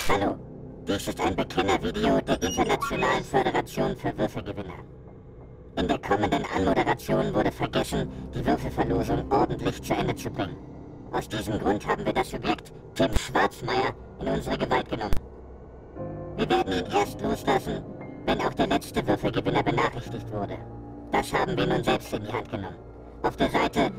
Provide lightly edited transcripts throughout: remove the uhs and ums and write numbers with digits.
Hallo, dies ist ein Bekennervideo der Internationalen Föderation für Würfelgewinner. In der kommenden Anmoderation wurde vergessen, die Würfelverlosung ordentlich zu Ende zu bringen. Aus diesem Grund haben wir das Subjekt Tim Schwarzmeier in unsere Gewalt genommen. Wir werden ihn erst loslassen, wenn auch der letzte Würfelgewinner benachrichtigt wurde. Das haben wir nun selbst in die Hand genommen. Auf der Seite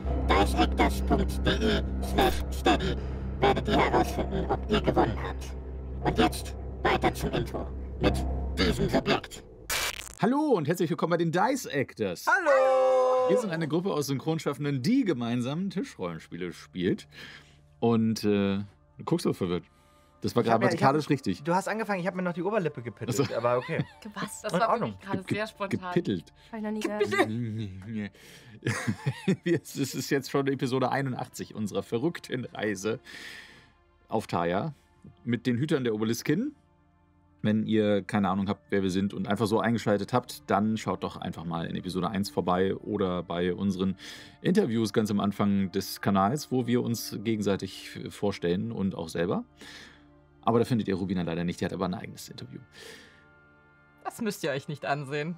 diceactors.de/steady werdet ihr herausfinden, ob ihr gewonnen habt. Und jetzt weiter zum Intro mit diesem Subjekt. Hallo und herzlich willkommen bei den Dice Actors. Hallo! Wir sind eine Gruppe aus Synchronschaffenden, die gemeinsam Tischrollenspiele spielt. Und du guckst so verwirrt. Das war gerade grammatikalisch richtig. Du hast angefangen, ich habe mir noch die Oberlippe gepittelt, also, aber okay. Was? Das war wirklich gerade sehr spontan. Gepittelt. Hab ich noch nie gehört. Es ist jetzt schon Episode 81 unserer verrückten Reise auf Taya mit den Hütern der Obeliskin. Wenn ihr keine Ahnung habt, wer wir sind und einfach so eingeschaltet habt, dann schaut doch einfach mal in Episode 1 vorbei oder bei unseren Interviews ganz am Anfang des Kanals, wo wir uns gegenseitig vorstellen und auch selber. Aber da findet ihr Rubina leider nicht, die hat aber ein eigenes Interview. Das müsst ihr euch nicht ansehen.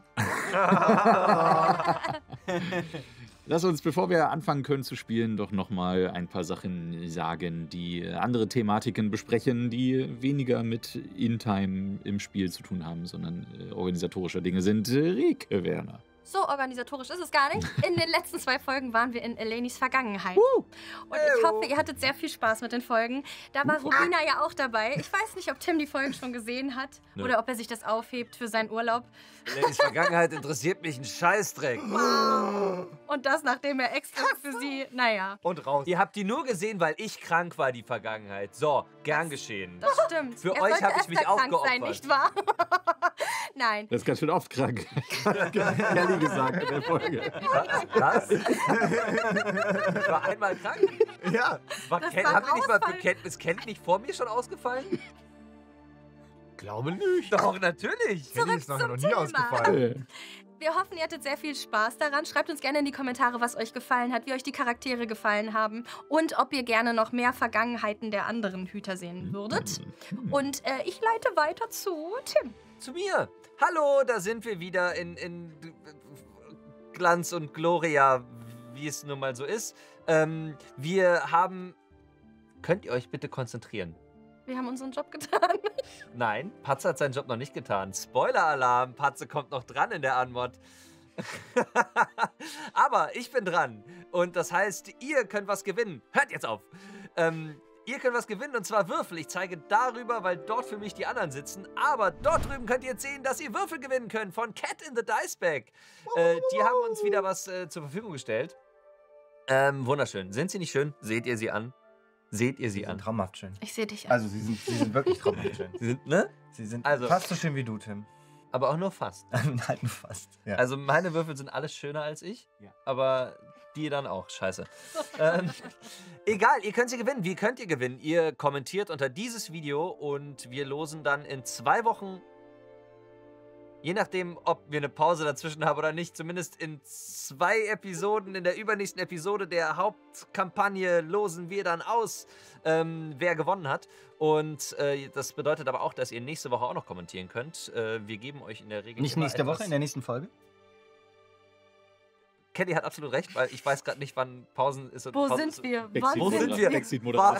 Lass uns, bevor wir anfangen können zu spielen, doch nochmal ein paar Sachen sagen, die andere Thematiken besprechen, die weniger mit In-Time im Spiel zu tun haben, sondern organisatorischer Dinge sind. Rieke Werner. So organisatorisch ist es gar nicht. In den letzten 2 Folgen waren wir in Elenies Vergangenheit. Und ich hoffe, ihr hattet sehr viel Spaß mit den Folgen. Da war Rubina ja auch dabei. Ich weiß nicht, ob Tim die Folgen schon gesehen hat oder ob er sich das aufhebt für seinen Urlaub. Elenies Vergangenheit interessiert mich ein Scheißdreck. Und das, nachdem er extra für sie, naja. Und raus. Ihr habt die nur gesehen, weil ich krank war, die Vergangenheit. So, gern geschehen. Das stimmt. Für Er euch sollte habe ich mich öfter krank aufgeopfert. sein, nicht wahr? Nein. Das ist ganz schön oft krank. Kelly gesagt in der Folge. Was? Ich war einmal krank? Ja. war Haben ein wir nicht mal Ausfall. ist Kent nicht vor mir schon ausgefallen? Glaube nicht. Doch, natürlich. Kelly ist noch zum nie Thema. ausgefallen. Wir hoffen, ihr hattet sehr viel Spaß daran. Schreibt uns gerne in die Kommentare, was euch gefallen hat, wie euch die Charaktere gefallen haben und ob ihr gerne noch mehr Vergangenheiten der anderen Hüter sehen würdet. Und ich leite weiter zu Tim. Zu mir. Hallo, da sind wir wieder in Glanz und Gloria, wie es nun mal so ist. Wir haben... Könnt ihr euch bitte konzentrieren? Wir haben unseren Job getan. Nein, Patze hat seinen Job noch nicht getan. Spoiler-Alarm, Patze kommt noch dran in der Anmod. Aber ich bin dran. Und das heißt, ihr könnt was gewinnen. Hört jetzt auf. Ihr könnt was gewinnen, und zwar Würfel. Ich zeige darüber, weil dort für mich die anderen sitzen. Aber dort drüben könnt ihr jetzt sehen, dass ihr Würfel gewinnen könnt von Cat in the Dice Bag. Die haben uns wieder was zur Verfügung gestellt. Wunderschön. Sind sie nicht schön? Seht ihr sie an? Seht ihr sie an? Traumhaft schön. Ich sehe dich an. Also, sie sind wirklich traumhaft schön. Sie sind, ne? Sie sind Also- fast so schön wie du, Tim. Aber auch nur fast. Nein, nur fast. Ja. Also meine Würfel sind alles schöner als ich, Ja. aber die dann auch. Scheiße. Egal, ihr könnt sie gewinnen. Wie könnt ihr gewinnen? Ihr kommentiert unter dieses Video und wir losen dann in 2 Wochen, je nachdem, ob wir eine Pause dazwischen haben oder nicht, zumindest in 2 Episoden, in der übernächsten Episode der Hauptkampagne losen wir dann aus, wer gewonnen hat. Und das bedeutet aber auch, dass ihr nächste Woche auch noch kommentieren könnt. Wir geben euch in der Regel Nicht immer nächste etwas. Woche, in der nächsten Folge? Kelly hat absolut recht, weil ich weiß gerade nicht, wann Pausen ist. Wo sind wir? Wann Wo sind wir? Backseat-Moderator.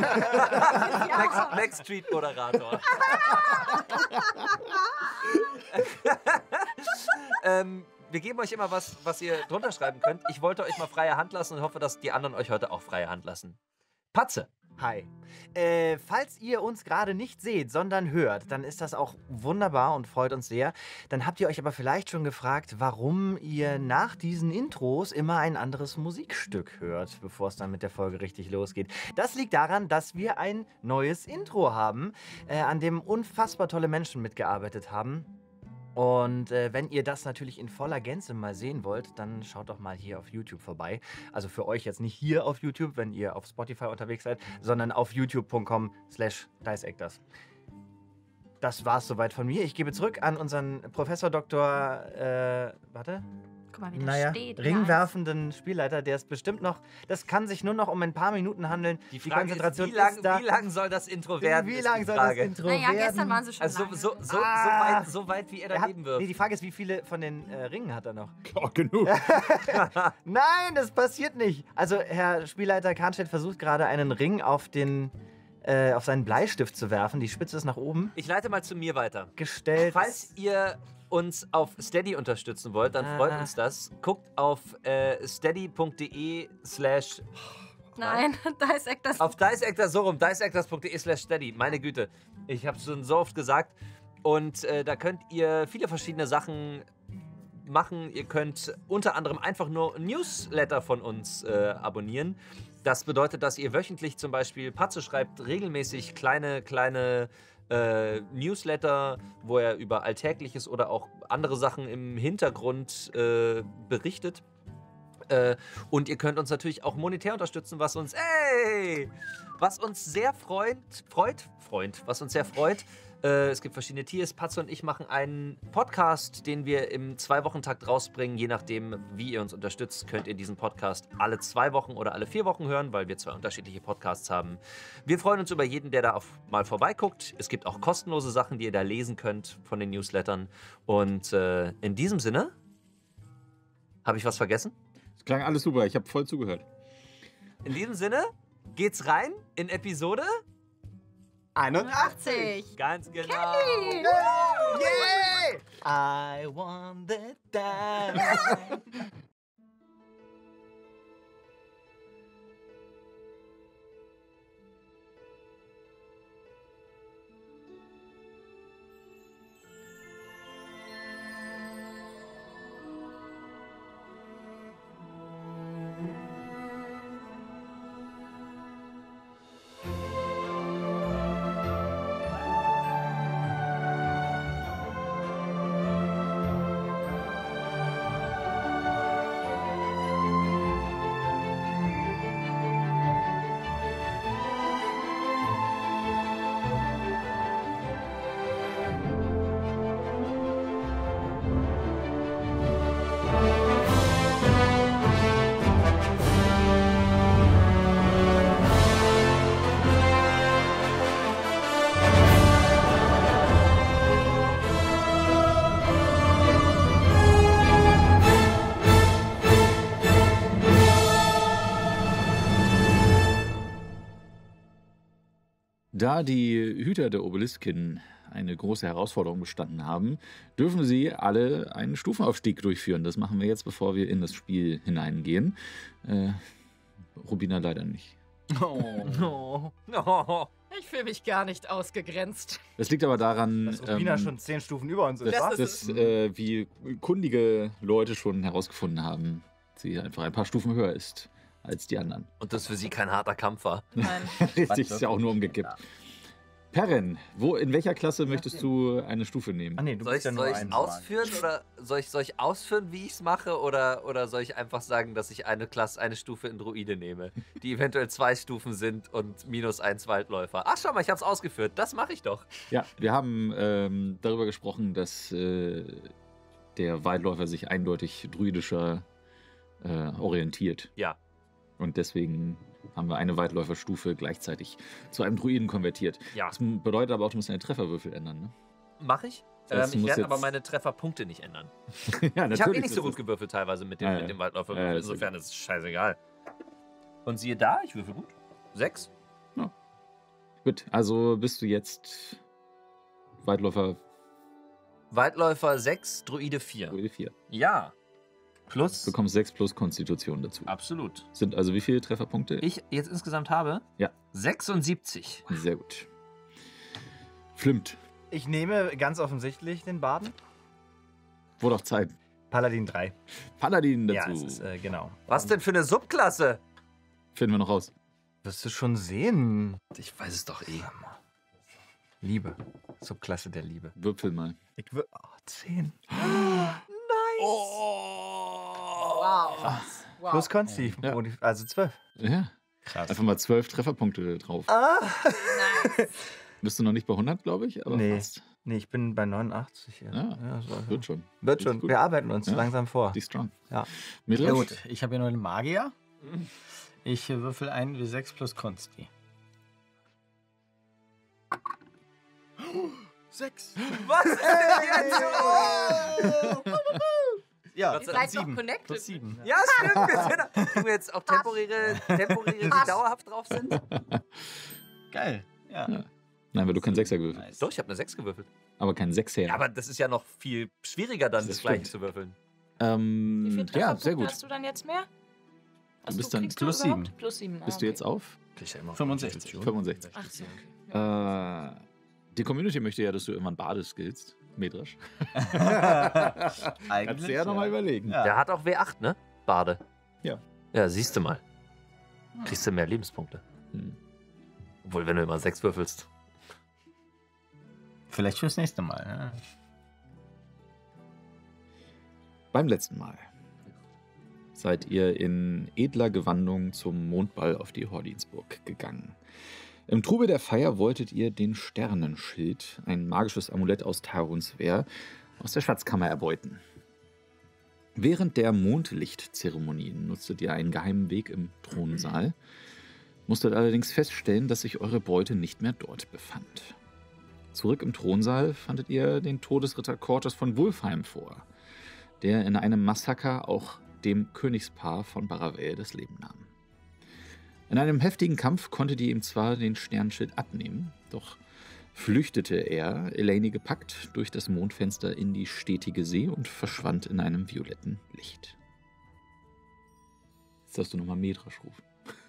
Backstreet-Moderator. Wir geben euch immer was ihr drunter schreiben könnt. Ich wollte euch mal freie Hand lassen und hoffe, dass die anderen euch heute auch freie Hand lassen. Patze. Hi. Falls ihr uns gerade nicht seht, sondern hört, dann ist das auch wunderbar und freut uns sehr. Dann habt ihr euch aber vielleicht schon gefragt, warum ihr nach diesen Intros immer ein anderes Musikstück hört, bevor es dann mit der Folge richtig losgeht. Das liegt daran, dass wir ein neues Intro haben, an dem unfassbar tolle Menschen mitgearbeitet haben. Und wenn ihr das natürlich in voller Gänze mal sehen wollt, dann schaut doch mal hier auf YouTube vorbei. Also für euch jetzt nicht hier auf YouTube, wenn ihr auf Spotify unterwegs seid, sondern auf youtube.com/diceactors. Das war's soweit von mir. Ich gebe zurück an unseren Professor Dr. Guck mal, wie der naja, steht. ringwerfenden Spielleiter, der ist bestimmt noch, das kann sich nur noch um ein paar Minuten handeln. Die Frage Konzentration ist, ist da. wie lang soll das Intro werden? Wie ist lang die soll das Frage. Intro Naja, werden? gestern waren sie schon Also lange. so weit, wie er Er da hat, leben wirft. nee, die Frage ist, wie viele von den Ringen hat er noch? Oh, genug. Nein, das passiert nicht. Also, Herr Spielleiter Kahnstedt versucht gerade einen Ring auf seinen Bleistift zu werfen. Die Spitze ist nach oben Ich leite mal zu mir weiter. gestellt. Falls ihr uns auf Steady unterstützen wollt, dann freut uns das. Guckt auf steady.de/ Nein, da ist echt das. auf Diceactors, so rum, diceactors.de/steady. Meine Güte, ich habe es schon so oft gesagt. Und da könnt ihr viele verschiedene Sachen machen. Ihr könnt unter anderem einfach nur Newsletter von uns abonnieren. Das bedeutet, dass ihr wöchentlich zum Beispiel, Patze schreibt regelmäßig kleine Newsletter, wo er über Alltägliches oder auch andere Sachen im Hintergrund berichtet. Und ihr könnt uns natürlich auch monetär unterstützen, was uns sehr freut. Es gibt verschiedene Tiers. Patze und ich machen einen Podcast, den wir im 2-Wochen-Takt rausbringen. Je nachdem, wie ihr uns unterstützt, könnt ihr diesen Podcast alle 2 Wochen oder alle 4 Wochen hören, weil wir 2 unterschiedliche Podcasts haben. Wir freuen uns über jeden, der da mal vorbeiguckt. Es gibt auch kostenlose Sachen, die ihr da lesen könnt von den Newslettern. Und in diesem Sinne, habe ich was vergessen? Das klang alles super, ich habe voll zugehört. In diesem Sinne, geht's rein in Episode 80. ganz genau. Yeah! I want the dance. Da die Hüter der Obeliskin eine große Herausforderung bestanden haben, dürfen sie alle einen Stufenaufstieg durchführen. Das machen wir jetzt, bevor wir in das Spiel hineingehen. Rubina leider nicht. Oh. Oh. Ich fühle mich gar nicht ausgegrenzt. Das liegt aber daran, Dass Rubina schon 10 Stufen über uns ist. dass, was? wie kundige Leute schon herausgefunden haben, sie einfach ein paar Stufen höher ist als die anderen. Und das für sie kein harter Kampf war. Nein. Richtig, ist ja auch nur umgekippt. Perrin, in welcher Klasse möchtest du eine Stufe nehmen? Ah, nee, du Soll ich bist ja nur es ein. ausführen oder soll ich ausführen, wie ich es mache, oder soll ich einfach sagen, dass ich eine Stufe in Druide nehme, die eventuell 2 Stufen sind und -1 Waldläufer? Ach, schau mal, ich habe es ausgeführt. Das mache ich doch. Ja, wir haben darüber gesprochen, dass der Waldläufer sich eindeutig druidischer orientiert. Ja. Und deswegen haben wir eine Waldläuferstufe gleichzeitig zu einem Druiden konvertiert. Ja. Das bedeutet aber auch, du musst deine Trefferwürfel ändern, ne? Mache ich. Das heißt, du Ich musst werde jetzt- aber meine Trefferpunkte nicht ändern. Ja, Ich habe eh nicht das so gut ist- gewürfelt teilweise mit dem, Ja, ja. mit dem Waldläufer. Ja, ja, Insofern ist es scheißegal. Und siehe da, ich würfel gut. 6. Gut, also bist du jetzt Waldläufer Waldläufer 6, Druide 4. Druide 4. Ja. Plus. Du bekommst 6 plus Konstitution dazu. Absolut. Sind also wie viele Trefferpunkte? Ich jetzt insgesamt habe? Ja. 76. Sehr gut. Flimmt. Ich nehme ganz offensichtlich den Baden. Wurde auch Zeit. Paladin 3. Paladin Ja, dazu. es ist, genau. Was denn für eine Subklasse? Finden wir noch raus. Wirst du schon sehen. Ich weiß es doch eh. Liebe. Subklasse der Liebe. Würfel mal. Ich will. Oh, 10. Wow. Plus Konsti. Ja. Also 12. Ja. Krass. Einfach mal 12 Trefferpunkte drauf. Ah. Bist du noch nicht bei 100, glaube ich? Aber Nee. fast. Nee, ich bin bei 89. Ja. Ja, Ja, so. wird schon. Wird Ist schon. gut. Wir arbeiten uns Ja. langsam vor. Die strong. Ja. Midrash? Ja gut, ich habe ja nur den Magier. Ich würfel ein W6 plus Konsti. 6. Was ist denn jetzt? Ja, Gott sei Ihr seid doch 7. connected. Plus 7. Ja, stimmt. Kriegen wir jetzt auch temporäre, die dauerhaft drauf sind? Geil. Ja. Ja. Nein, weil du keinen Sechser gewürfelt. Nice. Doch, ich habe eine 6 gewürfelt. Aber keinen Sechser. Ja, aber das ist ja noch viel schwieriger, dann Das das Gleiche stimmt. zu würfeln. Wie viele Ja, Trefferpunkte sehr gut. hast du dann jetzt mehr? Hast bist dann kriegst plus du überhaupt? 7. Plus 7. Bist du jetzt auf? Krieg ich ja immer 65. 65. Ach so, okay. Die Community möchte ja, dass du irgendwann Bade skillst. Medrash. Eigentlich. Kannst du ja nochmal überlegen. Ja. Der hat auch W8, ne? Bade. Ja. Ja, siehst du mal. Kriegst du mehr Lebenspunkte. Hm. Obwohl, wenn du immer 6 würfelst. Vielleicht fürs nächste Mal. Ne? Beim letzten Mal seid ihr in edler Gewandung zum Mondball auf die Hordinsburg gegangen. Im Trube der Feier wolltet ihr den Sternenschild, ein magisches Amulett aus Taruns Wehr, aus der Schatzkammer erbeuten. Während der Mondlichtzeremonien nutztet ihr einen geheimen Weg im Thronsaal, musstet allerdings feststellen, dass sich eure Beute nicht mehr dort befand. Zurück im Thronsaal fandet ihr den Todesritter Cortes von Wulfheim vor, der in einem Massaker auch dem Königspaar von Baravel das Leben nahm. In einem heftigen Kampf konntet ihr ihm zwar den Sternenschild abnehmen, doch flüchtete er, Elaine gepackt, durch das Mondfenster in die stetige See und verschwand in einem violetten Licht. Jetzt darfst du nochmal Medrash rufen.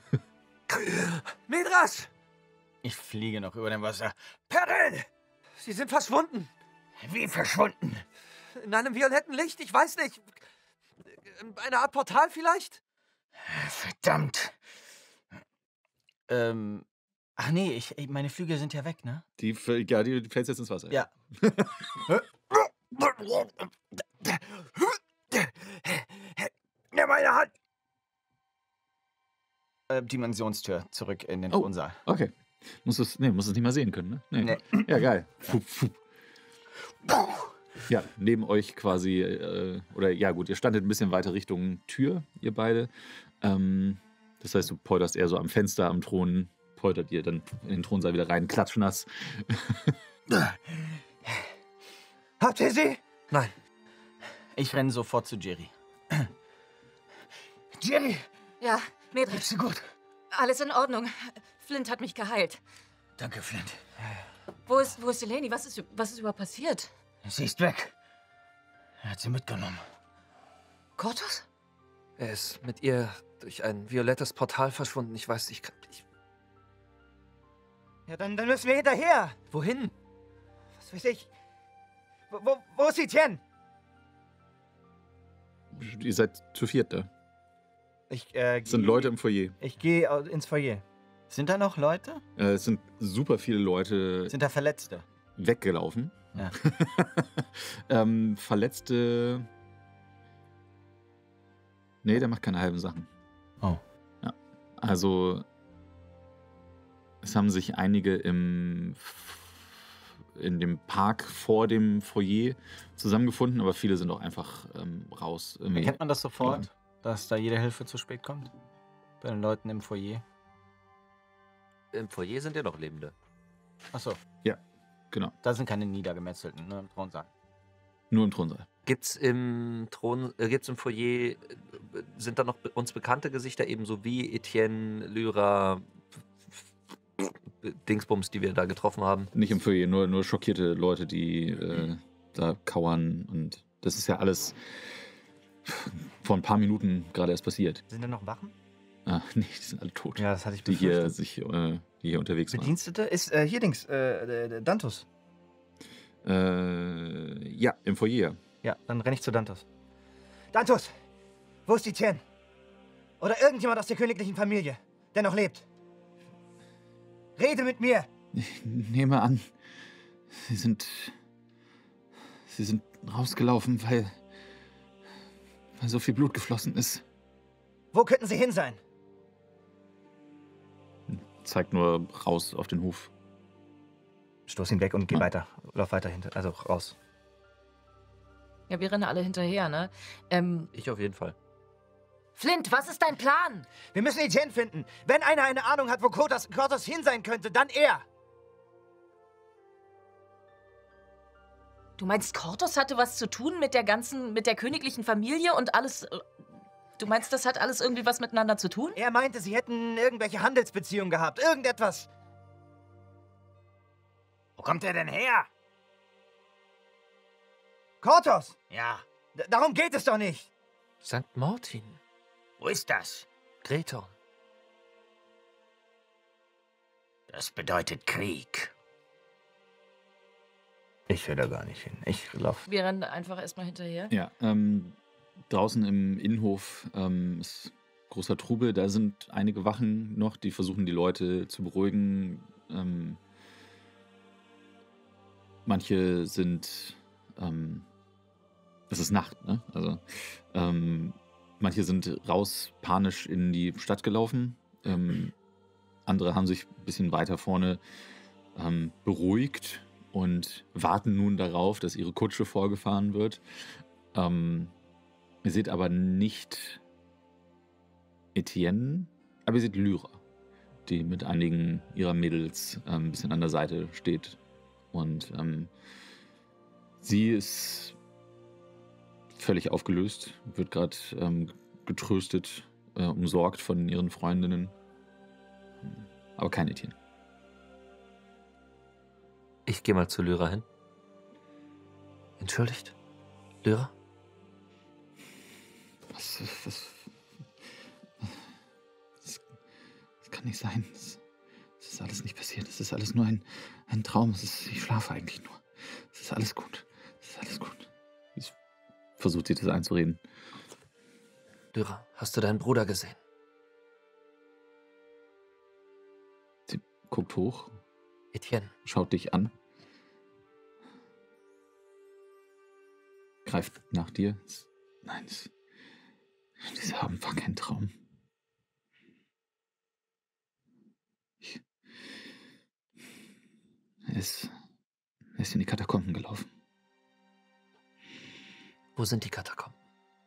Midrash! Ich fliege noch über dem Wasser. Perrin! Sie sind verschwunden. Wie verschwunden? In einem violetten Licht, ich weiß nicht. Eine Art Portal vielleicht? Verdammt. Ach nee, meine Flügel sind ja weg, ne? Die fällt jetzt ins Wasser. Ja. Nimm meine Hand! Dimensionstür zurück in den Oh. Thronsaal. Okay. Musst es nicht mal sehen können, ne? Nee. Ja, geil. Ja, neben euch quasi, oder ja gut, ihr standet ein bisschen weiter Richtung Tür, ihr beide. Das heißt, du polterst eher so am Fenster, am Thron, poltert ihr dann in den Thronsaal wieder rein, klatschnass. Habt ihr sie? Nein. Ich renne sofort zu Jerry. Jerry! Ja, Medrash, Geht's dir gut? alles in Ordnung. Flint hat mich geheilt. Danke, Flint. Wo ist Elaine? Was ist überhaupt passiert? Sie ist weg. Er hat sie mitgenommen. Cortus? Er ist mit ihr durch ein violettes Portal verschwunden. Ich weiß, ich Ja, dann müssen wir hinterher. wohin? Was weiß ich. Wo ist die Tien? Ihr seid zu viert da. Es sind Leute im Foyer. Ich gehe ins Foyer. Sind da noch Leute? Es sind super viele Leute Sind da Verletzte? weggelaufen. Ja. Verletzte. Nee, der macht keine halben Sachen. Oh. Ja. Also, es haben sich einige in dem Park vor dem Foyer zusammengefunden, aber viele sind auch einfach raus. Irgendwie. Erkennt man das sofort, dass da jede Hilfe zu spät kommt? Bei den Leuten im Foyer? Im Foyer sind ja noch Lebende. Achso, Genau. da sind keine Niedergemetzelten, ne, im Thronsaal. Nur im Thronsaal. Gibt's im Foyer, sind da noch uns bekannte Gesichter, ebenso wie Etienne, Lyra, Dingsbums, die wir da getroffen haben? Nicht im Foyer, nur schockierte Leute, die da kauern. Und das ist ja alles vor ein paar Minuten gerade erst passiert. Sind da noch Wachen? Ah, nee, die sind alle tot. Ja, das hatte ich Die befürchtet. hier unterwegs waren. Bedienstete? Ist hier Dings, Dantus. Ja, im Foyer. Ja, dann renne ich zu Dantus. Dantus! Wo ist die Tien? Oder irgendjemand aus der königlichen Familie, der noch lebt? Rede mit mir! Ich nehme an, sie sind rausgelaufen, weil so viel Blut geflossen ist. Wo könnten sie hin sein? Zeigt nur raus auf den Hof. stoß ihn weg und geh weiter. Lauf weiter hinter, also raus. Ja, wir rennen alle hinterher, ne? Ich auf jeden Fall. Flint, was ist dein Plan? Wir müssen Etienne finden. Wenn einer eine Ahnung hat, wo Cortos hin sein könnte, dann er. Du meinst, Cortos hatte was zu tun mit der königlichen Familie und alles... Du meinst, das hat alles irgendwie was miteinander zu tun? Er meinte, sie hätten irgendwelche Handelsbeziehungen gehabt. Irgendetwas. Wo kommt er denn her? Cortos! Ja. Darum geht es doch nicht. St. Martin. Wo ist das? Greton. Das bedeutet Krieg. Ich will da gar nicht hin. Ich laufe. Wir rennen einfach erstmal hinterher. Ja, draußen im Innenhof ist großer Trubel. Da sind einige Wachen noch, die versuchen, die Leute zu beruhigen. Manche sind, es ist Nacht, ne? Also, manche sind raus panisch in die Stadt gelaufen. Andere haben sich ein bisschen weiter vorne beruhigt und warten nun darauf, dass ihre Kutsche vorgefahren wird. Ihr seht aber nicht Etienne, aber ihr seht Lyra, die mit einigen ihrer Mädels ein bisschen an der Seite steht. Und sie ist völlig aufgelöst, wird gerade getröstet, umsorgt von ihren Freundinnen. Aber kein Etienne. Ich gehe mal zu Lyra hin. Entschuldigt? Lyra? Das kann nicht sein. Das ist alles nicht passiert. Das ist alles nur ein Traum. Ich schlafe eigentlich nur. Es ist alles gut. Es ist alles gut. Ich versuche, sie das einzureden. Lyra, hast du deinen Bruder gesehen? Sie guckt hoch, Etienne. schaut dich an, greift nach dir. Nein, dieser Abend war kein Traum. Er ist in die Katakomben gelaufen. Wo sind die Katakomben?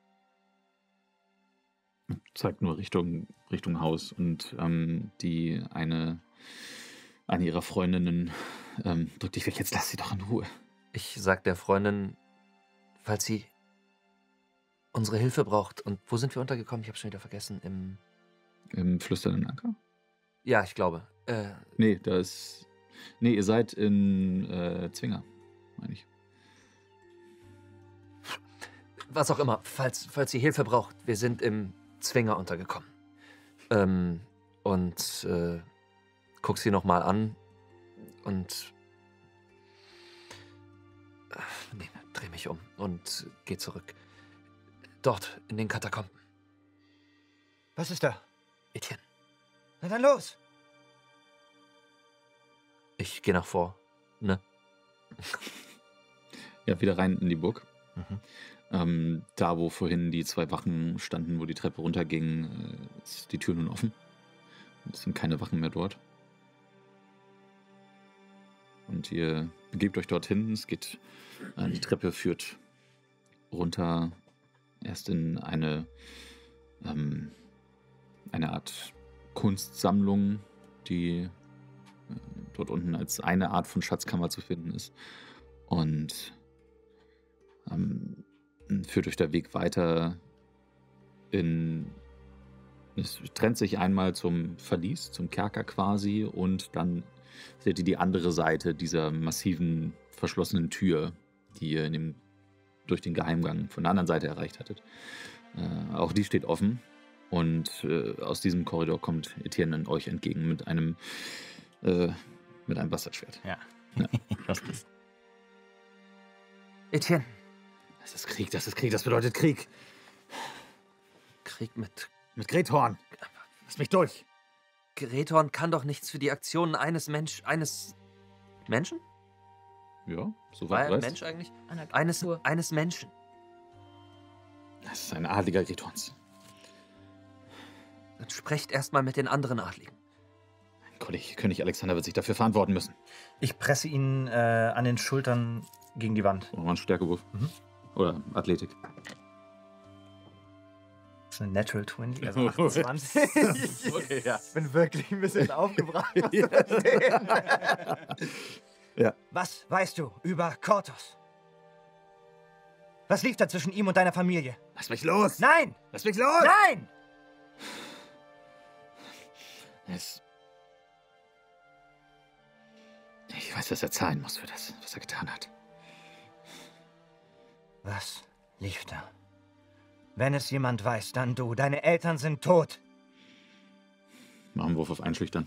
Zeigt nur Richtung Haus und eine ihrer Freundinnen drückt dich weg. Jetzt lass sie doch in Ruhe. Ich sag der Freundin, falls sie unsere Hilfe braucht. Und wo sind wir untergekommen? Ich habe schon wieder vergessen. Im flüsternden Anker? Ja, ich glaube. Nee, ihr seid in Zwinger, meine ich. Was auch immer, falls sie Hilfe braucht. Wir sind im Zwinger untergekommen. Guck sie nochmal an und dreh mich um und geh zurück. Dort, in den Katakomben. Was ist da? Etienne. Na dann los. Ich gehe nach vor, ne? Ja, wieder rein in die Burg. Da, wo vorhin die 2 Wachen standen, wo die Treppe runterging, ist die Tür nun offen. Es sind keine Wachen mehr dort. Und ihr begebt euch dorthin. Es geht, die Treppe führt runter, erst in eine Art Kunstsammlung, die dort unten als eine Art von Schatzkammer zu finden ist. Und führt euch der Weg weiter es trennt sich einmal zum Verlies, zum Kerker quasi, und dann seht ihr die andere Seite dieser massiven, verschlossenen Tür, die ihr durch den Geheimgang von der anderen Seite erreicht hattet. Auch die steht offen und aus diesem Korridor kommt Etienne euch entgegen mit einem Bastardschwert. Ja. Etienne. Das ist Krieg, das bedeutet Krieg. Krieg mit Grethorn. Lass mich durch. Greton kann doch nichts für die Aktionen eines Menschen? Ja, War soweit er ein weißt. Mensch eigentlich? Einer Kreatur. Eines Menschen. Das ist ein adliger Grethorns. Dann sprecht erstmal mit den anderen Adligen. König Alexander wird sich dafür verantworten müssen. Ich presse ihn an den Schultern gegen die Wand. Nochmal einen Stärkewurf. Oder Athletik. Das ist eine Natural 20, also 28. Okay, ja. Ich bin wirklich ein bisschen aufgebracht. Muss du verstehen. Ja. Was weißt du über Kortos? Was lief da zwischen ihm und deiner Familie? Lass mich los! Nein! Lass mich los! Nein! Ich weiß, dass er zahlen muss für das, was er getan hat. Was lief da? Wenn es jemand weiß, dann du. Deine Eltern sind tot. Mach einen Wurf auf Einschüchtern.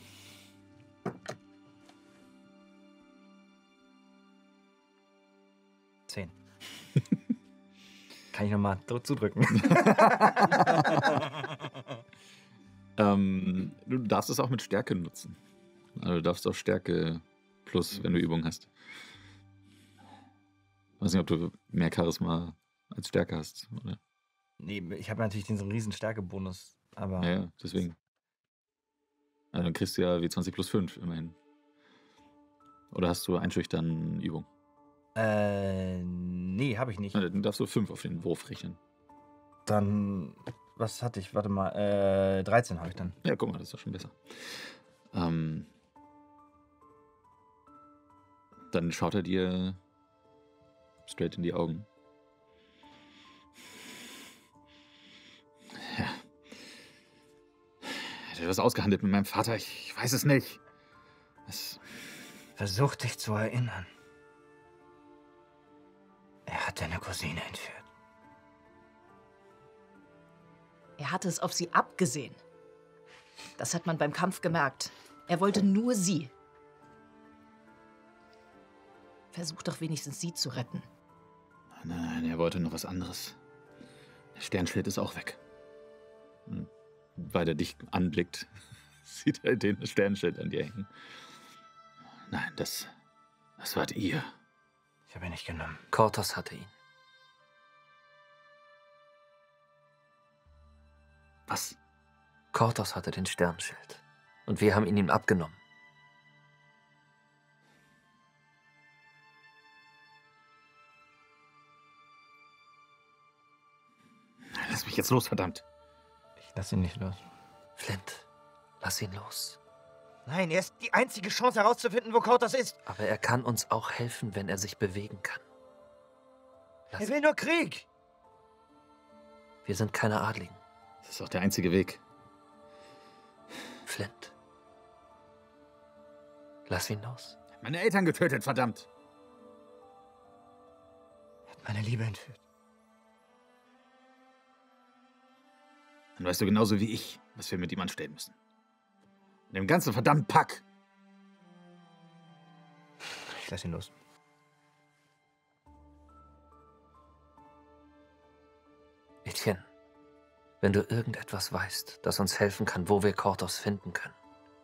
Zehn. Kann ich nochmal zudrücken? Du darfst es auch mit Stärke nutzen. Also du darfst auch Stärke plus, wenn du Übung hast. Ich weiß nicht, ob du mehr Charisma als Stärke hast, oder? Nee, ich habe natürlich diesen riesen Stärkebonus, aber... Ja, deswegen. Also dann kriegst du ja W20 plus 5 immerhin. Oder hast du Einschüchtern Übung? Nee, habe ich nicht. Dann darfst du 5 auf den Wurf rechnen. Dann, was hatte ich? Warte mal, 13 habe ich dann. Ja, guck mal, das ist doch schon besser. Dann schaut er dir straight in die Augen. Ja. Hätte er das ausgehandelt mit meinem Vater? Ich weiß es nicht. Versuch dich zu erinnern. Er hat deine Cousine entführt. Er hatte es auf sie abgesehen. Das hat man beim Kampf gemerkt. Er wollte nur sie. Versuch doch wenigstens sie zu retten. Nein, er wollte noch was anderes. Der Sternschild ist auch weg. Und weil er dich anblickt, sieht er den Sternschild an dir hängen. Nein, das wart ihr. Ich habe ihn nicht genommen. Kortos hatte ihn. Was? Kortos hatte den Sternschild. Und wir haben ihn ihm abgenommen. Lass mich jetzt los, verdammt. Ich lass ihn nicht los. Flint, lass ihn los. Nein, er ist die einzige Chance herauszufinden, wo Kortos ist. Aber er kann uns auch helfen, wenn er sich bewegen kann. Er will nur Krieg. Wir sind keine Adligen. Das ist auch der einzige Weg. Flint, lass ihn los. Er hat meine Eltern getötet, verdammt. Er hat meine Liebe entführt. Dann weißt du genauso wie ich, was wir mit ihm anstellen müssen. Und dem ganzen verdammten Pack. Ich lass ihn los. Etienne, wenn du irgendetwas weißt, das uns helfen kann, wo wir Kortos finden können,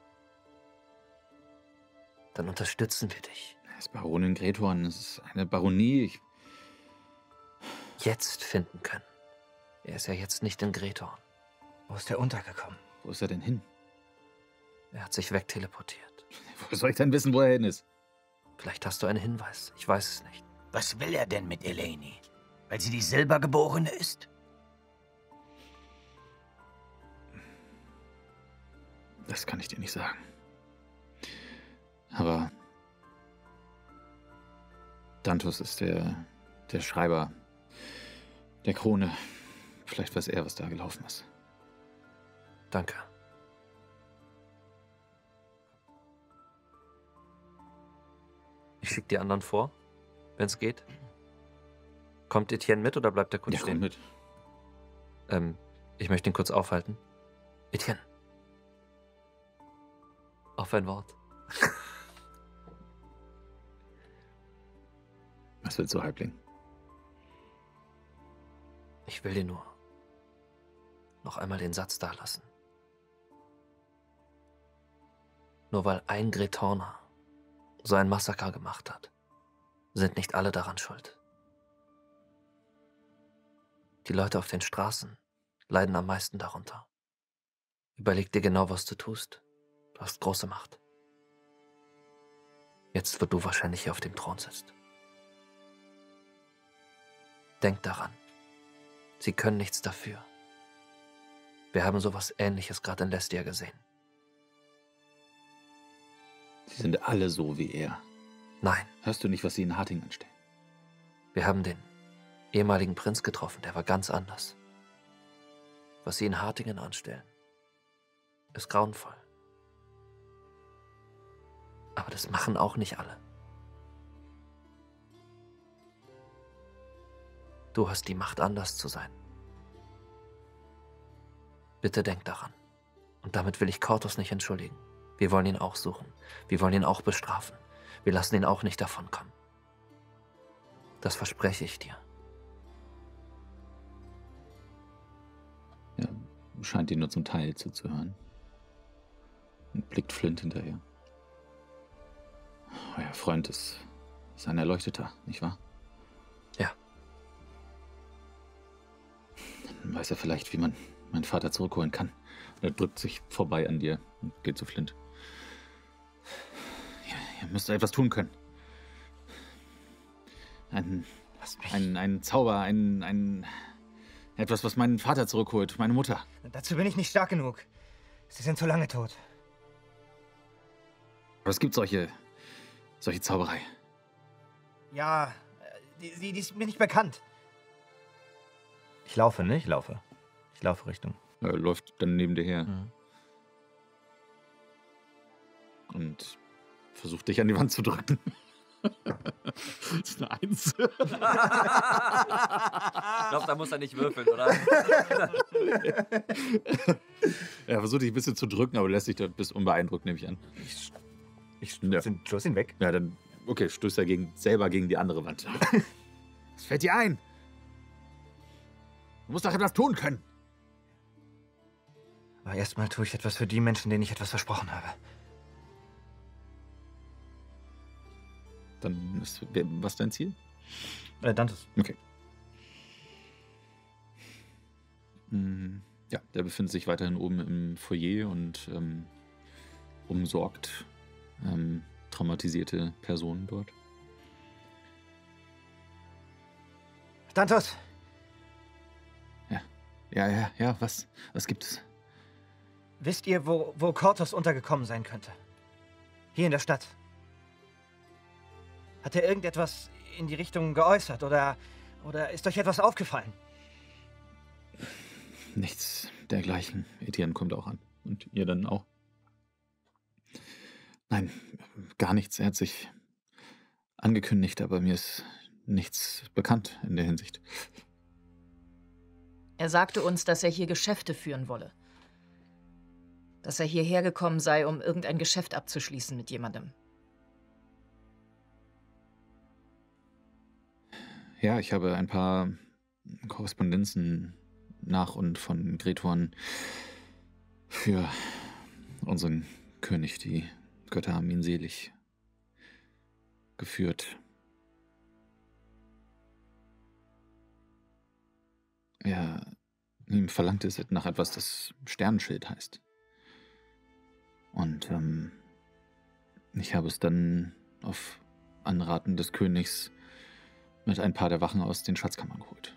dann unterstützen wir dich. Er ist Baronin Grethorn, es ist eine Baronie. Jetzt finden können. Er ist ja jetzt nicht in Grethorn. Wo ist er untergekommen? Wo ist er denn hin? Er hat sich wegteleportiert. Wo soll ich denn wissen, wo er hin ist? Vielleicht hast du einen Hinweis. Ich weiß es nicht. Was will er denn mit Eleni? Weil sie die Silbergeborene ist? Das kann ich dir nicht sagen. Aber Dantos ist der Schreiber der Krone. Vielleicht weiß er, was da gelaufen ist. Danke. Ich schicke die anderen vor, wenn es geht. Kommt Etienne mit oder bleibt er kurz Ja, komm stehen? mit. Ich möchte ihn kurz aufhalten. Etienne. Auf ein Wort. Was willst du, Halbling? Ich will dir nur noch einmal den Satz dalassen. Nur weil ein Grethorner so ein Massaker gemacht hat, sind nicht alle daran schuld. Die Leute auf den Straßen leiden am meisten darunter. Überleg dir genau, was du tust. Du hast große Macht. Jetzt, wo du wahrscheinlich hier auf dem Thron sitzt. Denk daran. Sie können nichts dafür. Wir haben sowas Ähnliches gerade in Lestia gesehen. Sie sind alle so wie er. Nein, Hörst du nicht, was sie in Harting anstellen? wir haben den ehemaligen Prinz getroffen, der war ganz anders. Was sie in Hartingen anstellen, ist grauenvoll. Aber das machen auch nicht alle. Du hast die Macht, anders zu sein. Bitte denk daran. Und damit will ich Cortos nicht entschuldigen. Wir wollen ihn auch suchen. Wir wollen ihn auch bestrafen. Wir lassen ihn auch nicht davonkommen. Das verspreche ich dir. Ja, scheint ihn nur zum Teil zuzuhören. Und blickt Flint hinterher. Euer Freund ist ein Erleuchteter, nicht wahr? Ja. Dann weiß er vielleicht, wie man meinen Vater zurückholen kann. Er drückt sich vorbei an dir und geht zu Flint. Ihr müsst etwas tun können. Ein Zauber, etwas, was meinen Vater zurückholt, meine Mutter. Dazu bin ich nicht stark genug. Sie sind zu lange tot. Aber es gibt solche Zauberei. Ja, die ist mir nicht bekannt. Ich laufe, ne? Ich laufe Richtung. Er läuft dann neben dir her. Und versucht dich an die Wand zu drücken. Das ist eine 1. Ich glaube, da muss er nicht würfeln, oder? Er versucht dich ein bisschen zu drücken, aber lässt sich da bis unbeeindruckt, nehme ich an. Ich stoß ihn weg. Ja, dann, okay, stößt er selber gegen die andere Wand. Was fällt dir ein? Du musst doch etwas tun können. Aber erstmal tue ich etwas für die Menschen, denen ich etwas versprochen habe. Dann ist, was dein Ziel? Dantes. Okay. Ja, der befindet sich weiterhin oben im Foyer und umsorgt traumatisierte Personen dort. Dantos! Ja, was gibt es? Wisst ihr, wo Cortos untergekommen sein könnte? Hier in der Stadt. Hat er irgendetwas in die Richtung geäußert oder ist euch etwas aufgefallen? Nichts dergleichen. Etienne kommt auch an. Und ihr dann auch? Nein, gar nichts. Er hat sich angekündigt, aber mir ist nichts bekannt in der Hinsicht. Er sagte uns, dass er hier Geschäfte führen wolle. Dass er hierher gekommen sei, um irgendein Geschäft abzuschließen mit jemandem. Ja, ich habe ein paar Korrespondenzen nach und von Grethorn für unseren König. Die Götter haben ihn selig geführt. Ihm verlangt es nach etwas, das Sternenschild heißt. Und ich habe es dann auf Anraten des Königs mit ein paar der Wachen aus den Schatzkammern geholt.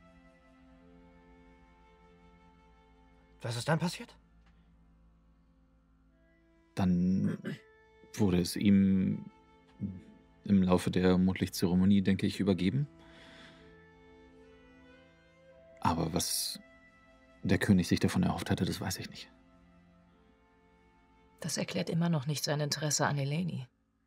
Was ist dann passiert? Dann wurde es ihm im Laufe der Mondlichtzeremonie, denke ich, übergeben. Aber was der König sich davon erhofft hatte, das weiß ich nicht. Das erklärt immer noch nicht sein Interesse an Eleni.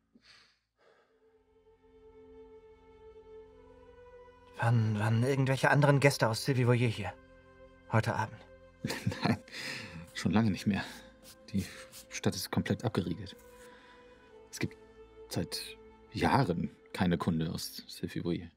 Waren irgendwelche anderen Gäste aus Sylvie Voyer hier? Heute Abend? Nein, schon lange nicht mehr. Die Stadt ist komplett abgeriegelt. Es gibt seit Jahren keine Kunde aus Sylvie Voyer.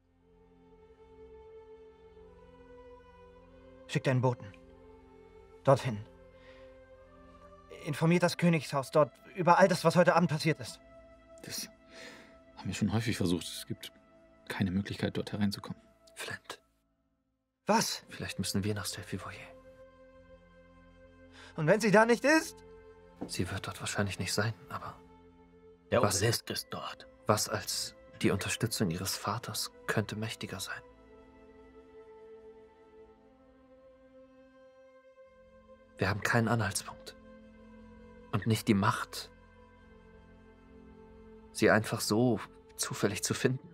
Schickt einen Boten. Dorthin. Informiert das Königshaus dort über all das, was heute Abend passiert ist. Das haben wir schon häufig versucht. Es gibt keine Möglichkeit, dort hereinzukommen. Flint. Was? Vielleicht müssen wir nach Sylvie Voyer. Und wenn sie da nicht ist? Sie wird dort wahrscheinlich nicht sein, aber Der Was? Obelisk ist dort. Was als die Unterstützung ihres Vaters könnte mächtiger sein? Wir haben keinen Anhaltspunkt. Und nicht die Macht, sie einfach so zufällig zu finden.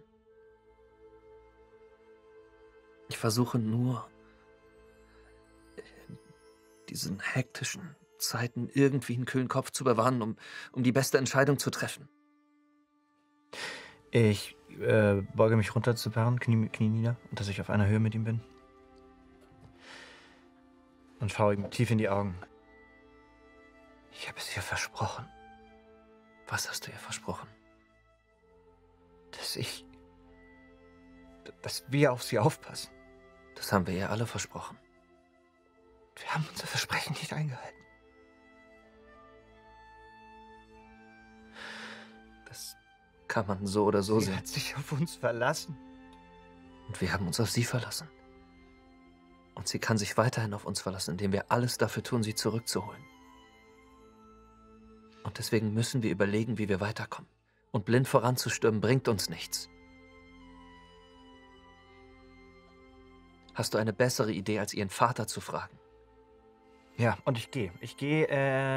Ich versuche nur, in diesen hektischen Zeiten irgendwie einen kühlen Kopf zu bewahren, um die beste Entscheidung zu treffen. Ich beuge mich runter zu Perrin, Knie nieder, und dass ich auf einer Höhe mit ihm bin. Und schaue ihm tief in die Augen. Ich habe es ihr versprochen, Was hast du ihr versprochen? dass wir auf sie aufpassen. Das haben wir ihr alle versprochen. Wir haben unser Versprechen nicht eingehalten. Das kann man so oder so Sie sehen. hat sich auf uns verlassen. Und wir haben uns auf sie verlassen. Und sie kann sich weiterhin auf uns verlassen, indem wir alles dafür tun, sie zurückzuholen. Und deswegen müssen wir überlegen, wie wir weiterkommen. Und blind voranzustürmen bringt uns nichts. Hast du eine bessere Idee, als ihren Vater zu fragen? Ja, und ich gehe. Ich gehe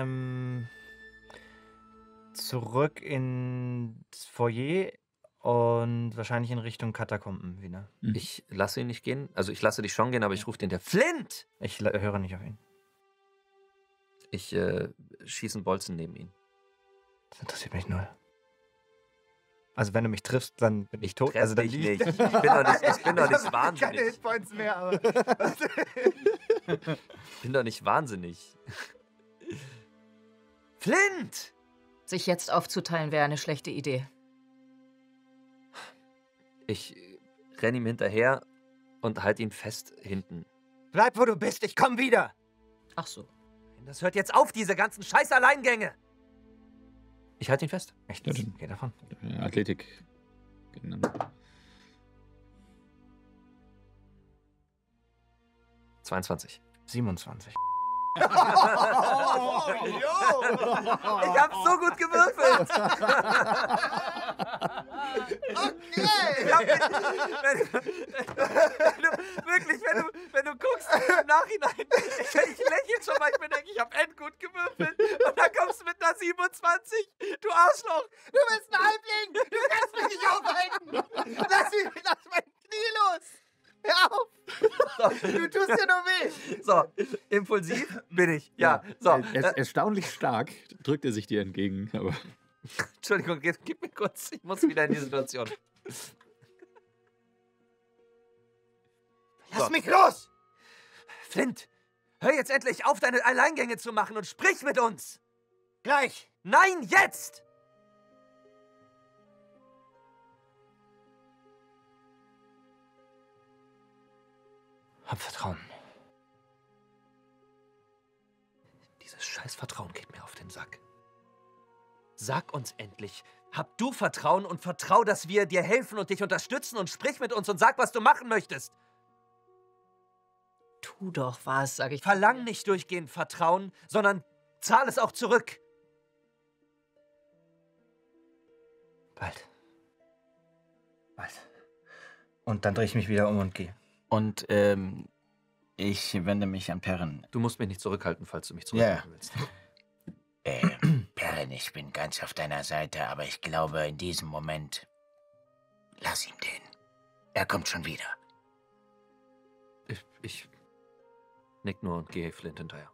zurück ins Foyer und wahrscheinlich in Richtung Katakomben wieder. Ich lasse ihn nicht gehen. Also ich lasse dich schon gehen, aber ich rufe den der Flint! Ich höre nicht auf ihn. Ich schieße einen Bolzen neben ihn. Das interessiert mich null. Also wenn du mich triffst, dann bin ich tot. treff Also dann dich lieg- nicht. Ich bin doch nicht Keine wahnsinnig. Hitpoints mehr, aber... Ich bin doch nicht wahnsinnig. Flint! Sich jetzt aufzuteilen wäre eine schlechte Idee. Ich renne ihm hinterher und halte ihn fest hinten. Bleib, wo du bist, ich komm wieder. Ach so. Das hört jetzt auf, diese ganzen scheiß Alleingänge! Ich halte ihn fest. Echt? Ja, dann- Geh davon. Athletik. Gegeneinander. 22. 27. Ich hab so gut gewürfelt! Wenn du guckst im Nachhinein, ich lächle schon mal, ich hab endgut gewürfelt und dann kommst du mit einer 27, du Arschloch! Du bist ein Halbling! Du kannst mich nicht aufhalten! Lass mein Knie los! Hör auf! Du tust dir nur weh! So, impulsiv bin ich. Ja, so. Erstaunlich stark drückt er sich dir entgegen, aber Entschuldigung, gib mir kurz, ich muss wieder in die Situation. Lass mich los! Flint, hör jetzt endlich auf, deine Alleingänge zu machen und sprich mit uns! Gleich! Nein, jetzt! Hab Vertrauen. Dieses scheiß Vertrauen geht mir auf den Sack. Sag uns endlich, hab du Vertrauen und vertrau, dass wir dir helfen und dich unterstützen und sprich mit uns und sag, was du machen möchtest. Tu doch was, sag ich. Verlang nicht durchgehend Vertrauen, sondern zahl es auch zurück. Bald. Und dann drehe ich mich wieder um und gehe. Und ich wende mich an Perrin. Du musst mich nicht zurückhalten, falls du mich zurückhalten willst. Perrin, ich bin ganz auf deiner Seite, aber ich glaube, in diesem Moment, lass ihm den. Er kommt schon wieder. Ich nick nur und gehe Flint hinterher.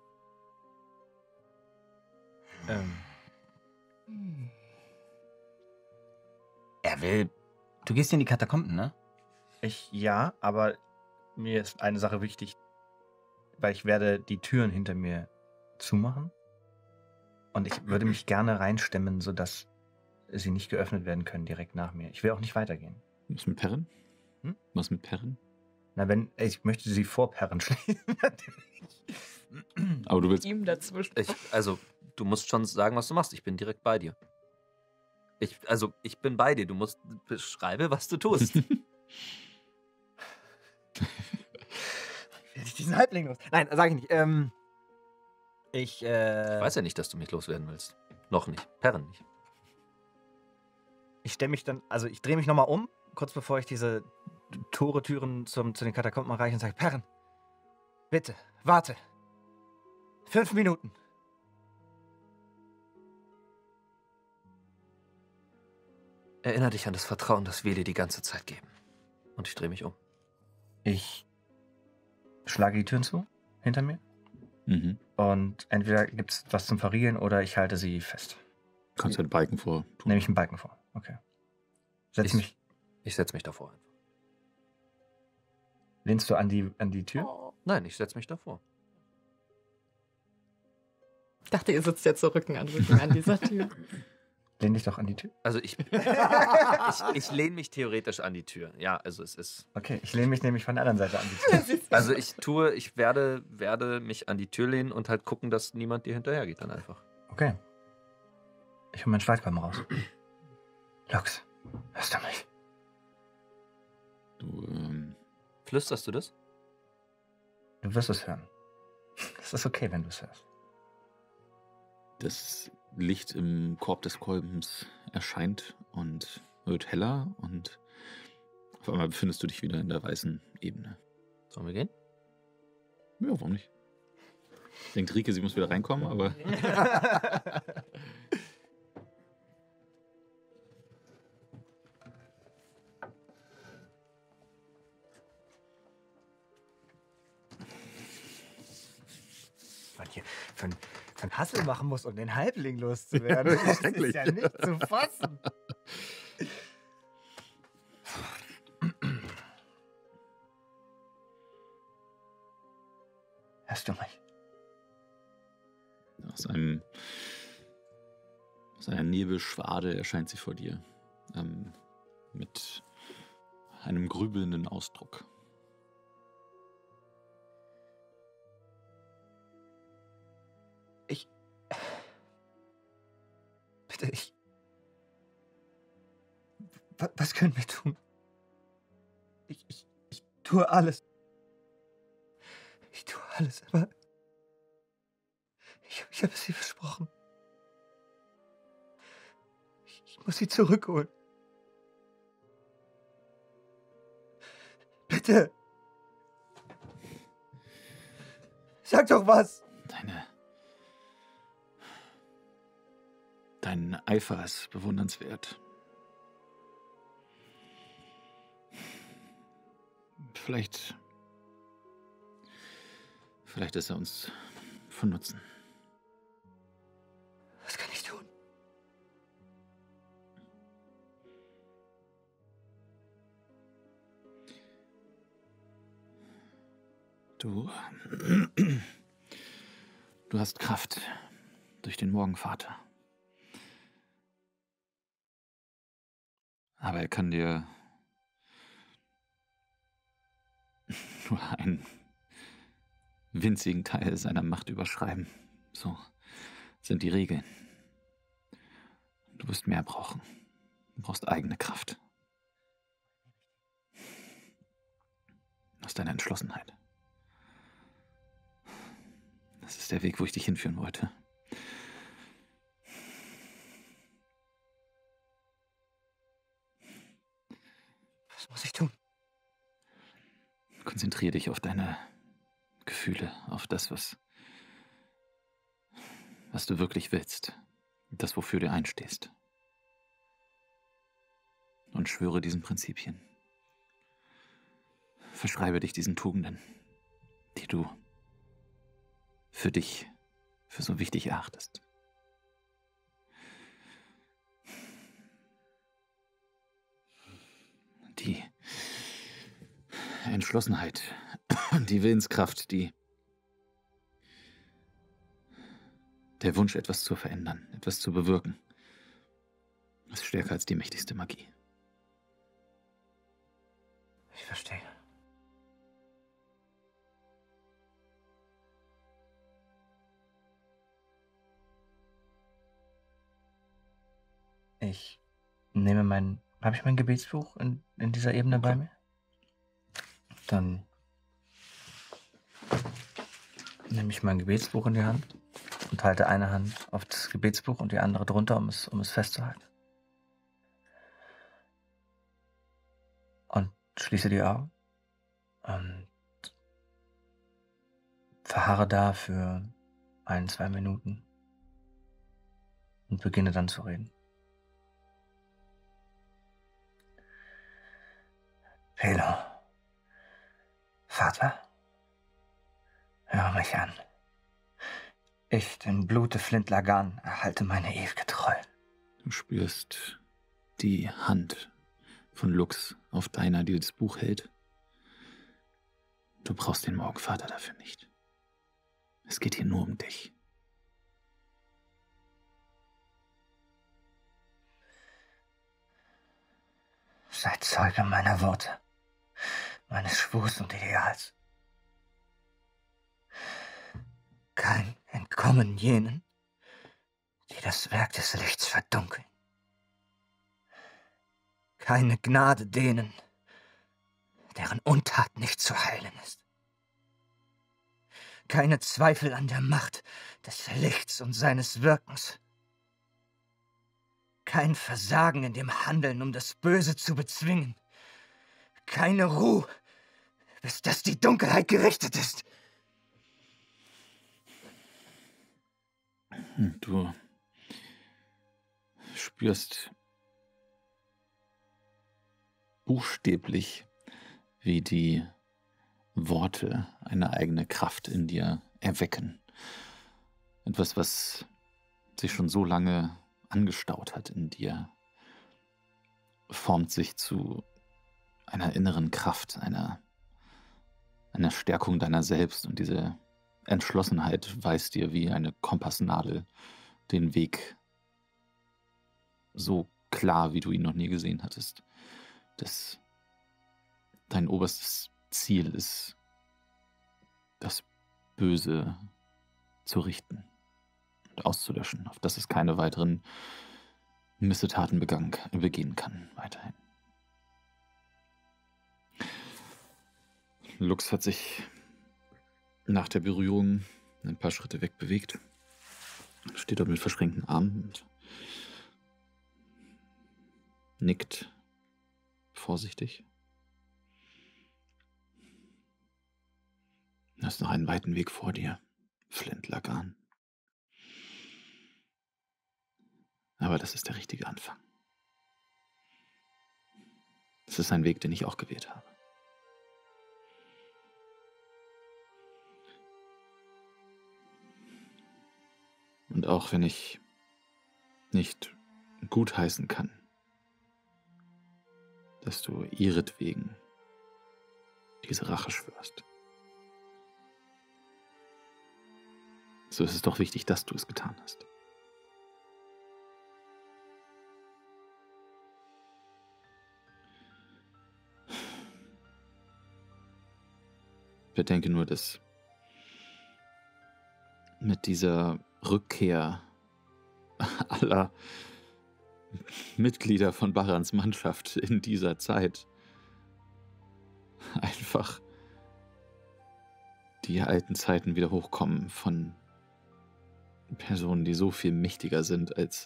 Er will. Du gehst in die Katakomben, ne? Ja, aber mir ist eine Sache wichtig, weil ich werde die Türen hinter mir zumachen und ich würde mich gerne reinstemmen, sodass sie nicht geöffnet werden können direkt nach mir. Ich will auch nicht weitergehen. was mit Perren? Hm? Was mit Perren? Na, ich möchte sie vor Perren schließen. Aber du willst. Ihm dazwischen. Also, du musst schon sagen, was du machst. Ich bin direkt bei dir. Ich bin bei dir. Du musst beschreibe, was du tust. Werde ich diesen Halbling los? Nein, sag ich nicht. Ich weiß ja nicht, dass du mich loswerden willst. Noch nicht. Perren nicht. Ich stelle mich dann, also ich drehe mich nochmal um, kurz bevor ich diese Türen zu den Katakomben erreiche und sage, Perrin, bitte, warte. 5 Minuten. Erinnere dich an das Vertrauen, das wir dir die ganze Zeit geben. Und ich drehe mich um. Ich schlage die Türen zu, hinter mir. Mhm. Und entweder gibt es was zum Verriegeln oder ich halte sie fest. Kannst du einen Balken vor. Nehme ich einen Balken vor. Okay. Ich setze mich davor. Lehnst du an die Tür? Nein, ich setze mich davor. Ich dachte, ihr sitzt jetzt so Rücken an dieser Tür. Lehn dich doch an die Tür. Also ich lehne mich theoretisch an die Tür. Ja, also es ist... Okay, ich lehne mich nämlich von der anderen Seite an die Tür. Also ich werde mich an die Tür lehnen und halt gucken, dass niemand dir hinterhergeht dann einfach. Okay. Ich hole meinen Schweifkolben raus. Lux, hörst du mich? Du, Flüsterst du das? Du wirst es hören. Es ist okay, wenn du es hörst. das Licht im Korb des Kolbens erscheint und wird heller und auf einmal befindest du dich wieder in der weißen Ebene. Sollen wir gehen? Ja, warum nicht? Denkt Rike, sie muss wieder reinkommen, aber... Man hier für einen Hassel machen muss, um den Halbling loszuwerden. Das ist ja nicht zu fassen. Hörst du mich? Aus einer Nebelschwade erscheint sie vor dir. Mit einem grübelnden Ausdruck. Bitte, was können wir tun? Ich tue alles. Ich tue alles, aber ich habe sie versprochen. Ich muss sie zurückholen. Bitte. Sag doch was. Dein Eifer ist bewundernswert. Vielleicht ist er uns von Nutzen. Was kann ich tun? Du hast Kraft durch den Morgenvater. Aber er kann dir nur einen winzigen Teil seiner Macht überschreiben. So sind die Regeln. Du wirst mehr brauchen. Du brauchst eigene Kraft. Aus deiner Entschlossenheit. Das ist der Weg, wo ich dich hinführen wollte. Was muss ich tun? Konzentriere dich auf deine Gefühle, auf das, was du wirklich willst. Das, wofür du einstehst. Und schwöre diesen Prinzipien. Verschreibe dich diesen Tugenden, die du für dich für so wichtig erachtest. Die Entschlossenheit, die Willenskraft, der Wunsch, etwas zu verändern, etwas zu bewirken, ist stärker als die mächtigste Magie. Ich verstehe. Ich nehme habe ich mein Gebetsbuch in dieser Ebene bei mir? Dann nehme ich mein Gebetsbuch in die Hand und halte eine Hand auf das Gebetsbuch und die andere drunter, um es festzuhalten. schließe die Augen und verharre da für 1, 2 Minuten und beginne dann zu reden. Pelo, Vater, höre mich an. Ich, den Blute Flint Lagan, erhalte meine ewige Treue. Du spürst die Hand von Lux auf deiner, die das Buch hält. Du brauchst den Morgenvater dafür nicht. Es geht hier nur um dich. Sei Zeuge meiner Worte, meines Schwurs und Ideals. Kein Entkommen jenen, die das Werk des Lichts verdunkeln. Keine Gnade denen, deren Untat nicht zu heilen ist. Keine Zweifel an der Macht des Lichts und seines Wirkens. Kein Versagen in dem Handeln, um das Böse zu bezwingen. Keine Ruhe, bis dass die Dunkelheit gerichtet ist. Du spürst buchstäblich, wie die Worte eine eigene Kraft in dir erwecken. Etwas, was sich schon so lange angestaut hat in dir, formt sich zu einer inneren Kraft, einer Stärkung deiner selbst, und diese Entschlossenheit weist dir wie eine Kompassnadel den Weg so klar, wie du ihn noch nie gesehen hattest. Dass dein oberstes Ziel ist, das Böse zu richten und auszulöschen, auf dass es keine weiteren Missetaten begehen kann weiterhin. Lux hat sich nach der Berührung ein paar Schritte wegbewegt. Steht dort mit verschränkten Armen und nickt vorsichtig. Du hast noch einen weiten Weg vor dir, Flint Lagan. Aber das ist der richtige Anfang. Es ist ein Weg, den ich auch gewählt habe. Und auch wenn ich nicht gutheißen kann, dass du ihretwegen diese Rache schwörst, so ist es doch wichtig, dass du es getan hast. Bedenke nur, dass mit dieser Rückkehr aller Mitglieder von Barans Mannschaft in dieser Zeit einfach die alten Zeiten wieder hochkommen von Personen, die so viel mächtiger sind als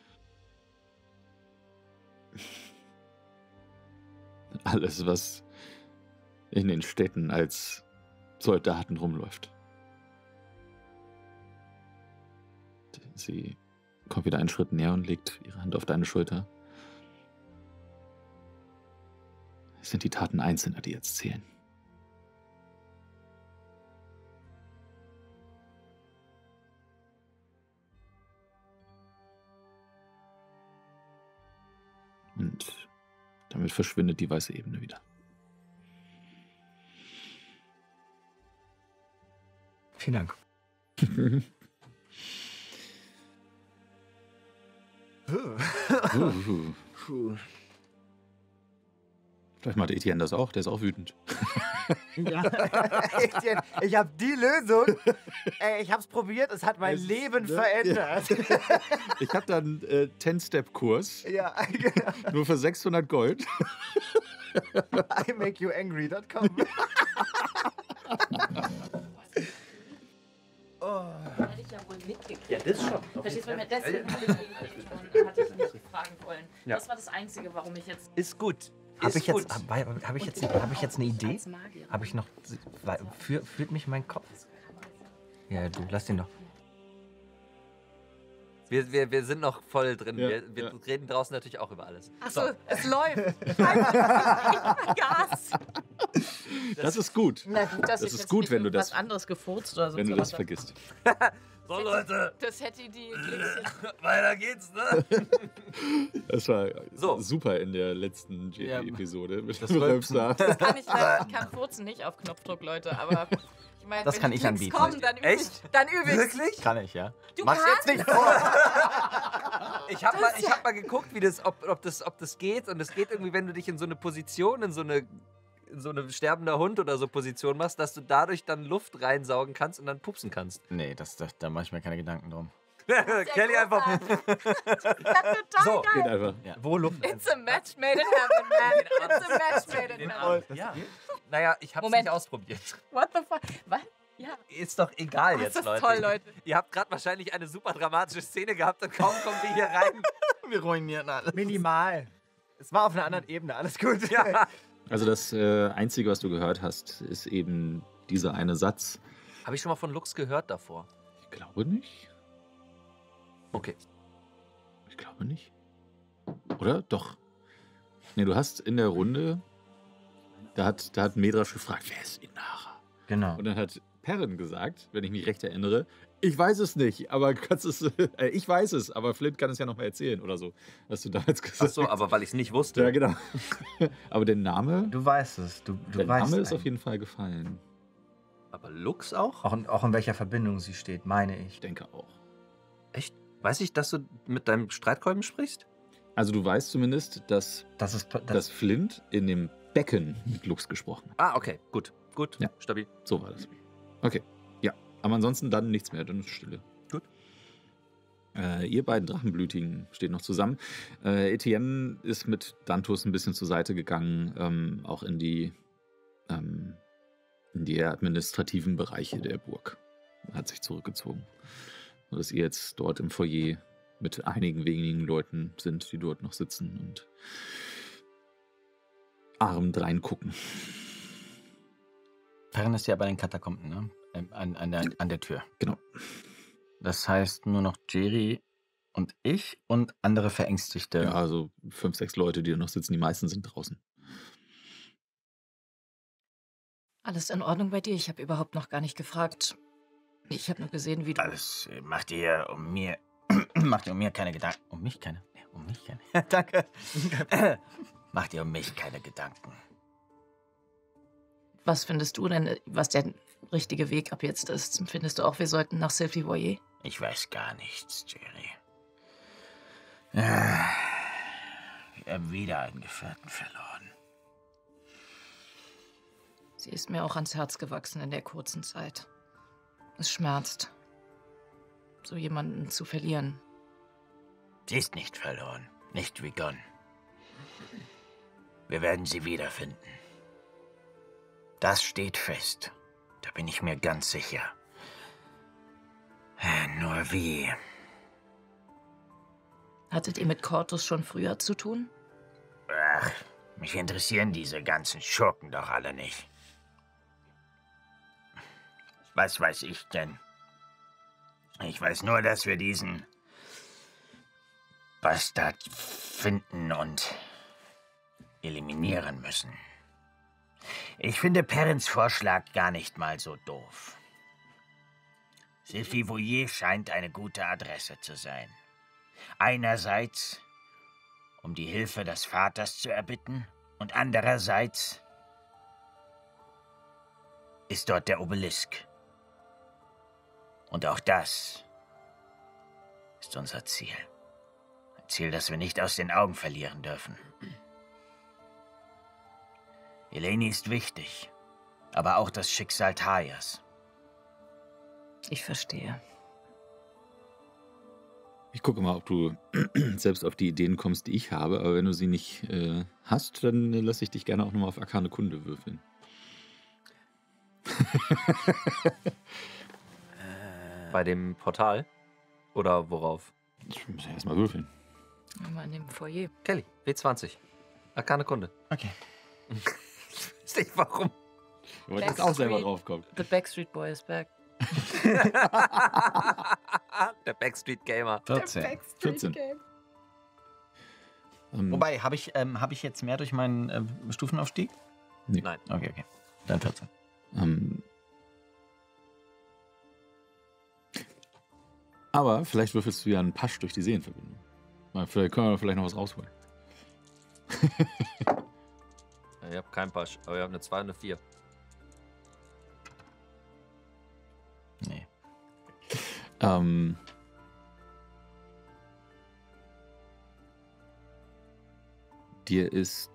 alles, was in den Städten als Soldaten rumläuft. Sie kommt wieder einen Schritt näher und legt ihre Hand auf deine Schulter. Es sind die Taten Einzelner, die jetzt zählen. Und damit verschwindet die weiße Ebene wieder. Vielen Dank. Vielleicht macht Etienne das auch, der ist auch wütend. Etienne, ich habe die Lösung. Ey, ich habe es probiert, es hat mein Leben verändert. Ich habe dann 10-Step-Kurs. Ja, genau. Nur für 600 Gold. imakeYouangry.com. Hätte ich ja wohl mitgekriegt. Ja, das schon. Verstehst du, deswegen hatte ich nicht fragen wollen. Ja. Das war das Einzige, warum ich jetzt... Ist gut. Habe ich, gut. hab ich jetzt eine Idee? Als Magier. Habe ich noch... Führt mich mein Kopf? Ja, du, lass den doch. Wir sind noch voll drin. Ja, Wir reden draußen natürlich auch über alles. Achso, es läuft. Gas. Das ist gut. Na gut, Das ich ist jetzt gut, nicht wenn du irgendwas das- anderes gefurzt oder so. Wenn du das vergisst. So, Leute, Das hätte die Klicks jetzt. weiter geht's, ne? Das war So. super in der letzten Ja, JP-Episode mit das dem Rülpsen. Rülpser. Das kann ich leider, ich kann furzen nicht auf Knopfdruck, Leute, aber ich meine, Das wenn kann die ich Klicks anbieten. kommen, dann übe ich. Echt? Dann übe ich. Wirklich? Kann ich, ja. Du Mach's kannst? jetzt nicht vor! Ich hab mal geguckt, ob das geht. Und es geht irgendwie, wenn du dich in so eine Position, in so eine sterbender Hund oder so Position machst, dass du dadurch dann Luft reinsaugen kannst und dann pupsen kannst. Nee, da mache ich mir keine Gedanken drum. Kelly einfach. Das ist total So, Geht geil. einfach. Ja. Wo Luft? It's a match made in heaven, man. It's a match made in Den heaven. Arm. Ja. Naja, ich hab's Moment. nicht ausprobiert. What the fuck? Was? Ja. Ist doch egal Das jetzt, ist Leute. toll, Leute. Ihr habt gerade wahrscheinlich eine super dramatische Szene gehabt und kaum kommen wir hier rein. Wir ruinieren alles. Minimal. Es war auf einer anderen Ebene, alles gut. Ja. Also das Einzige, was du gehört hast, ist eben dieser eine Satz. Habe ich schon mal von Lux gehört davor? Ich glaube nicht. Okay. Ich glaube nicht. Oder? Doch. Nee, du hast in der Runde, da hat Medrash gefragt, wer ist Inara? Genau. Und dann hat Perrin gesagt, wenn ich mich recht erinnere, ich weiß es nicht, aber kannst es, ich weiß es, aber Flint kann es ja noch mal erzählen oder so. Hast du damals gesagt. Ach so, aber weil ich es nicht wusste. Ja, genau. Aber der Name, Du weißt es. Du der weißt Name ist eigentlich. auf jeden Fall gefallen. Aber Lux auch? Auch in welcher Verbindung sie steht, meine ich. Ich denke auch. Echt? Weiß ich, dass du mit deinem Streitkolben sprichst? Also du weißt zumindest, dass Das Flint in dem Becken mit Lux gesprochen hat. Ah, okay. Gut. Gut. Ja. Stabil. So war das. Okay. Ja. Aber ansonsten dann nichts mehr, dann ist Stille. Gut. Ihr beiden Drachenblütigen steht noch zusammen. Etienne ist mit Dantus ein bisschen zur Seite gegangen, auch in die administrativen Bereiche der Burg. Hat sich zurückgezogen. Sodass ihr jetzt dort im Foyer mit einigen wenigen Leuten sind, die dort noch sitzen und armend reingucken. Perrin ist ja bei den Katakomben, ne? An der Tür. Genau. Das heißt nur noch Jerry und ich und andere Verängstigte. Ja, also 5, 6 Leute, die da noch sitzen. Die meisten sind draußen. Alles in Ordnung bei dir? Ich habe überhaupt noch gar nicht gefragt. Ich habe nur gesehen, wie du... Alles macht ihr um mir keine Gedanken. Um mich keine? Nee, um mich keine. Danke. Macht ihr um mich keine Gedanken. Was findest du denn, was der richtige Weg ab jetzt ist? Findest du auch, wir sollten nach Sylphie Voyer? Ich weiß gar nichts, Jerry. Wir haben wieder einen Gefährten verloren. Sie ist mir auch ans Herz gewachsen in der kurzen Zeit. Es schmerzt, so jemanden zu verlieren. Sie ist nicht verloren, nicht wie Gon. Wir werden sie wiederfinden. Das steht fest. Da bin ich mir ganz sicher. Nur wie? Hattet ihr mit Cortus schon früher zu tun? Ach, mich interessieren diese ganzen Schurken doch alle nicht. Was weiß ich denn? Ich weiß nur, dass wir diesen Bastard finden und eliminieren müssen. Ich finde Perrins Vorschlag gar nicht mal so doof. Sylphie Voyer scheint eine gute Adresse zu sein. Einerseits, um die Hilfe des Vaters zu erbitten, und andererseits ist dort der Obelisk. Und auch das ist unser Ziel. Ein Ziel, das wir nicht aus den Augen verlieren dürfen. Eleni ist wichtig, aber auch das Schicksal Tayas. Ich verstehe. Ich gucke mal, ob du selbst auf die Ideen kommst, die ich habe. Aber wenn du sie nicht hast, dann lasse ich dich gerne auch nochmal auf Arkane Kunde würfeln. Bei dem Portal? Oder worauf? Ich muss ja erstmal würfeln. Mal in dem Foyer. Kelly, W20. Arkane Kunde. Okay. Ich weiß nicht warum. Ich wollte jetzt auch selber draufkommen. The Backstreet Boy is back. Der Backstreet Gamer. 14. 14. Wobei, habe ich jetzt mehr durch meinen Stufenaufstieg? Nee. Nein. Okay. Dann 14. Aber vielleicht würfelst du ja einen Pasch durch die Seelenverbindung. Vielleicht können wir vielleicht noch was rausholen. Ich habe keinen Pasch, aber ich habe eine 2 und eine 4. Nee. Dir ist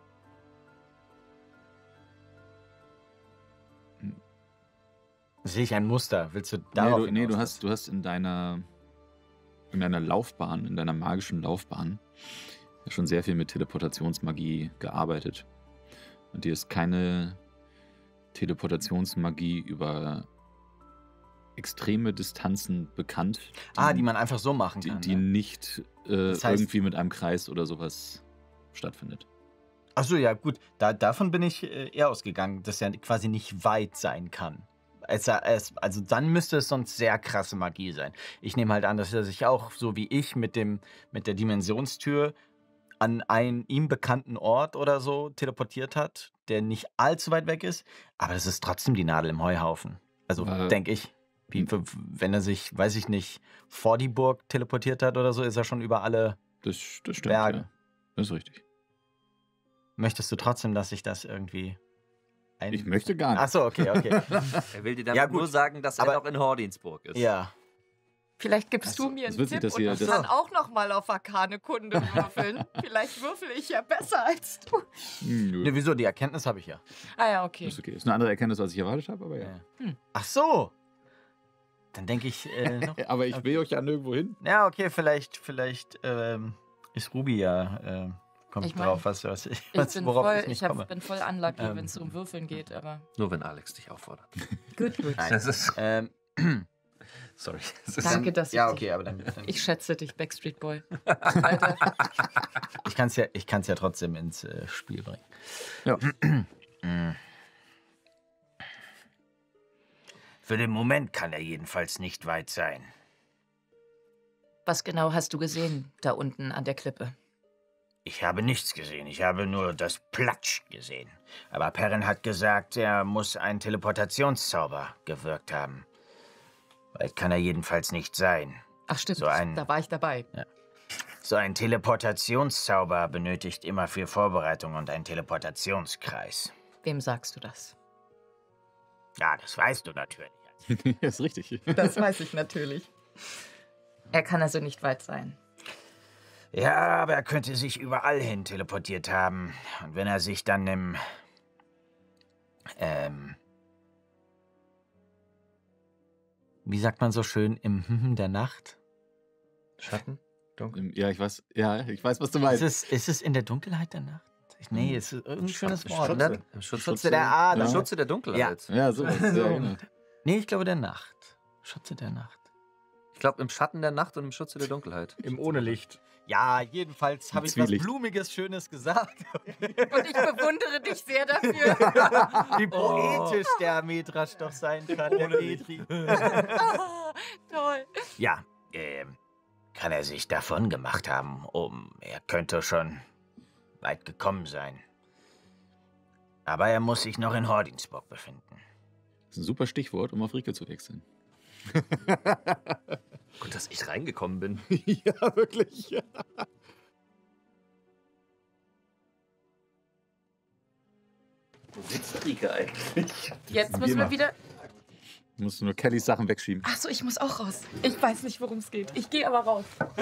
Sehe ich ein Muster? Willst du darauf Nee, hinaus? du hast in deiner Laufbahn, in deiner magischen Laufbahn ja schon sehr viel mit Teleportationsmagie gearbeitet. Und dir ist keine Teleportationsmagie über extreme Distanzen bekannt. Die man einfach so machen kann. Die nicht Das heißt- irgendwie mit einem Kreis oder sowas stattfindet. Achso, ja, gut. Davon bin ich eher ausgegangen, dass er quasi nicht weit sein kann. Also dann müsste es sonst sehr krasse Magie sein. Ich nehme halt an, dass er sich auch, so wie ich, mit der Dimensionstür an einen ihm bekannten Ort oder so teleportiert hat, der nicht allzu weit weg ist. Aber das ist trotzdem die Nadel im Heuhaufen. Also denke ich. Wenn er sich, weiß ich nicht, vor die Burg teleportiert hat oder so, ist er schon über alle Das stimmt, Berge. ja. Das ist richtig. Möchtest du trotzdem, dass ich das irgendwie... Ich möchte gar nicht. Achso, okay. Er will dir damit Ja, gut. nur sagen, dass er Aber- noch in Hordinsburg ist. Ja. Vielleicht gibst du mir das einen wird sich Tipp das und hier- ich das- kann auch noch mal auf Arkane Kunde würfeln. Vielleicht würfel ich ja besser als du. Nö. Ne, wieso? Die Erkenntnis habe ich ja. Ah ja, okay. Ist okay. Ist eine andere Erkenntnis, als ich erwartet habe, aber ja. Ach so. Dann denke ich noch. Aber ich will euch ja nirgendwo hin. Ja, okay, vielleicht ist Ruby kommt Ich mein, drauf, worauf ich nicht komme. bin voll unlucky, Ähm. wenn es um Würfeln geht, aber... Nur wenn Alex dich auffordert. Gut. Nein. Das ist, sorry. Das ist Danke, dass ja, ich okay, aber dann Ich schätze dich, Backstreet Boy. Alter. ich kann es ja trotzdem ins Spiel bringen. Ja. Für den Moment kann er jedenfalls nicht weit sein. Was genau hast du gesehen, da unten an der Klippe? Ich habe nichts gesehen, ich habe nur das Platsch gesehen. Aber Perrin hat gesagt, er muss einen Teleportationszauber gewirkt haben. Weit kann er jedenfalls nicht sein. Ach stimmt, So ein- da war ich dabei. So ein Teleportationszauber benötigt immer viel Vorbereitung und einen Teleportationskreis. Wem sagst du das? Ja, das weißt du natürlich. Ja, ist richtig. Das weiß ich natürlich. Er kann also nicht weit sein. Ja, aber er könnte sich überall hin teleportiert haben. Und wenn er sich dann Wie sagt man so schön, im der Nacht? Schatten? Ja, ich weiß, was du meinst. Ist es in der Dunkelheit der Nacht? Nee, es ist irgendein schönes Wort. Ne? Im Schutze der Im Ader. Schutze der Dunkelheit. Ja, sowas. Ja, genau. Nee, ich glaube der Nacht. Schutze der Nacht. Ich glaube, im Schatten der Nacht und im Schutze der Dunkelheit. Im ohne Licht. Ja, jedenfalls habe ich was Zwielicht. Blumiges, Schönes gesagt. Und ich bewundere dich sehr dafür. Wie poetisch der Medrasch doch sein kann, der Medri. Oh, toll. Ja, kann er sich davon gemacht haben. Er könnte schon weit gekommen sein. Aber er muss sich noch in Hordinsburg befinden. Das ist ein super Stichwort, um auf Rieke zu wechseln. Gut, dass ich reingekommen bin. Ja, wirklich. Wo sitzt Rike eigentlich? Jetzt müssen wir wieder... Du musst nur Kellys Sachen wegschieben. Achso, ich muss auch raus. Ich weiß nicht, worum es geht. Ich gehe aber raus.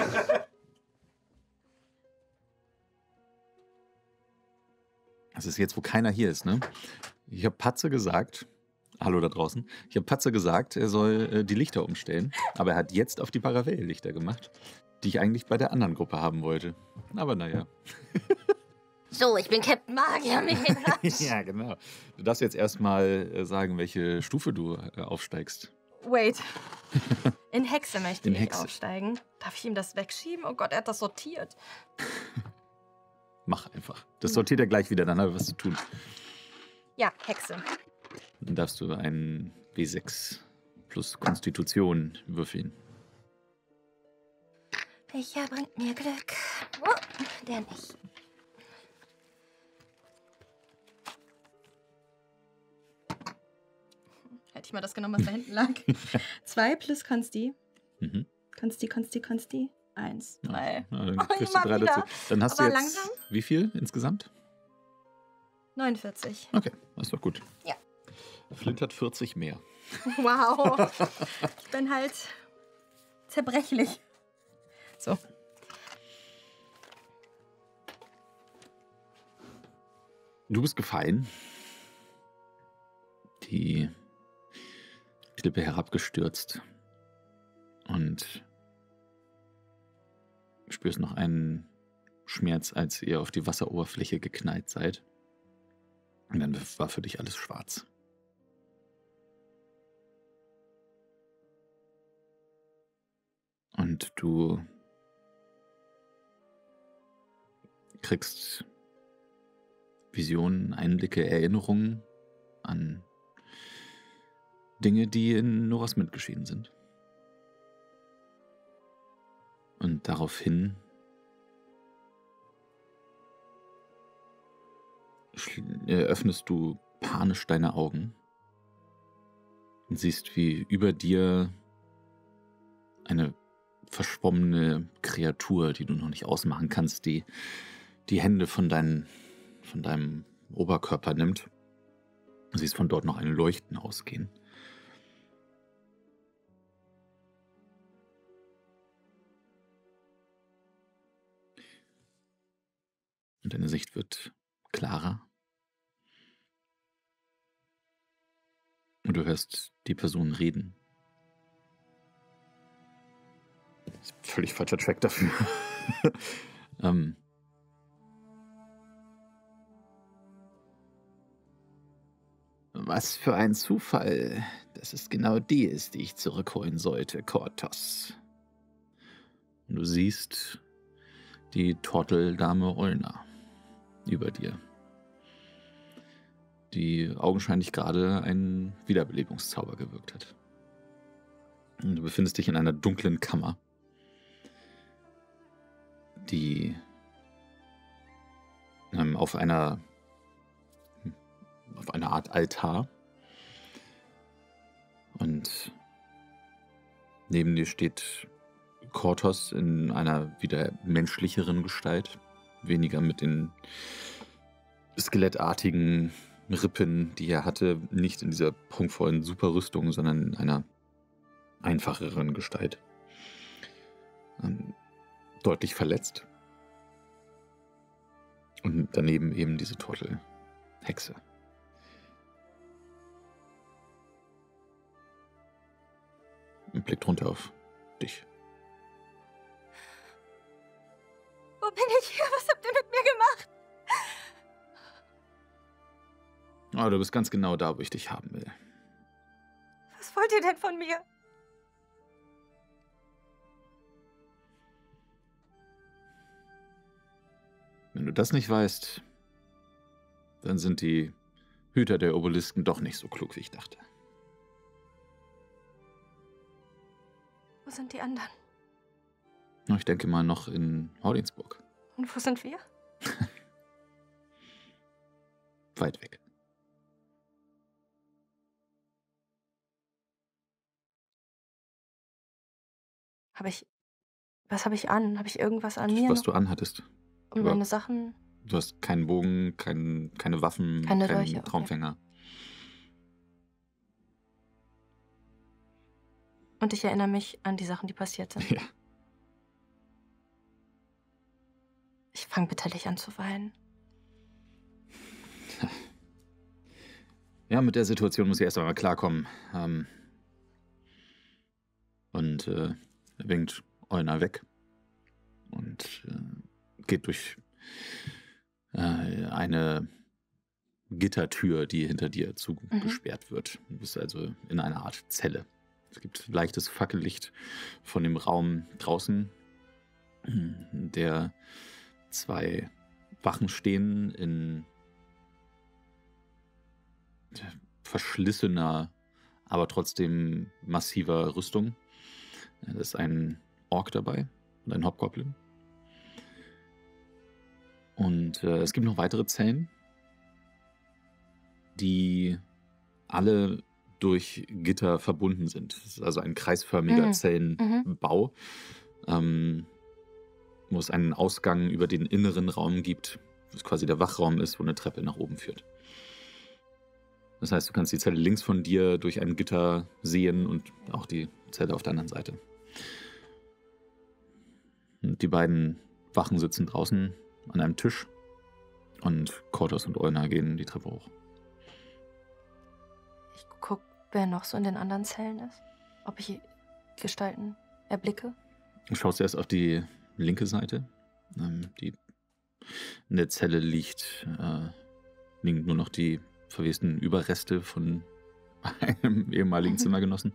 Das ist jetzt, wo keiner hier ist, ne? Ich habe Patze gesagt, hallo da draußen, ich habe Patze gesagt, er soll die Lichter umstellen, aber er hat jetzt auf die Paravell-Lichter gemacht, die ich eigentlich bei der anderen Gruppe haben wollte. Aber naja. So, ich bin Captain Magier. Ja, genau. Du darfst jetzt erstmal sagen, welche Stufe du aufsteigst. Wait. In Hexe möchte In ich Hexe. aufsteigen. Darf ich ihm das wegschieben? Oh Gott, er hat das sortiert. Mach einfach. Das sortiert er gleich wieder, dann hat er was zu tun. Ja, Hexe. Dann darfst du einen W6 plus Konstitution würfeln. Welcher bringt mir Glück? Oh, der nicht. Hätte ich mal das genommen, was da hinten lag. 2 plus Konsti. Mhm. Konsti. 1. Ja. 3. Ja, dann Oh, kriegst du immer 3 dazu. wieder. Dann hast Aber du jetzt langsam? wie viel insgesamt? 49. Okay, das ist doch gut. Ja. Flint hat 40 mehr. Wow. Ich bin halt zerbrechlich. So. Du bist gefallen. Die Klippe herabgestürzt. Und spürst noch einen Schmerz, als ihr auf die Wasseroberfläche geknallt seid. Und dann war für dich alles schwarz. Und du kriegst Visionen, Einblicke, Erinnerungen an Dinge, die in Norasmith geschehen sind. Und daraufhin öffnest du panisch deine Augen und siehst, wie über dir eine verschwommene Kreatur, die du noch nicht ausmachen kannst, die Hände von deinem Oberkörper nimmt. Du siehst von dort noch ein Leuchten ausgehen. Und deine Sicht wird klarer. Und du hörst die Person reden. Das ist ein völlig falscher Track dafür. Was für ein Zufall, dass es genau die ist, die ich zurückholen sollte, Kortos. Und du siehst die Torteldame Olna über dir, die augenscheinlich gerade einen Wiederbelebungszauber gewirkt hat. Und du befindest dich in einer dunklen Kammer, die auf einer Art Altar, und neben dir steht Kortos in einer wieder menschlicheren Gestalt, weniger mit den skelettartigen Rippen, die er hatte, nicht in dieser prunkvollen Superrüstung, sondern in einer einfacheren Gestalt. Deutlich verletzt. Und daneben eben diese Tortelhexe. Und blickt runter auf dich. Wo bin ich hier? Was habt ihr mit mir gemacht? Aber du bist ganz genau da, wo ich dich haben will. Was wollt ihr denn von mir? Wenn du das nicht weißt, dann sind die Hüter der Obelisken doch nicht so klug, wie ich dachte. Wo sind die anderen? Ich denke mal noch in Hordinsburg. Und wo sind wir? Weit weg. Was habe ich an? Habe ich irgendwas an mir? Was du anhattest. Und meine Sachen? Du hast keinen Bogen, keine Waffen, keine keinen Dolche, okay. Traumfänger. Und ich erinnere mich an die Sachen, die passiert sind. Ja. Ich fange bitterlich an zu weinen. Ja, mit der Situation muss ich erst einmal klarkommen. Und winkt Olna weg. Und geht durch eine Gittertür, die hinter dir zugesperrt wird. Du bist also in einer Art Zelle. Es gibt leichtes Fackellicht von dem Raum draußen, der 2 Wachen stehen in verschlissener, aber trotzdem massiver Rüstung. Da ist ein Ork dabei und ein Hobgoblin. Und es gibt noch weitere Zellen, die alle durch Gitter verbunden sind. Das ist also ein kreisförmiger Zellenbau, wo es einen Ausgang über den inneren Raum gibt, was quasi der Wachraum ist, wo eine Treppe nach oben führt. Das heißt, du kannst die Zelle links von dir durch ein Gitter sehen und auch die Zelle auf der anderen Seite. Und die beiden Wachen sitzen draußen an einem Tisch und Kortos und Olna gehen die Treppe hoch. Ich guck, wer noch so in den anderen Zellen ist. Ob ich Gestalten erblicke. Du schaust erst auf die linke Seite. Die in der Zelle liegen nur noch die verwesten Überreste von einem ehemaligen Zimmergenossen.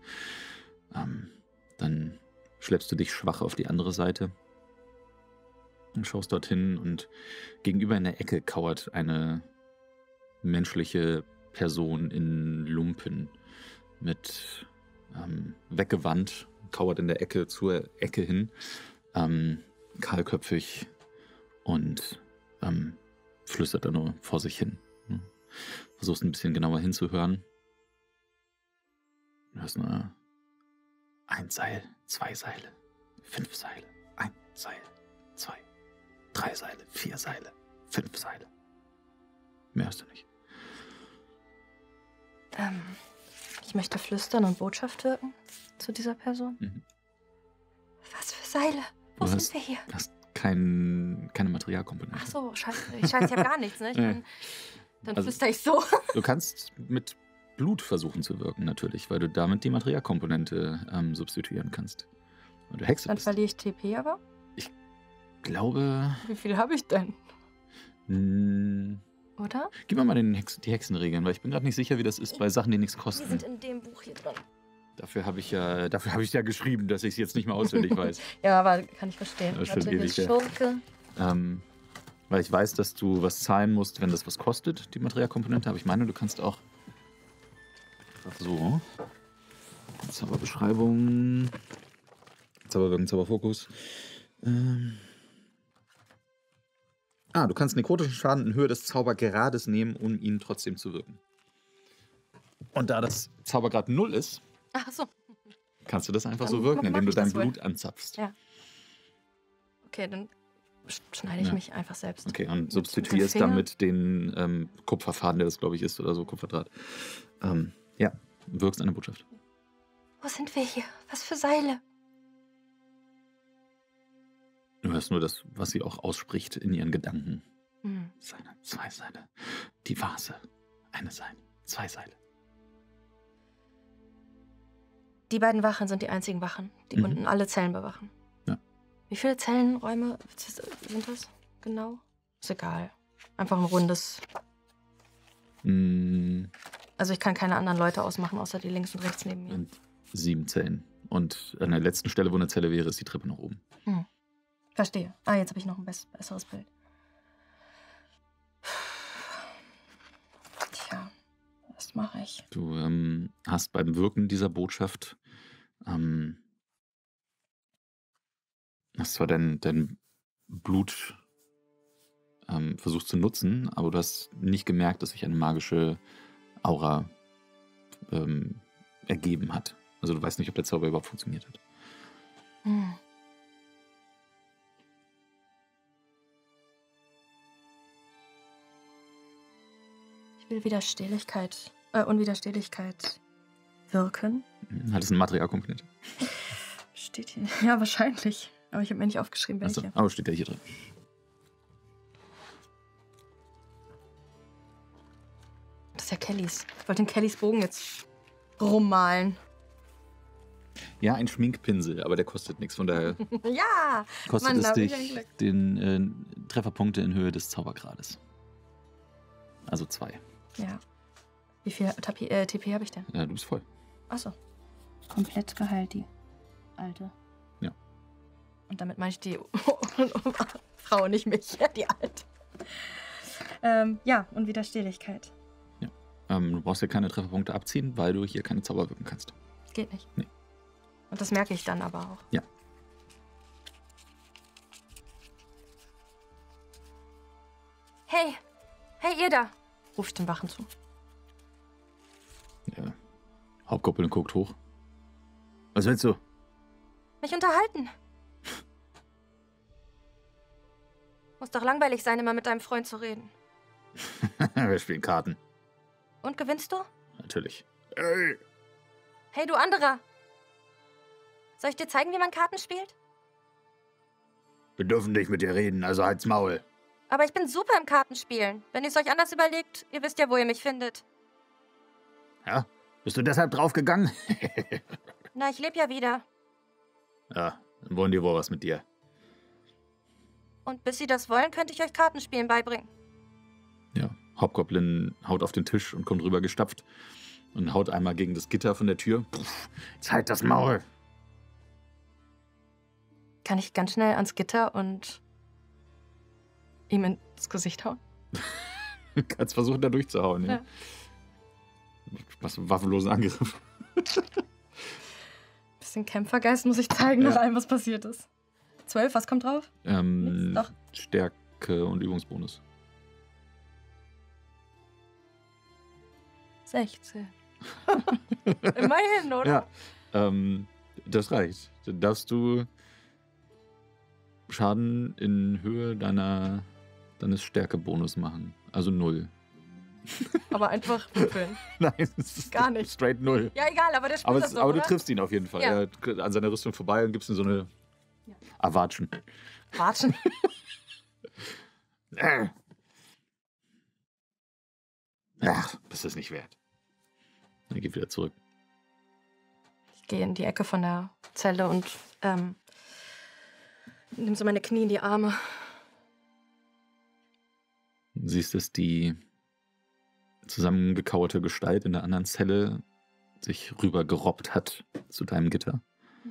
Dann schleppst du dich schwach auf die andere Seite und schaust dorthin und gegenüber in der Ecke kauert eine menschliche Person in Lumpen mit weggewandt, kauert in der Ecke zur Ecke hin, kahlköpfig und flüstert da nur vor sich hin. Versuchst ein bisschen genauer hinzuhören. Du hörst nur 1 Seil, 2 Seile, 5 Seile, 1 Seil, 2, 3 Seile, 4 Seile, 5 Seile. Mehr hörst du nicht. Ich möchte flüstern und Botschaft wirken zu dieser Person. Was für Seile? Wo sind wir hier? Du hast keine Materialkomponente. Ach so, scheiße. Ich habe gar nichts, ne? Dann flüster ich so. Du kannst mit Blut versuchen zu wirken, natürlich, weil du damit die Materialkomponente substituieren kannst. Weil du Hexe Dann bist. verliere ich TP aber? Ich glaube... Wie viel habe ich denn? Oder? Gib mir mal die Hexenregeln, weil ich bin gerade nicht sicher, wie das ist bei Sachen, die nichts Die kosten. sind in dem Buch hier drin. Dafür habe ich ja geschrieben, dass ich es jetzt nicht mehr auswendig weiß. Ja, aber kann ich verstehen. Das ist schon Warte, ewig hier her. ist Schurke. Weil ich weiß, dass du was zahlen musst, wenn das was kostet, die Materialkomponente. Aber ich meine, du kannst auch... So. Zauberbeschreibung. Zauberwirken, Zauberfokus. Du kannst nekrotischen Schaden in Höhe des Zaubergrades nehmen, um ihn trotzdem zu wirken. Und da das Zaubergrad 0 ist, Ach so. kannst du das einfach Dann so wirken, mach indem du ich das dein wohl. Blut anzapfst. Ja. Okay, dann schneide ich mich einfach selbst. Okay, und Mit substituierst den Fingern? damit den Kupferfaden, der das, glaube ich, ist, oder so, Kupferdraht. Ja, wirkst eine Botschaft. Wo sind wir hier? Was für Seile? Du hörst nur das, was sie auch ausspricht in ihren Gedanken. Hm. Seile, 2 Seile. Die Vase. 1 Seil, 2 Seile. Die beiden Wachen sind die einzigen Wachen, die unten alle Zellen bewachen. Ja. Wie viele Zellenräume sind das genau? Ist egal. Einfach ein rundes. Also ich kann keine anderen Leute ausmachen, außer die links und rechts neben mir. Und 7 Zellen. Und an der letzten Stelle, wo eine Zelle wäre, ist die Treppe nach oben. Verstehe. Jetzt habe ich noch ein besseres Bild. Tja, was mache ich? Du hast beim Wirken dieser Botschaft hast zwar dein Blut versucht zu nutzen, aber du hast nicht gemerkt, dass sich eine magische Aura ergeben hat. Also du weißt nicht, ob der Zauber überhaupt funktioniert hat. Ich will Unwiderstehlichkeit wirken. Hat es eine Materialkomponente? Steht hier. Ja, wahrscheinlich. Aber ich habe mir nicht aufgeschrieben, welche. Achso, aber steht ja hier drin. Das ist ja Kellys. Ich wollte den Kellys Bogen jetzt rummalen. Ja, ein Schminkpinsel, aber der kostet nichts. Von daher Ja! kostet Mann, es da hab ich dich Glück. den Trefferpunkte in Höhe des Zaubergrades. Also 2. Ja. Wie viel TP habe ich denn? Ja, du bist voll. Achso. Komplett geheilt, die alte. Ja. Und damit meine ich die Frau, nicht mich. Die alte. Ja, Unwiderstehlichkeit. Du brauchst ja keine Trefferpunkte abziehen, weil du hier keine Zauber wirken kannst. Geht nicht. Nee. Und das merke ich dann aber auch. Ja. Hey! Hey, ihr da! Ruf ich den Wachen zu. Ja. Hauptkuppel guckt hoch. Was willst du? Mich unterhalten. Muss doch langweilig sein, immer mit deinem Freund zu reden. Wir spielen Karten. Und gewinnst du? Natürlich. Ey. Hey, du anderer! Soll ich dir zeigen, wie man Karten spielt? Wir dürfen nicht mit dir reden, also halt's Maul. Aber ich bin super im Kartenspielen. Wenn ihr es euch anders überlegt, ihr wisst ja, wo ihr mich findet. Ja? Bist du deshalb draufgegangen? Na, ich lebe ja wieder. Ja, dann wollen die wohl was mit dir. Und bis sie das wollen, könnte ich euch Kartenspielen beibringen. Ja, Hauptgoblin haut auf den Tisch und kommt rüber gestapft und haut einmal gegen das Gitter von der Tür. Puff, jetzt halt das Maul. Kann ich ganz schnell ans Gitter und ihm ins Gesicht hauen? Du kannst versuchen, da durchzuhauen. Ja. Ja. Was einen waffenlosen Angriff. Bisschen Kämpfergeist muss ich zeigen, nach allem, was passiert ist. 12, was kommt drauf? Doch. Stärke und Übungsbonus. 16. Immerhin, oder? Ja, das reicht. Dann darfst du Schaden in Höhe deines Stärkebonus machen. Also 0. Aber einfach würfeln. Nein, es ist Gar nicht. straight 0. Ja, egal, aber der spielt das so, Aber du oder? triffst ihn auf jeden Fall. Ja. Er geht an seiner Rüstung vorbei und gibst ihm so eine Awatschen. Watschen. Ach, das ist nicht wert. Er geht wieder zurück. Ich gehe in die Ecke von der Zelle und nimm so meine Knie in die Arme. Du siehst, dass die zusammengekauerte Gestalt in der anderen Zelle sich rüber gerobbt hat zu deinem Gitter.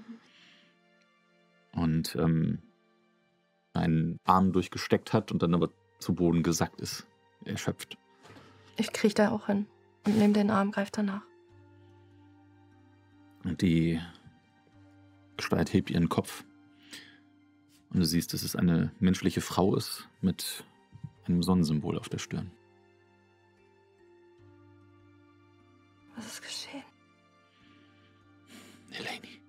Und einen Arm durchgesteckt hat und dann aber zu Boden gesackt ist. Erschöpft. Ich kriech da auch hin und nehme den Arm, greif danach. Und die Gestalt hebt ihren Kopf. Und du siehst, dass es eine menschliche Frau ist mit einem Sonnensymbol auf der Stirn. Was ist geschehen? Eleni.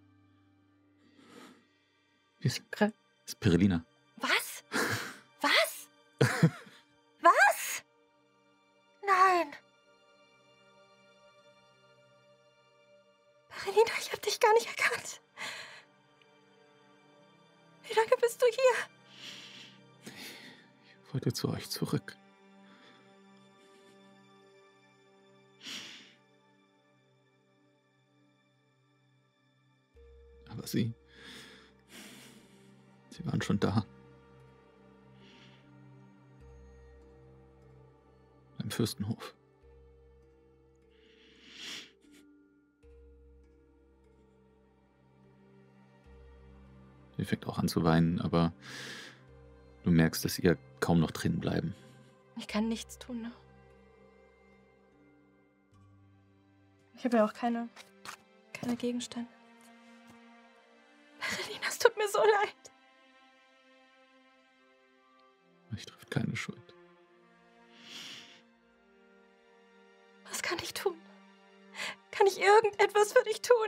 Wie ist Gre- ist Perilina. Was? Was? Was? Nein. Perilina, ich hab dich gar nicht erkannt. Wie lange bist du hier? Ich wollte zu euch zurück. Aber sie waren schon da. Beim Fürstenhof. Sie fängt auch an zu weinen, aber du merkst, dass ihr kaum noch Tränen bleiben. Ich kann nichts tun, ne? Ich habe ja auch keine Gegenstände. Perilina, es tut mir so leid. Mich trifft keine Schuld. Was kann ich tun? Kann ich irgendetwas für dich tun?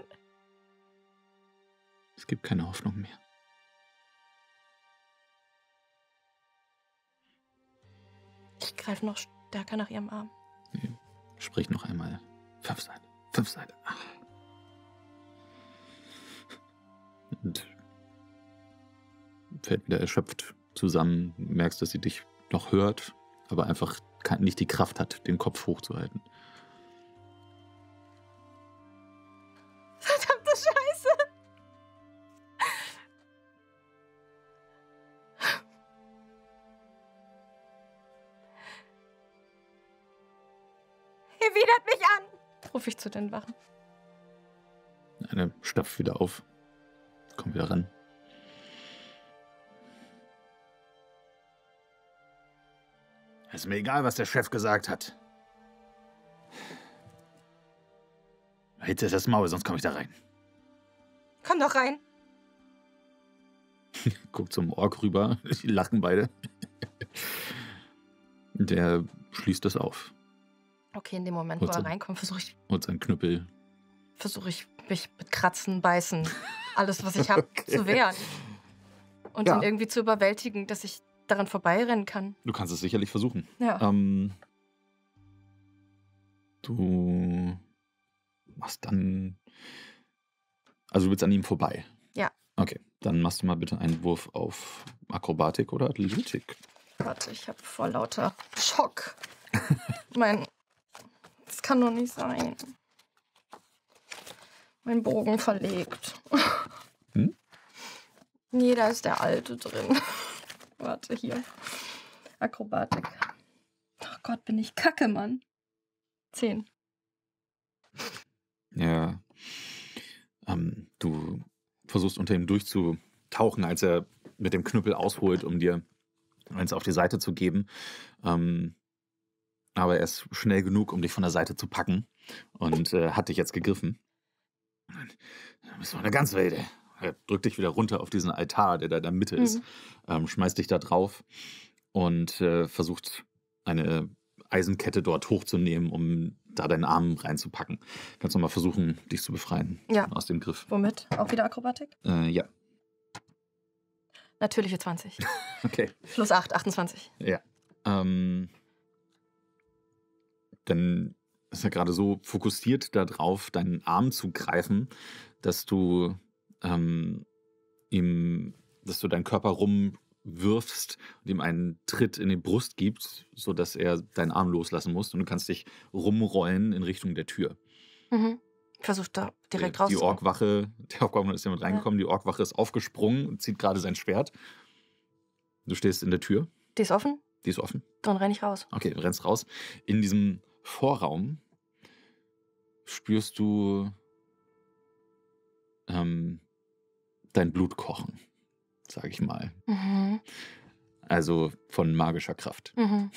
Es gibt keine Hoffnung mehr. Ich greife noch stärker nach ihrem Arm. Sprich noch einmal. 5 Seile. 5 Seile. Und fällt wieder erschöpft zusammen. Merkst, dass sie dich noch hört, aber einfach nicht die Kraft hat, den Kopf hochzuhalten. Verdammte Scheiße! Ihr widert mich an! Ruf ich zu den Wachen. Eine stapft wieder auf. Kommt wieder ran. Ist mir egal, was der Chef gesagt hat. Jetzt ist das Maul, sonst komme ich da rein. Komm doch rein. Guckt zum Ork rüber. Die lachen beide. Der schließt das auf. Okay, in dem Moment, Holt wo er so- reinkommt, versuche Und sein Knüppel. ich mich mit Kratzen, Beißen, alles, was ich habe, zu wehren. Und Ja. ihn irgendwie zu überwältigen, dass ich daran vorbeirennen kann. Du kannst es sicherlich versuchen. Ja. Du machst dann... Also du willst an ihm vorbei? Ja. Okay, dann machst du mal bitte einen Wurf auf Akrobatik oder Athletik. Warte, ich habe vor lauter Schock. Das kann doch nicht sein. Mein Bogen verlegt. Hm? Nee, da ist der alte drin. Warte, hier. Akrobatik. Oh Gott, bin ich kacke, Mann. 10. Ja. Du versuchst unter ihm durchzutauchen, als er mit dem Knüppel ausholt, um dir eins auf die Seite zu geben. Aber er ist schnell genug, um dich von der Seite zu packen und hat dich jetzt gegriffen. Du bist doch eine ganz wilde. Er drückt dich wieder runter auf diesen Altar, der da in der Mitte ist, schmeißt dich da drauf und versucht eine Eisenkette dort hochzunehmen, um da deinen Arm reinzupacken. Kannst du mal versuchen, dich zu befreien Ja. aus dem Griff. Womit? Auch wieder Akrobatik? Ja, Natürliche 20. okay. Plus 8, 28. Ja. Dann ist er gerade so fokussiert darauf, deinen Arm zu greifen, dass du deinen Körper rumwirfst und ihm einen Tritt in die Brust gibst, sodass er deinen Arm loslassen muss und du kannst dich rumrollen in Richtung der Tür. Mhm. Versucht da direkt Die rauszukommen. Orkwache, der Hauptgoblin ist ja mit reingekommen, die Orkwache ist aufgesprungen und zieht gerade sein Schwert. Du stehst in der Tür, Die ist offen, die ist offen. dann renne ich raus. Okay, du rennst raus. In diesem Vorraum spürst du dein Blut kochen, sage ich mal. Mhm. Also von magischer Kraft. Mhm.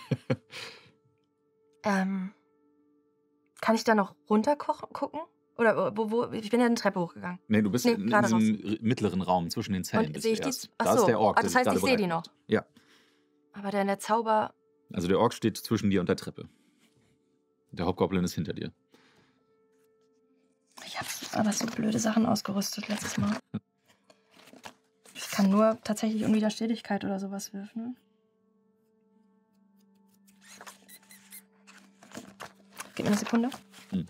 Kann ich da noch runter gucken? Oder wo? Ich bin ja eine Treppe hochgegangen. Nee, du bist Nee, in gerade diesem mittleren Raum zwischen den Zellen. Und bist sehe du ich erst. die? Ach Da so. ist der Ork. Das heißt, ich sehe die noch. Ja, Aber der Zauber. also der Ork steht zwischen dir und der Treppe. Der Hauptgoblin ist hinter dir. Ich habe aber so blöde Sachen ausgerüstet letztes Mal. Ich kann nur tatsächlich Unwiderstehlichkeit oder sowas würfeln. Gib mir eine Sekunde. Mhm.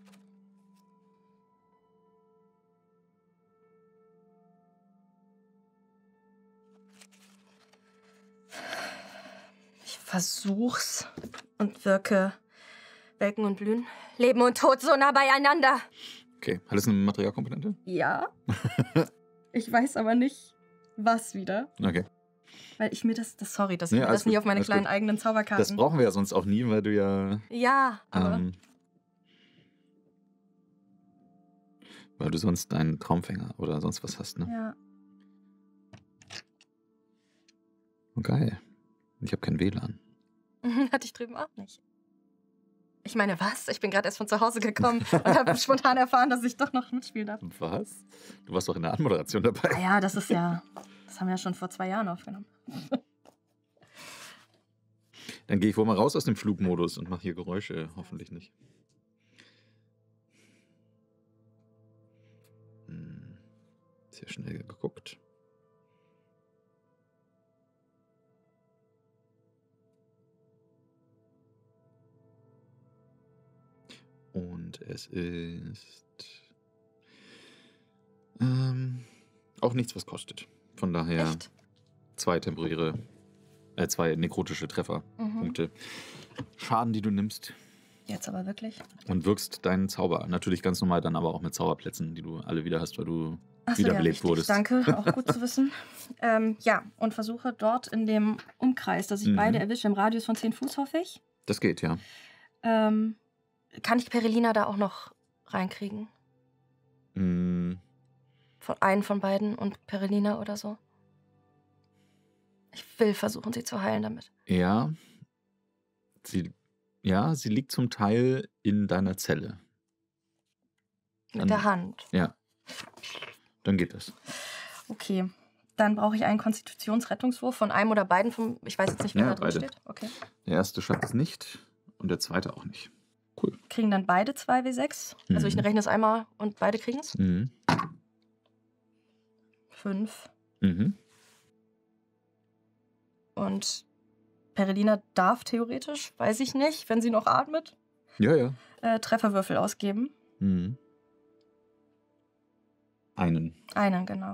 Ich versuch's und wirke Welken und Blühen. Leben und Tod so nah beieinander. Okay, alles eine Materialkomponente? Ja. Ich weiß aber nicht, was wieder. Okay. Weil ich mir sorry, dass ich Ja, mir alles das nie gut, auf meine alles kleinen gut. eigenen Zauberkarten. Das brauchen wir ja sonst auch nie, weil du ja... Ja, aber weil du sonst einen Traumfänger oder sonst was hast, ne? ja. Oh, geil. Ich habe kein WLAN. Hatte ich drüben auch nicht. Ich meine, was? Ich bin gerade erst von zu Hause gekommen und habe spontan erfahren, dass ich doch noch mitspielen darf. Was? Du warst doch in der Anmoderation dabei. Ah ja, das haben wir ja schon vor 2 Jahren aufgenommen. Dann gehe ich wohl mal raus aus dem Flugmodus und mache hier Geräusche. Hoffentlich nicht. Sehr schnell geguckt. Und es ist auch nichts, was kostet. Von daher Echt? 2 nekrotische Trefferpunkte. Schaden, die du nimmst. Jetzt aber wirklich? Und wirkst deinen Zauber. Natürlich ganz normal, dann aber auch mit Zauberplätzen, die du alle wieder hast, weil du Ach so, wiederbelebt richtig. wurdest. Danke, auch gut zu wissen. Ja, und versuche dort in dem Umkreis, dass ich beide erwische, im Radius von 10 Fuß, hoffe ich. Das geht, ja. Kann ich Perelina da auch noch reinkriegen? Mm, Einen von beiden und Perelina oder so? Ich will versuchen, sie zu heilen damit. ja, Sie liegt zum Teil in deiner Zelle. Mit der Hand. Ja. Dann geht das. Okay. Dann brauche ich einen Konstitutionsrettungswurf von einem oder beiden. Ich weiß jetzt nicht, wer Ja, da drin beide. steht. Okay. Der erste schafft es nicht und der zweite auch nicht. Cool. Kriegen dann beide 2W6. Also ich rechne es einmal und beide kriegen es. 5. Und Perilina darf theoretisch, weiß ich nicht, wenn sie noch atmet, Ja. Trefferwürfel ausgeben. Einen. Einen, genau.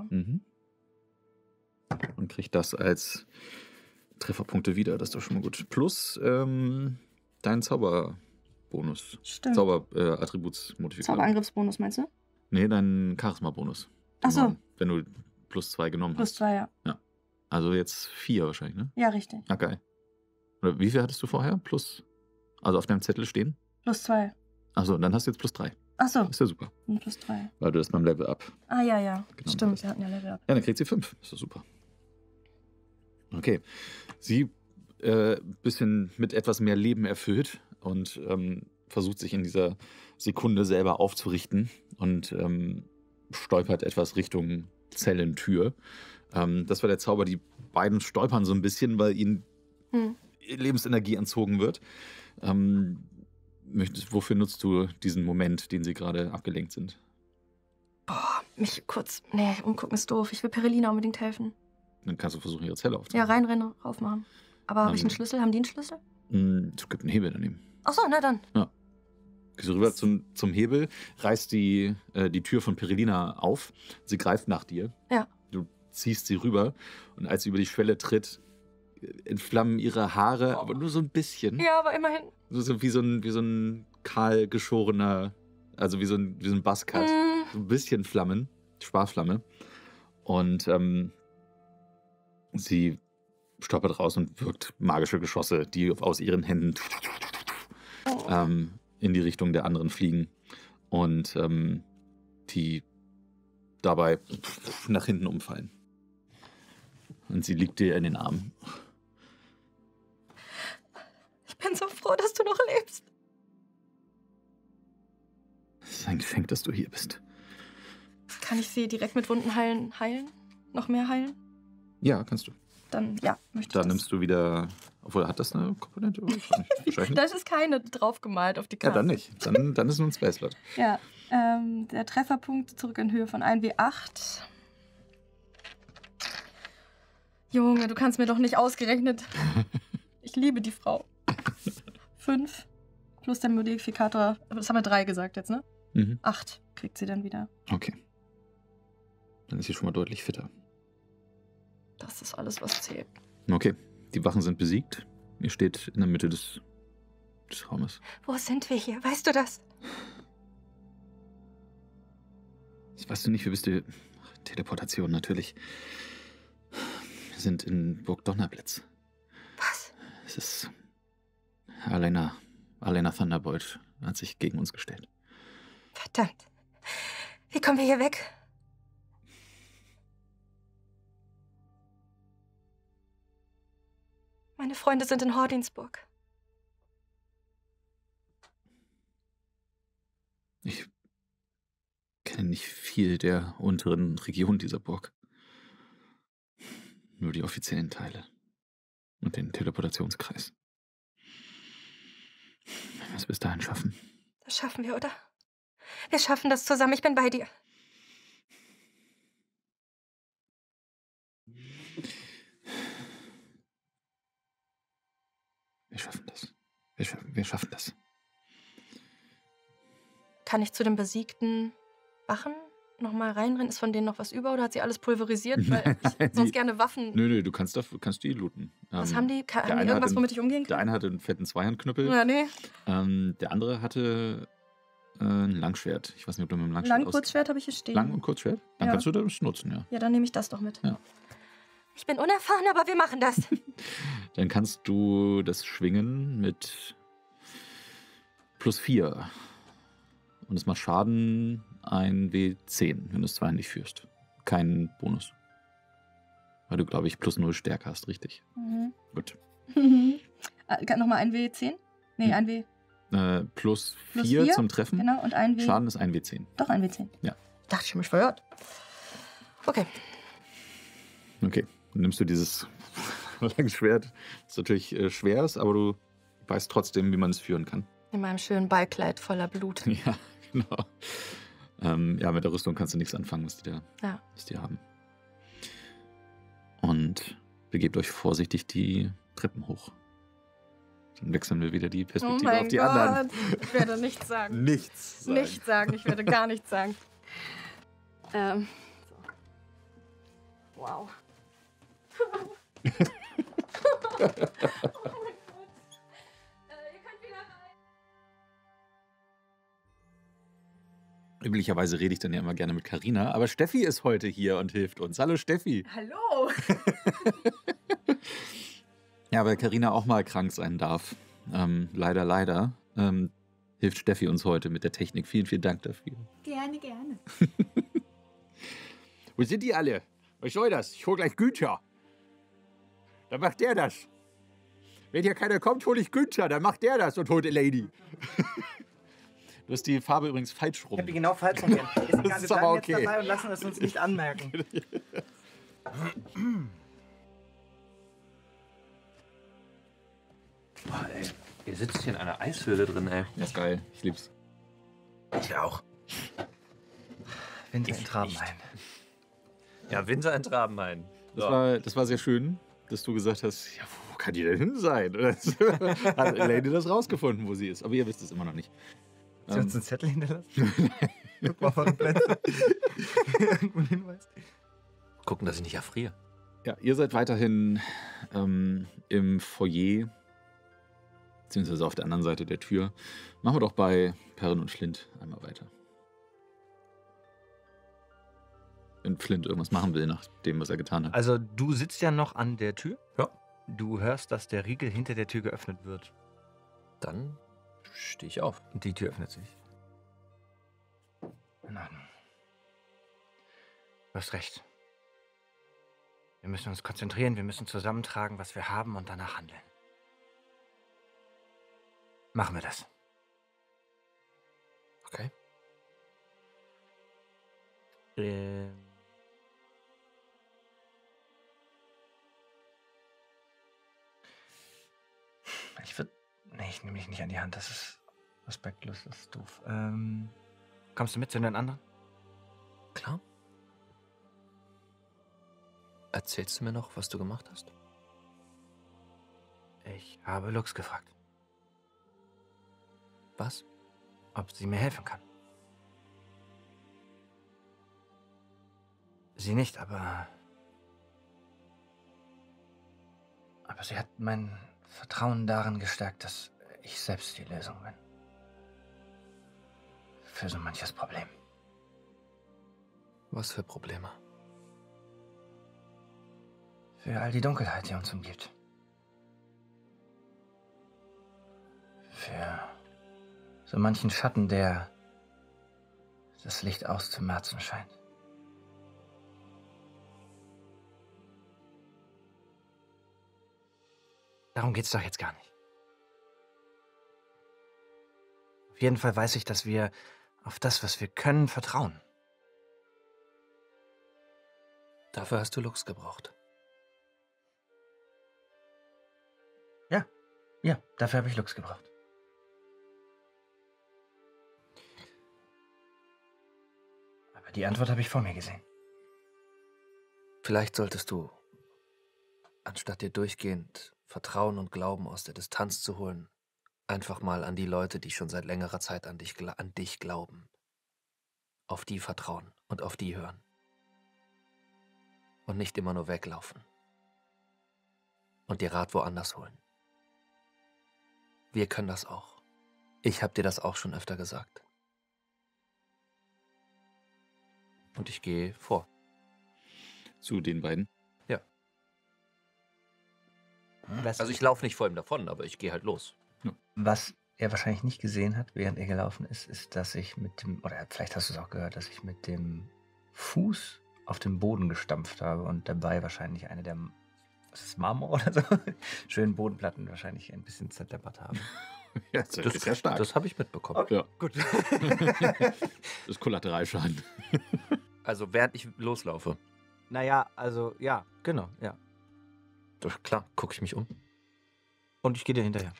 Und kriegt das als Trefferpunkte wieder. Das ist doch schon mal gut. Plus dein Zauberbonus. Stimmt. Zauberattributsmodifikator. Zauberangriffsbonus meinst du? Nee, dein Charisma-Bonus. Ach so. Wenn du plus 2 genommen Plus hast. 2, ja. Also jetzt 4 wahrscheinlich, ne? Ja, richtig. Ah, geil. Oder wie viel hattest du vorher? Plus? Also auf deinem Zettel stehen? Plus 2. Achso, dann hast du jetzt plus 3. Ach so. Ist ja super. Plus 3. Weil du das beim Level Up. Ah, ja. Genommen Stimmt, hast. wir hatten ja Level Up. Ja, dann kriegt sie 5. Ist doch super. Okay. Sie bisschen mit etwas mehr Leben erfüllt und versucht sich in dieser Sekunde selber aufzurichten und stolpert etwas Richtung Zellentür. Das war der Zauber. Die beiden stolpern so ein bisschen, weil ihnen Lebensenergie entzogen wird. Wofür nutzt du diesen Moment, den sie gerade abgelenkt sind? Boah, mich kurz. Nee, umgucken ist doof. Ich will Perilina unbedingt helfen. Dann kannst du versuchen, ihre Zelle Ja, aufzunehmen. reinrennen, raufmachen. Aber habe ich einen Schlüssel? Haben die einen Schlüssel? Es gibt einen Hebel daneben. Ach so, na dann. Gehst du rüber zum Hebel, reißt die Tür von Perilina auf. Sie greift nach dir. Ja. Du ziehst sie rüber und als sie über die Schwelle tritt, entflammen ihre Haare, aber nur so ein bisschen. Ja, aber immerhin. So wie so ein kahl geschorener, also wie so ein Buzzcut. So ein bisschen Flammen, Sparflamme. Und sie stolpert raus und wirkt magische Geschosse, die aus ihren Händen in die Richtung der anderen fliegen. Und die dabei nach hinten umfallen. Und sie liegt dir in den Armen. Ich bin so froh, dass du noch lebst. Es ist ein Geschenk, dass du hier bist. Kann ich sie direkt mit Wunden heilen? Noch mehr heilen? Ja, kannst du. Dann, ja, möchte ich Da das. nimmst du wieder... Obwohl, hat das eine Komponente? Wahrscheinlich nicht. Da ist keine draufgemalt auf die Ja, Karte. dann nicht. Dann ist nur ein Spaceslot. Ja, der Trefferpunkt zurück in Höhe von 1W8. Junge, du kannst mir doch nicht ausgerechnet. Ich liebe die Frau. 5 plus der Modifikator, das haben wir 3 gesagt jetzt, ne? 8 kriegt sie dann wieder. Okay. Dann ist sie schon mal deutlich fitter. Das ist alles, was zählt. Okay, die Wachen sind besiegt. Ihr steht in der Mitte des Raumes. Wo sind wir hier? Weißt du das? Das weißt du nicht, wie bist du... Teleportation natürlich. Wir sind in Burg Donnerblitz. Was? Es ist... Alena Thunderbolt hat sich gegen uns gestellt. Verdammt. Wie kommen wir hier weg? Meine Freunde sind in Hordinsburg. Ich kenne nicht viel der unteren Region dieser Burg. Nur die offiziellen Teile. Und den Teleportationskreis. Wenn wir es bis dahin schaffen. Das schaffen wir, oder? Wir schaffen das zusammen. Ich bin bei dir. Wir schaffen das. Wir schaffen das. Kann ich zu den besiegten Wachen nochmal reinrennen? Ist von denen noch was über oder hat sie alles pulverisiert? Weil ich sonst gerne Waffen... Nö, du kannst die looten. Was haben die? der Haben die eine irgendwas, hat womit ich umgehen Der kann? eine hatte einen fetten Zweihandknüppel. Ja, nee. Der andere hatte ein Langschwert. Ich weiß nicht, ob du mit dem Langschwert Lang-Kurzschwert habe ich hier stehen. Lang- und Kurzschwert? Dann Ja. kannst du das nutzen, ja. Ja, dann nehme ich das doch mit. Ja. Ich bin unerfahren, aber wir machen das. Dann kannst du das schwingen mit +4. Und es macht Schaden 1W10, wenn du es zweihändig führst. Kein Bonus. Weil du, glaube ich, +0 Stärke hast, richtig? Mhm. Gut. Nochmal ein W10? Nee, ein W. Plus Plus 4 4, zum Treffen. Genau, und ein W. Schaden ist ein W10. Doch, ein W10. Ja. Dachte ich, mich verhört. Okay. Okay, dann nimmst du dieses lange Schwert, das natürlich schwer ist, aber du weißt trotzdem, wie man es führen kann. In meinem schönen Ballkleid voller Blut. Ja, genau. Ja, mit der Rüstung kannst du nichts anfangen, was die haben. Und begebt euch vorsichtig die Treppen hoch. Dann wechseln wir wieder die Perspektive auf die anderen. Ich werde nichts sagen. Nichts sagen. Nichts sagen, ich werde gar nichts sagen. So. Wow. Oh mein Gott. Ihr könnt wieder rein. Üblicherweise rede ich dann ja immer gerne mit Carina, aber Steffi ist heute hier und hilft uns. Hallo Steffi. Hallo. Ja, weil Carina auch mal krank sein darf. Leider. Hilft Steffi uns heute mit der Technik. Vielen, vielen Dank dafür. Gerne, gerne. Wo sind die alle? Was soll das? Ich hol gleich Günther. Dann macht der das. Wenn hier keiner kommt, hole ich Günther. Dann macht der das und holt Lady. Du hast die Farbe übrigens falsch rum. Ich habe die genau falsch rum. Das ist aber okay. Jetzt dabei und lassen es uns nicht anmerken. Boah, ey. Ihr sitzt hier in einer Eishöhle drin, ey. Das ist geil. Ich lieb's. Ich auch. Winter in Trabenhain. Ja, Winter in Trabenhain. So. Das war sehr schön, dass du gesagt hast, ja, wo kann die denn hin sein? Und dann hat Lady das rausgefunden, wo sie ist. Aber ihr wisst es immer noch nicht. Hast du uns einen Zettel hinterlassen? Guck mal vor den Plätzen. Irgendwo ein Hinweis. Gucken, dass ich nicht erfriere. Ja, ihr seid weiterhin im Foyer, beziehungsweise auf der anderen Seite der Tür. Machen wir doch bei Perrin und Flint einmal weiter. Wenn Flint irgendwas machen will, nach dem, was er getan hat. Also, du sitzt ja noch an der Tür. Ja. Du hörst, dass der Riegel hinter der Tür geöffnet wird. Dann stehe ich auf. Und die Tür öffnet sich. In Ordnung. Du hast recht. Wir müssen uns konzentrieren, wir müssen zusammentragen, was wir haben und danach handeln. Machen wir das. Okay. Ich nehme dich nicht an die Hand, das ist respektlos, das ist doof. Kommst du mit zu den anderen? Klar. Erzählst du mir noch, was du gemacht hast? Ich habe Lux gefragt. Was? Ob sie mir helfen kann. Sie nicht, aber sie hat mein Vertrauen darin gestärkt, dass ich selbst die Lösung bin. Für so manches Problem. Was für Probleme? Für all die Dunkelheit, die uns umgibt. Für so manchen Schatten, der das Licht auszumerzen scheint. Darum geht's doch jetzt gar nicht. Auf jeden Fall weiß ich, dass wir auf das, was wir können, vertrauen. Dafür hast du Lux gebraucht. Ja, dafür habe ich Lux gebraucht. Aber die Antwort habe ich vor mir gesehen. Vielleicht solltest du, anstatt dir durchgehend Vertrauen und Glauben aus der Distanz zu holen, einfach mal an die Leute, die schon seit längerer Zeit an dich glauben. Auf die vertrauen und auf die hören. Und nicht immer nur weglaufen. Und dir Rat woanders holen. Wir können das auch. Ich habe dir das auch schon öfter gesagt. Und ich gehe vor. Zu den beiden? Ja. Also ich laufe nicht vor ihm davon, aber ich gehe halt los. Was er wahrscheinlich nicht gesehen hat, während er gelaufen ist, dass ich mit dem, oder vielleicht hast du es auch gehört, dass ich mit dem Fuß auf den Boden gestampft habe und dabei wahrscheinlich eine der das ist Marmor oder so, schönen Bodenplatten wahrscheinlich ein bisschen zerdeppert haben. Ja, das ist sehr stark. Das habe ich mitbekommen. Ja. Gut. Das ist Kollateralschaden. Also während ich loslaufe. Naja, also ja, genau, ja. Doch, klar, gucke ich mich um. Und ich gehe dir hinterher.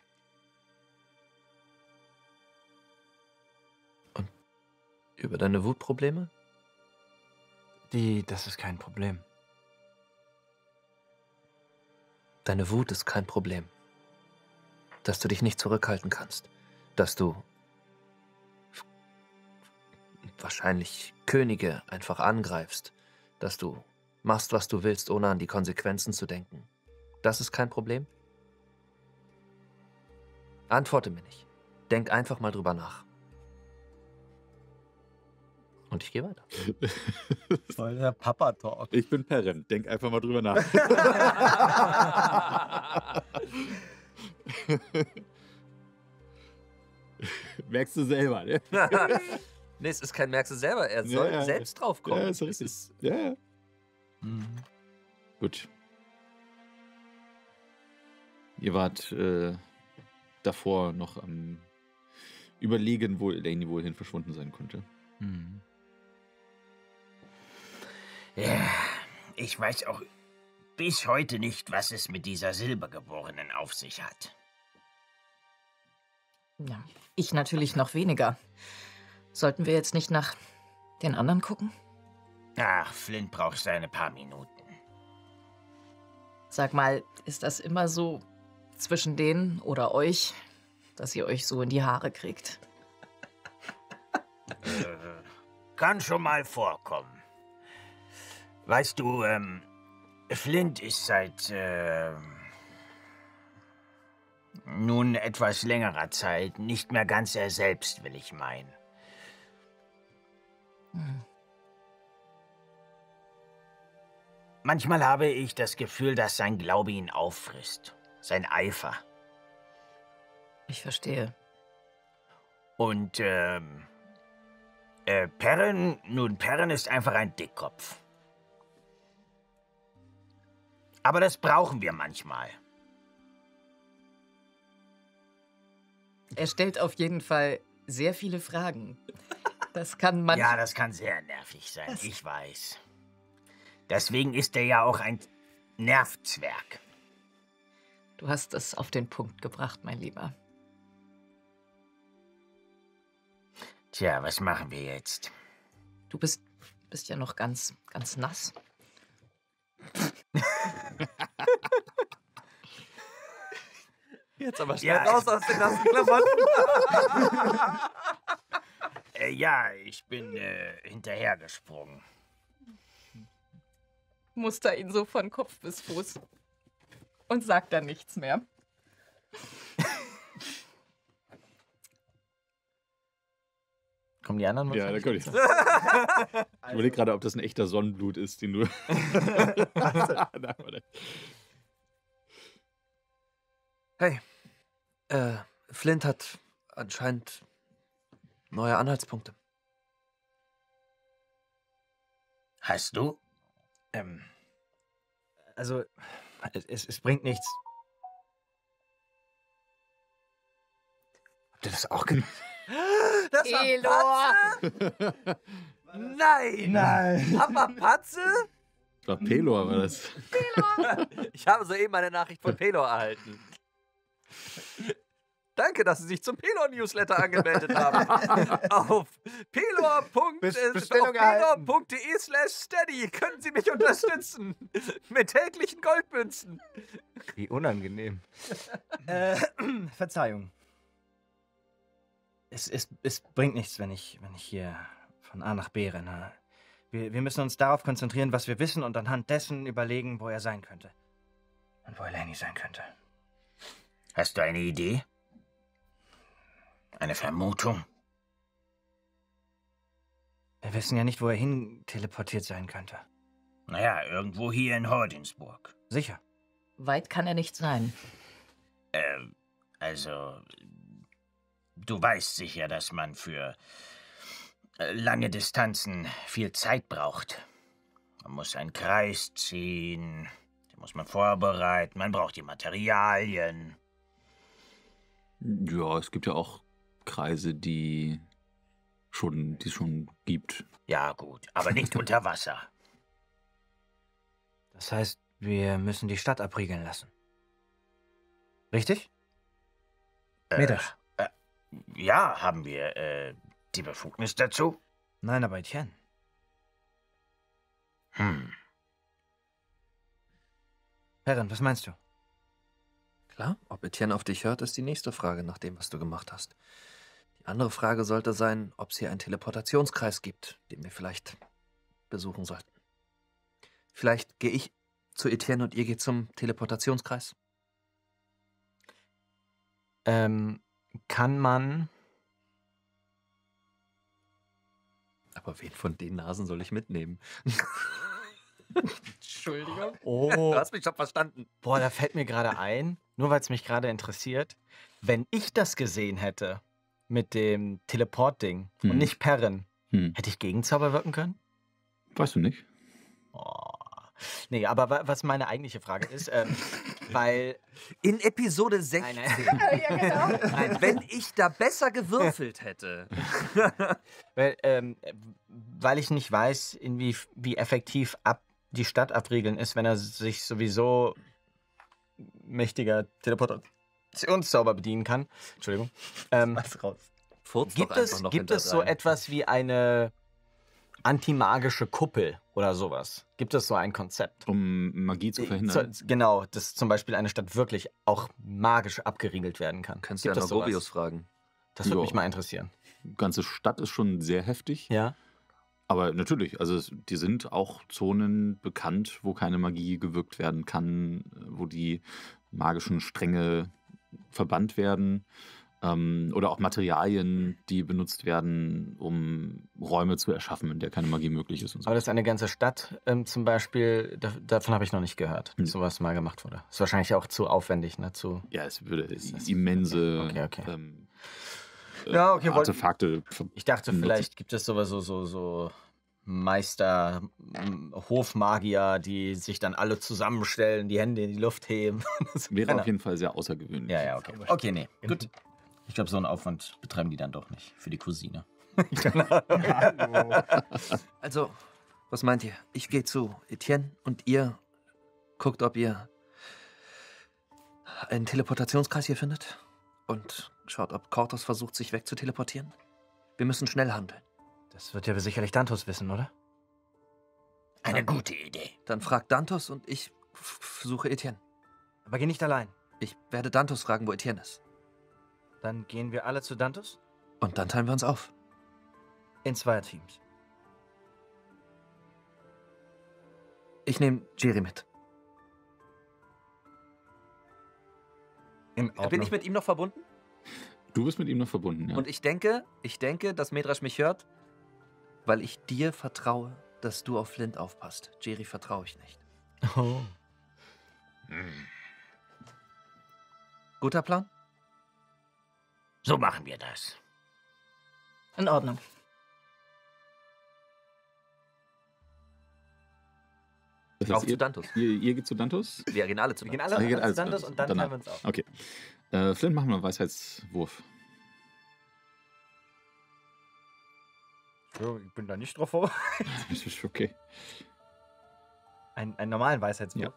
Und über deine Wutprobleme? Das ist kein Problem. Deine Wut ist kein Problem. Dass du dich nicht zurückhalten kannst. Dass du wahrscheinlich Könige einfach angreifst. Dass du machst, was du willst, ohne an die Konsequenzen zu denken. Das ist kein Problem? Antworte mir nicht. Denk einfach mal drüber nach. Und ich gehe weiter. Voll der Papa-Talk. Ich bin Perrin. Denk einfach mal drüber nach. Merkst du selber, ne? Nee, es ist kein Merkst du selber. Er soll Ja. selbst drauf kommen. Ja, ist richtig. Ja. Gut. Ihr wart davor noch am Überlegen, wo Elaine wohl hin verschwunden sein konnte. Ja, ich weiß auch bis heute nicht, was es mit dieser Silbergeborenen auf sich hat. Ja, ich natürlich noch weniger. Sollten wir jetzt nicht nach den anderen gucken? Ach, Flint braucht seine paar Minuten. Sag mal, ist das immer so zwischen denen oder euch, dass ihr euch so in die Haare kriegt? Kann schon mal vorkommen. Weißt du, Flint ist seit nun etwas längerer Zeit nicht mehr ganz er selbst, will ich meinen. Manchmal habe ich das Gefühl, dass sein Glaube ihn auffrisst. Sein Eifer. Ich verstehe. Und, Perrin ist einfach ein Dickkopf. Aber das brauchen wir manchmal. Er stellt auf jeden Fall sehr viele Fragen. Das kann man. Ja, das kann sehr nervig sein, ich weiß. Deswegen ist er ja auch ein Nervzwerg. Du hast es auf den Punkt gebracht, mein Lieber. Tja, was machen wir jetzt? Du bist ja noch ganz nass. Jetzt aber schnell Ja, raus aus den nassen Klamotten. Ja, ich bin hinterhergesprungen. Muster ihn so von Kopf bis Fuß und sagt dann nichts mehr. Kommen die anderen? Ja, da könnte ich. Ich überlege gerade, ob das ein echter Sonnenblut ist, den du. Hey, Flint hat anscheinend neue Anhaltspunkte. Hast du? Also, es bringt nichts. Habt ihr das auch gemacht? Das war Patze? Nein! Nein! Papa Patze? Ich glaube, Pelor war das. Ich habe soeben eine Nachricht von Pelor erhalten. Danke, dass Sie sich zum Pelor-Newsletter angemeldet haben. Auf pelor.de/steady können Sie mich unterstützen. Mit täglichen Goldmünzen. Wie unangenehm. Verzeihung. Es bringt nichts, wenn ich hier von A nach B renne. Wir müssen uns darauf konzentrieren, was wir wissen und anhand dessen überlegen, wo er sein könnte. Und wo Elaine sein könnte. Hast du eine Idee? Eine Vermutung? Wir wissen ja nicht, wo er hin teleportiert sein könnte. Naja, irgendwo hier in Hordinsburg. Sicher. Weit kann er nicht sein. Also, du weißt sicher, dass man für lange Distanzen viel Zeit braucht. Man muss einen Kreis ziehen, muss man vorbereiten, man braucht die Materialien. Ja, es gibt ja auch Kreise, die es schon gibt. Ja, gut, aber nicht unter Wasser. Das heißt, wir müssen die Stadt abriegeln lassen. Richtig? Medrash. Ja, haben wir die Befugnis dazu? Nein, aber Etienne. Perrin, was meinst du? Klar, ob Etienne auf dich hört, ist die nächste Frage nach dem, was du gemacht hast. Die andere Frage sollte sein, ob es hier einen Teleportationskreis gibt, den wir vielleicht besuchen sollten. Vielleicht gehe ich zu Etienne und ihr geht zum Teleportationskreis. Kann man... Aber wen von den Nasen soll ich mitnehmen? Entschuldigung. Oh, Du hast mich schon verstanden. boah, da fällt mir gerade ein, nur weil es mich gerade interessiert, wenn ich das gesehen hätte mit dem Teleport-Ding und nicht Perrin, hätte ich Gegenzauber wirken können? Weißt du nicht? Oh. Nee, aber was meine eigentliche Frage ist, weil... In Episode 16. Ja, genau. Nein, Wenn ich da besser gewürfelt hätte. weil ich nicht weiß, wie effektiv die Stadt abriegeln ist, wenn er sich sowieso mächtiger Teleportationszauber bedienen kann. Entschuldigung. Furz Gibt doch einfach noch es so hinterdrein. etwas wie eine antimagische Kuppel oder sowas? Gibt es so ein Konzept? Um Magie zu verhindern. Genau, dass zum Beispiel eine Stadt wirklich auch magisch abgeriegelt werden kann. Kannst du Gibt ja es Nogorius sowas? fragen. Das würde Ja. mich mal interessieren. Die ganze Stadt ist schon sehr heftig. Ja. Aber natürlich, also die sind auch Zonen bekannt, wo keine Magie gewirkt werden kann, wo die magischen Stränge verbannt werden. Oder auch Materialien, die benutzt werden, um Räume zu erschaffen, in der keine Magie möglich ist. Und so. Aber das ist eine ganze Stadt zum Beispiel, davon habe ich noch nicht gehört, dass Hm. sowas mal gemacht wurde. Ist wahrscheinlich auch zu aufwendig, ne? Ja, es würde immense Okay. Ja, okay, Artefakte. Ich dachte, benutzen. vielleicht gibt es sowas so Meister, Hofmagier, die sich dann alle zusammenstellen, die Hände in die Luft heben. Das wäre auf jeden Fall sehr außergewöhnlich. Ja, okay. Okay, nee. Gut. Ich glaube, so einen Aufwand betreiben die dann doch nicht für die Cousine. Also, was meint ihr? Ich gehe zu Etienne und ihr guckt, ob ihr einen Teleportationskreis hier findet und schaut, ob Kortos versucht, sich wegzuteleportieren. Wir müssen schnell handeln. Das wird ja sicherlich Dantos wissen, oder? Eine gute Idee. Dann fragt Dantos und ich suche Etienne. Aber geh nicht allein. Ich werde Dantos fragen, wo Etienne ist. Dann gehen wir alle zu Dantos Und dann teilen wir uns auf. in Zweierteams. Ich nehme Jerry mit. In Bin ich mit ihm noch verbunden? Du bist mit ihm noch verbunden, ja. Und ich denke, dass Medrash mich hört, weil ich dir vertraue, dass du auf Flint aufpasst. Jerry vertraue ich nicht. Oh. Guter Plan? So machen wir das. In Ordnung. Das Auf heißt, zu Dantos. Ihr geht zu Dantos? Wir gehen alle zu Wir gehen Dantos. alle Ihr geht zu alles Dantos Dantos. und dann Danach. teilen wir uns auf. Okay. Flint, machen wir einen Weisheitswurf. Ich bin da nicht drauf vor. Das ist okay. Einen normalen Weisheitswurf.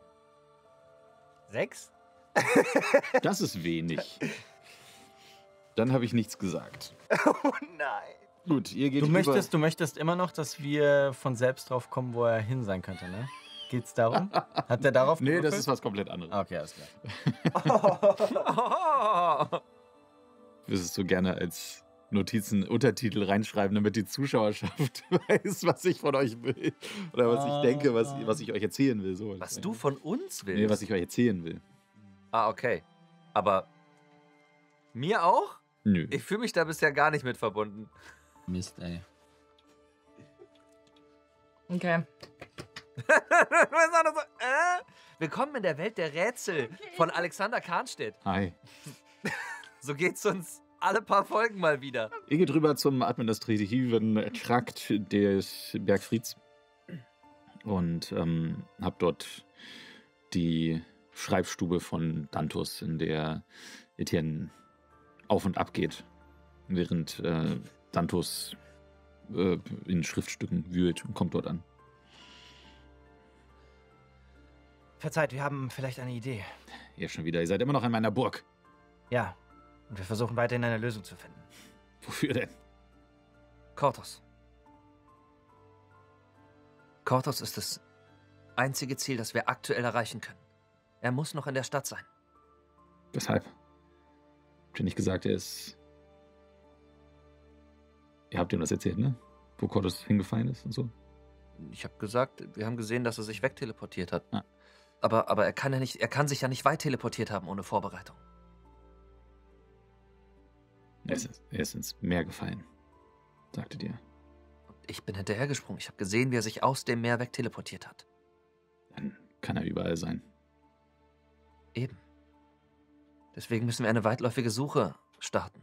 6? Das ist wenig. Dann habe ich nichts gesagt. Oh nein. Gut, ihr geht Du rüber. möchtest immer noch, dass wir von selbst drauf kommen, wo er hin sein könnte, ne? Geht's darum? Hat der darauf Nee, das gewürfelt? ist was komplett anderes. Okay, alles klar. Ich würde es so gerne als Notizen, Untertitel reinschreiben, damit die Zuschauerschaft weiß, was ich von euch will. Oder was ich denke, was ich euch erzählen will. So. Was du von uns willst? Nee, was ich euch erzählen will. Ah, okay. Aber mir auch? Nö. Ich fühle mich da bisher gar nicht mit verbunden. Mist, ey. Okay. Willkommen in der Welt der Rätsel von Alexander Kahnstedt. Hi. So geht's uns alle paar Folgen mal wieder. Ihr geht rüber zum administrativen Trakt des Bergfrieds und habt dort die Schreibstube von Dantus, in der Etienne auf und ab geht, während Dantus in Schriftstücken wühlt und kommt dort an. Verzeiht, wir haben vielleicht eine Idee. Ihr schon wieder, ihr seid immer noch in meiner Burg. Ja, und wir versuchen weiterhin eine Lösung zu finden. Wofür denn? Cortos. Cortos ist das einzige Ziel, das wir aktuell erreichen können. Er muss noch in der Stadt sein. Weshalb? Habt ihr nicht gesagt, er ist... Ihr habt ihm das erzählt, ne? Wo Cortos hingefallen ist und so? Ich habe gesagt, wir haben gesehen, dass er sich wegteleportiert hat. Ah. Aber er kann sich ja nicht weit teleportiert haben ohne Vorbereitung. Er ist ins Meer gefallen, sagtet ihr. Ich bin hinterhergesprungen. Ich habe gesehen, wie er sich aus dem Meer wegteleportiert hat. Dann kann er überall sein. Eben. Deswegen müssen wir eine weitläufige Suche starten.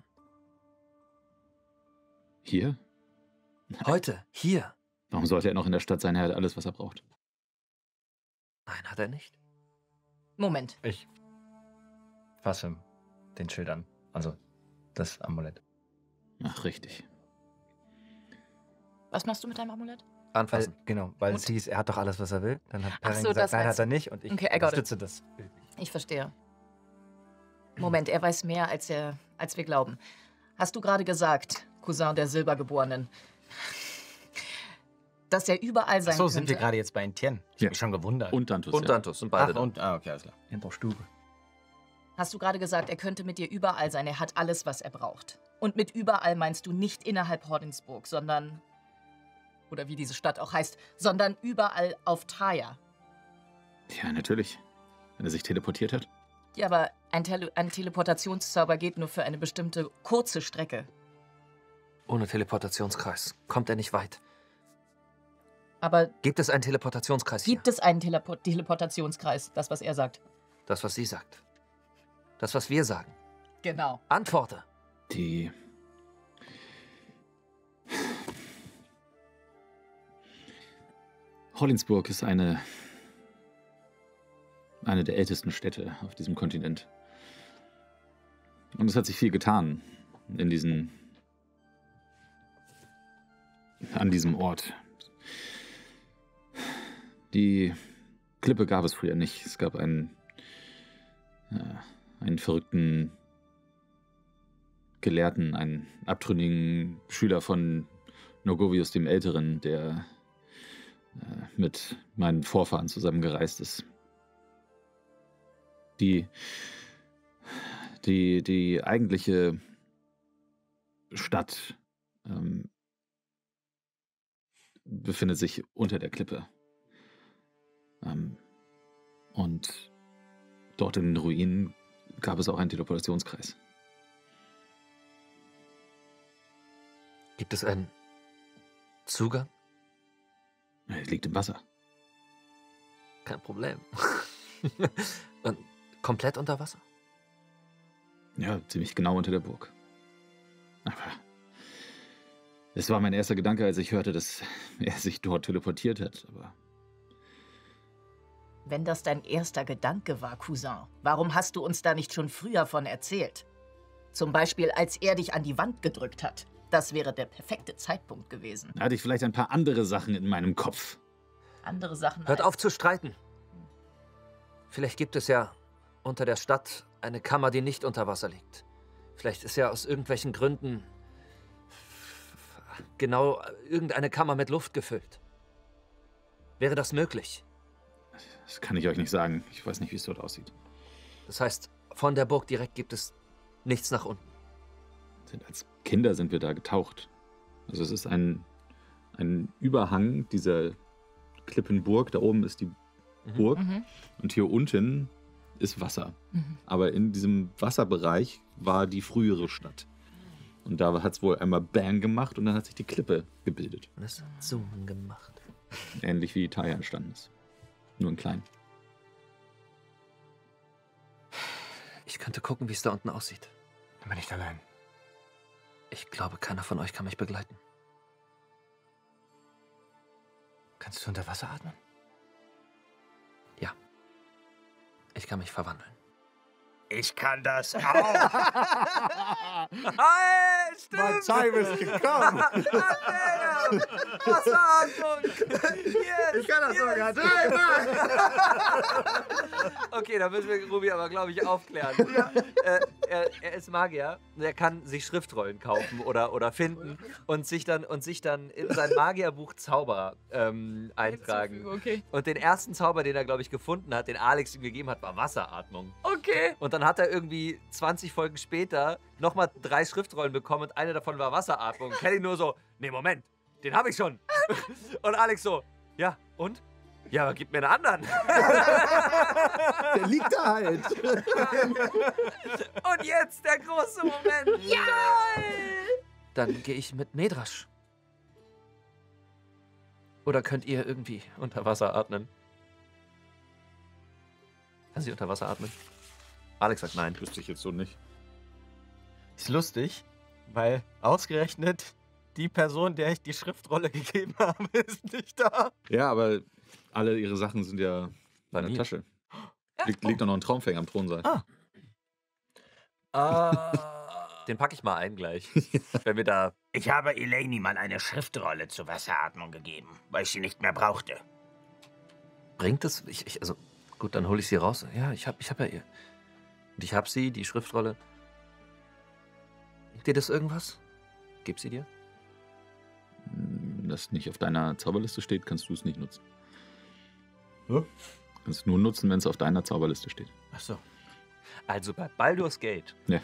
Hier? Heute, hier. Warum sollte er noch in der Stadt sein? Er hat alles, was er braucht. Nein, hat er nicht. Moment. Ich fasse den Schild an. Also das Amulett. Ach, richtig. Was machst du mit deinem Amulett? Anfassen. Weil Und- es hieß, er hat doch alles, was er will. Dann hat Ach Perrin so, gesagt, das nein, meinst hat er nicht. Und ich Okay, I got it. unterstütze das. Ich verstehe. Moment, er weiß mehr, als wir glauben. Hast du gerade gesagt, Cousin der Silbergeborenen, dass er überall sein Achso, könnte? sind wir gerade jetzt bei Etienne? Ich Ja. hab mich schon gewundert. Und Dantus, Und ja. Dantus sind beide da. Okay, alles klar. In der Stube. Hast du gerade gesagt, er könnte mit dir überall sein, er hat alles, was er braucht. Und mit überall meinst du nicht innerhalb Hordingsburg, sondern, oder wie diese Stadt auch heißt, sondern überall auf Taya. Ja, natürlich. Wenn er sich teleportiert hat. Ja, aber ein Teleportationszauber geht nur für eine bestimmte kurze Strecke. Ohne Teleportationskreis kommt er nicht weit. Aber Gibt es einen Teleportationskreis hier? gibt es einen Teleportationskreis, das, was er sagt? Das, was sie sagt. Das, was wir sagen. Genau. Antworte. Die... Hollinsburg ist eine der ältesten Städte auf diesem Kontinent. Und es hat sich viel getan an diesem Ort. Die Klippe gab es früher nicht. Es gab einen verrückten Gelehrten, einen abtrünnigen Schüler von Norgovius dem Älteren, der mit meinen Vorfahren zusammengereist ist. Die eigentliche Stadt befindet sich unter der Klippe. Und dort in den Ruinen gab es auch einen Teleportationskreis. Gibt es einen Zugang? Er liegt im Wasser. Kein Problem. Und komplett unter Wasser? Ja, ziemlich genau unter der Burg. Aber es war mein erster Gedanke, als ich hörte, dass er sich dort teleportiert hat. Aber Wenn das dein erster Gedanke war, Cousin, warum hast du uns da nicht schon früher von erzählt? Zum Beispiel, als er dich an die Wand gedrückt hat. Das wäre der perfekte Zeitpunkt gewesen. da hatte ich vielleicht ein paar andere Sachen in meinem Kopf. Andere Sachen Hört als- auf zu streiten. Vielleicht gibt es ja unter der Stadt eine Kammer, die nicht unter Wasser liegt. Vielleicht ist ja aus irgendwelchen Gründen genau irgendeine Kammer mit Luft gefüllt. Wäre das möglich? Das kann ich euch nicht sagen. Ich weiß nicht, wie es dort aussieht. Das heißt, von der Burg direkt gibt es nichts nach unten. Als Kinder sind wir da getaucht. Also es ist ein Überhang dieser Klippenburg. Da oben ist die Burg Mhm. und hier unten ist Wasser. Mhm. Aber in diesem Wasserbereich war die frühere Stadt. Und da hat es wohl einmal Bang gemacht und dann hat sich die Klippe gebildet. Und es hat Zoom gemacht. Ähnlich wie Taya entstanden ist. Nur in klein. Ich könnte gucken, wie es da unten aussieht. Dann bin ich allein. Ich glaube, keiner von euch kann mich begleiten. Kannst du unter Wasser atmen? Ja. Ich kann mich verwandeln. Ich kann das auch. Hey, stimmt! My time is gekommen. Wasseratmung! Yes, Ich kann das sogar. Okay, da müssen wir Ruby aber, glaube ich, aufklären. Er ist Magier. Er kann sich Schriftrollen kaufen oder finden und sich dann in sein Magierbuch Zauber eintragen. Okay. Und den ersten Zauber, den er, glaube ich, gefunden hat, den Alex ihm gegeben hat, war Wasseratmung. Okay. Und dann hat er irgendwie 20 Folgen später nochmal 3 Schriftrollen bekommen und eine davon war Wasseratmung. Kelly nur so, nee, Moment, den habe ich schon. Und Alex so, ja, und? Ja, aber gib mir einen anderen. Der liegt da halt. Und jetzt der große Moment. Ja! Dann gehe ich mit Medrasch. Oder könnt ihr irgendwie unter Wasser atmen? Kann sie unter Wasser atmen? Alex sagt nein. Wüsste ich jetzt so nicht. Ist lustig, weil ausgerechnet die Person, der ich die Schriftrolle gegeben habe, ist nicht da. Ja, aber alle ihre Sachen sind ja Bei in der mir. Tasche. Liegt doch noch ein Traumfänger am Thronsaal. Den packe ich mal ein gleich. Wenn wir da. Ich habe Elaine mal eine Schriftrolle zur Wasseratmung gegeben, weil ich sie nicht mehr brauchte. Bringt es. Also, gut, dann hole ich sie raus. Ja, ich hab ja ihr. Und ich hab sie, die Schriftrolle. Bringt dir das irgendwas? Gib sie dir? Das nicht auf deiner Zauberliste steht, kannst du es nicht nutzen. Kannst du nur nutzen, wenn es auf deiner Zauberliste steht. Ach so. Also bei Baldur's Gate. Ja.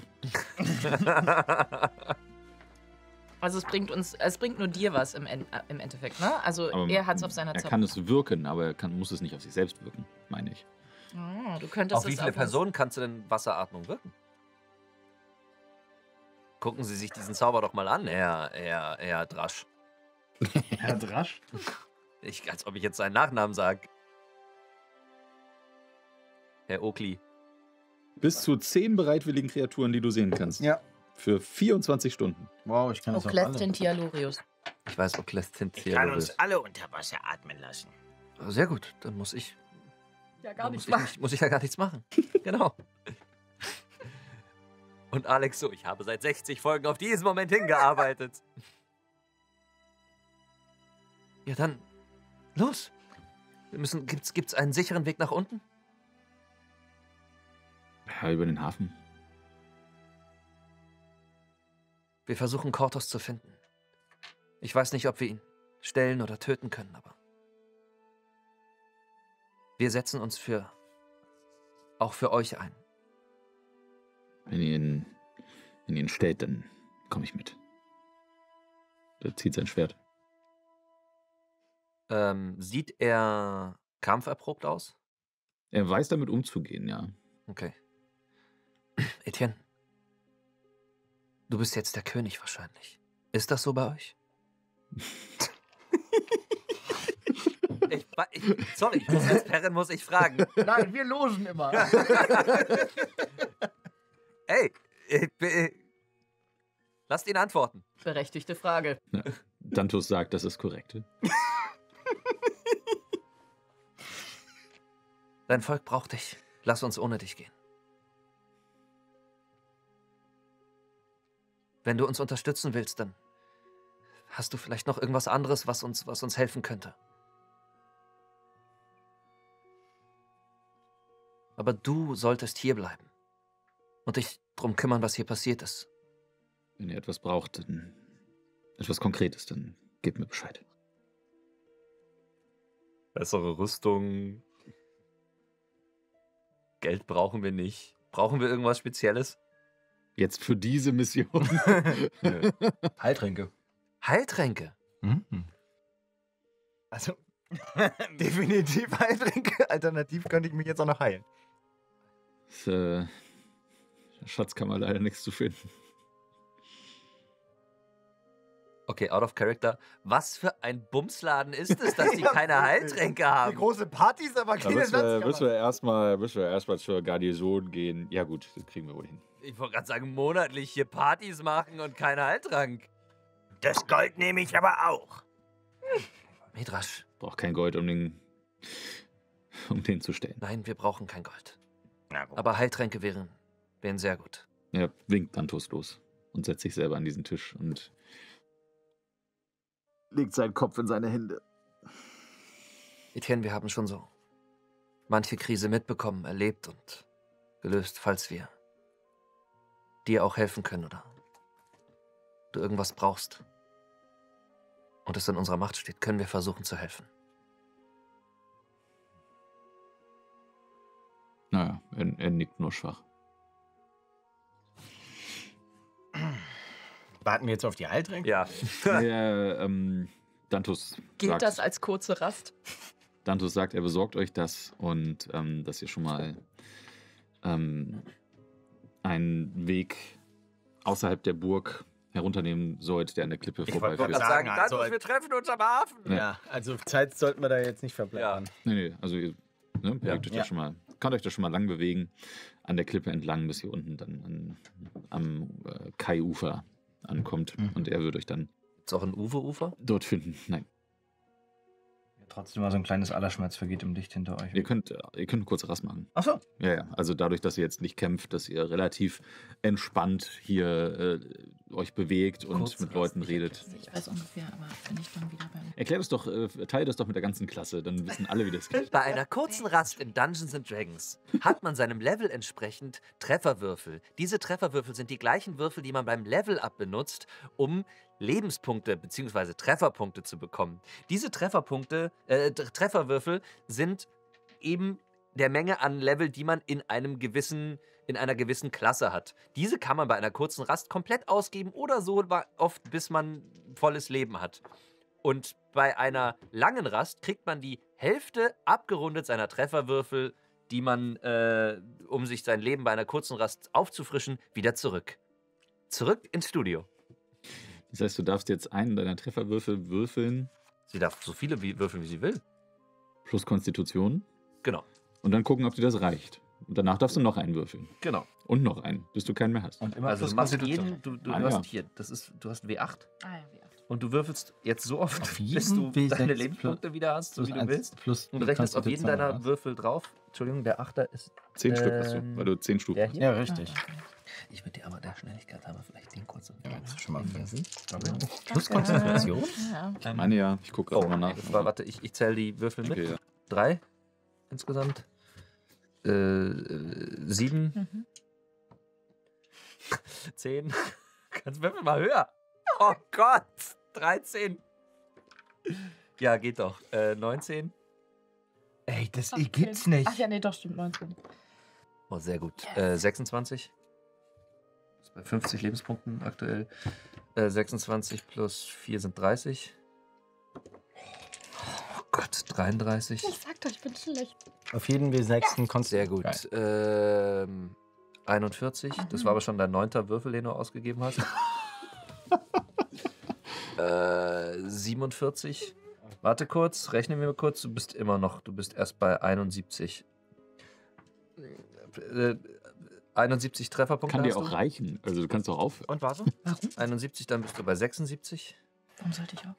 Also es bringt nur dir was im Endeffekt, ne? Also Aber er hat es auf seiner Er Zauber. kann es wirken, aber muss es nicht auf sich selbst wirken, meine ich. Du könntest Auf wie es viele auf Personen kannst du denn Wasseratmung wirken? Gucken Sie sich diesen Zauber doch mal an, Herr Drasch. Herr Drasch? Als ob ich jetzt seinen Nachnamen sage. Herr Oakley. Bis zu 10 bereitwilligen Kreaturen, die du sehen kannst. Ja. Für 24 Stunden. Wow, ich kann das auch alle. Oklestentialorius. Ich weiß, Oklestint Ich kann uns alle unter Wasser atmen lassen. Sehr gut, dann muss ich. Ja, gar nichts muss machen. ich, muss ich ja gar nichts machen. Genau. Und Alex so, ich habe seit 60 Folgen auf diesen Moment hingearbeitet. Ja, dann los. Gibt's einen sicheren Weg nach unten? Ja, über den Hafen. Wir versuchen Kortos zu finden. Ich weiß nicht, ob wir ihn stellen oder töten können, aber wir setzen uns auch für euch ein. Wenn ihr ihn stellt, dann komme ich mit. Der zieht sein Schwert. Sieht er kampferprobt aus? Er weiß damit umzugehen, ja. Okay. Etienne, du bist jetzt der König wahrscheinlich. Ist das so bei euch? Sorry, als Perrin muss ich fragen. Nein, wir logen immer. Ey, lasst ihn antworten. Berechtigte Frage. Ja. Dantus sagt, das ist korrekt. Dein Volk braucht dich. Lass uns ohne dich gehen. Wenn du uns unterstützen willst, dann hast du vielleicht noch irgendwas anderes, was uns helfen könnte. Aber du solltest hier bleiben und dich drum kümmern, was hier passiert ist. Wenn ihr etwas braucht, etwas Konkretes, dann gebt mir Bescheid. Bessere Rüstung. Geld brauchen wir nicht. Brauchen wir irgendwas Spezielles? Jetzt für diese Mission. Heiltränke. Heiltränke? Also, definitiv Heiltränke. Alternativ könnte ich mich jetzt auch noch heilen. Der Schatzkammer leider nichts zu finden. Okay, out of character. Was für ein Bumsladen ist es, dass die keine Heiltränke haben? Die große Party ist aber Da keine müssen wir erstmal zur Garnison gehen. Ja gut, das kriegen wir wohl hin. Ich wollte gerade sagen, monatlich hier Partys machen und keine Heiltrank. Das Gold nehme ich aber auch. Medrasch. Braucht kein Gold, um den zu stellen. Nein, wir brauchen kein Gold. Na gut. Aber Heiltränke wären sehr gut. Er winkt Dantos los und setzt sich selber an diesen Tisch und legt seinen Kopf in seine Hände. Etienne, wir haben schon so manche Krise mitbekommen, erlebt und gelöst, falls wir dir auch helfen können oder du irgendwas brauchst und es in unserer Macht steht, können wir versuchen zu helfen. Naja, er nickt nur schwach. Warten wir jetzt auf die Heiltränke? Ja. Dantos Gilt sagt, das als kurze Rast? Dantos sagt, er besorgt euch das und dass ihr schon mal einen Weg außerhalb der Burg herunternehmen sollt, der an der Klippe Ich wollte vorbeiführt. gerade sagen, also, wir treffen uns am Hafen. ja, also Zeit sollten wir da jetzt nicht verbleiben. Nee, also ihr bewegt euch da schon mal, könnt euch da schon mal lang bewegen, an der Klippe entlang, bis ihr unten dann am Kai-Ufer ankommt. Und er wird euch dann Ist auch ein Uwe-Ufer? dort finden. Nein, Trotzdem mal so ein kleines Allerschmerz vergeht im Licht hinter euch. ihr könnt eine kurze Rast machen. Ach so. Ja. Also dadurch, dass ihr jetzt nicht kämpft, dass ihr relativ entspannt hier euch bewegt und Kurze mit Leuten Rast, redet. Ich weiß ungefähr, aber wenn ich dann wieder beim... Erklär das doch, teile das doch mit der ganzen Klasse, dann wissen alle, wie das geht. Bei einer kurzen Rast in Dungeons & Dragons hat man seinem Level entsprechend Trefferwürfel. Diese Trefferwürfel sind die gleichen Würfel, die man beim Level-Up benutzt, um Lebenspunkte bzw. Trefferpunkte zu bekommen. Diese Trefferwürfel sind eben der Menge an Level, die man in einer gewissen Klasse hat. Diese kann man bei einer kurzen Rast komplett ausgeben oder so oft, bis man volles Leben hat. Und bei einer langen Rast kriegt man die Hälfte abgerundet seiner Trefferwürfel, die man, um sich sein Leben bei einer kurzen Rast aufzufrischen, wieder zurück. Zurück ins Studio. Das heißt, du darfst jetzt einen deiner Trefferwürfel würfeln, Sie darf so viele würfeln, wie sie will. plus Konstitution, Genau. und dann gucken, ob dir das reicht. Und danach darfst du noch einen würfeln. Genau. Und noch einen, bis du keinen mehr hast. Und immer Also plus du machst Konstitution. jeden, du Ah, hast ja. hier, du hast W8 Ah ja, wie oft. und du würfelst jetzt so oft, Auf bis jeden du W6 deine Lebenspunkte wieder hast, so wie du willst. Plus Und du rechnest auf jeden Konstitution, deiner oder? Würfel drauf. Entschuldigung, der Achter ist 10 Stück hast du, weil du 10 Stufen der hast. hier. Ja, richtig. Ich würde dir aber der Schnelligkeit haben, vielleicht den kurz. Ja, das ist schon mal fünf. Danke. Plus Konstitution? Ja. Ich meine ja, ich gucke gerade mal nach. Warte, ich zähle die Würfel mit. Okay, ja. 3 insgesamt. 7. 10. Kannst würfel mal höher. Oh Gott. 13. Ja, geht doch. 19. Ey, das Ach, gibt's okay. nicht. Ach ja, nee, doch, stimmt, 19. Oh, sehr gut. 26. Ist bei 50 Lebenspunkten aktuell. 26 plus 4 sind 30. Oh Gott, 33. Ich sag doch, ich bin schlecht. Auf jeden W6 Konstitution. Sehr gut. 41. Das war aber schon dein 9. Würfel, den du ausgegeben hast. 47. Warte kurz, rechnen wir mal kurz. Du bist erst bei 71. 71 Trefferpunkte Kann dir hast auch du. reichen. Also du kannst auch aufhören. Und warte. 71, dann bist du bei 76. Warum sollte ich auch?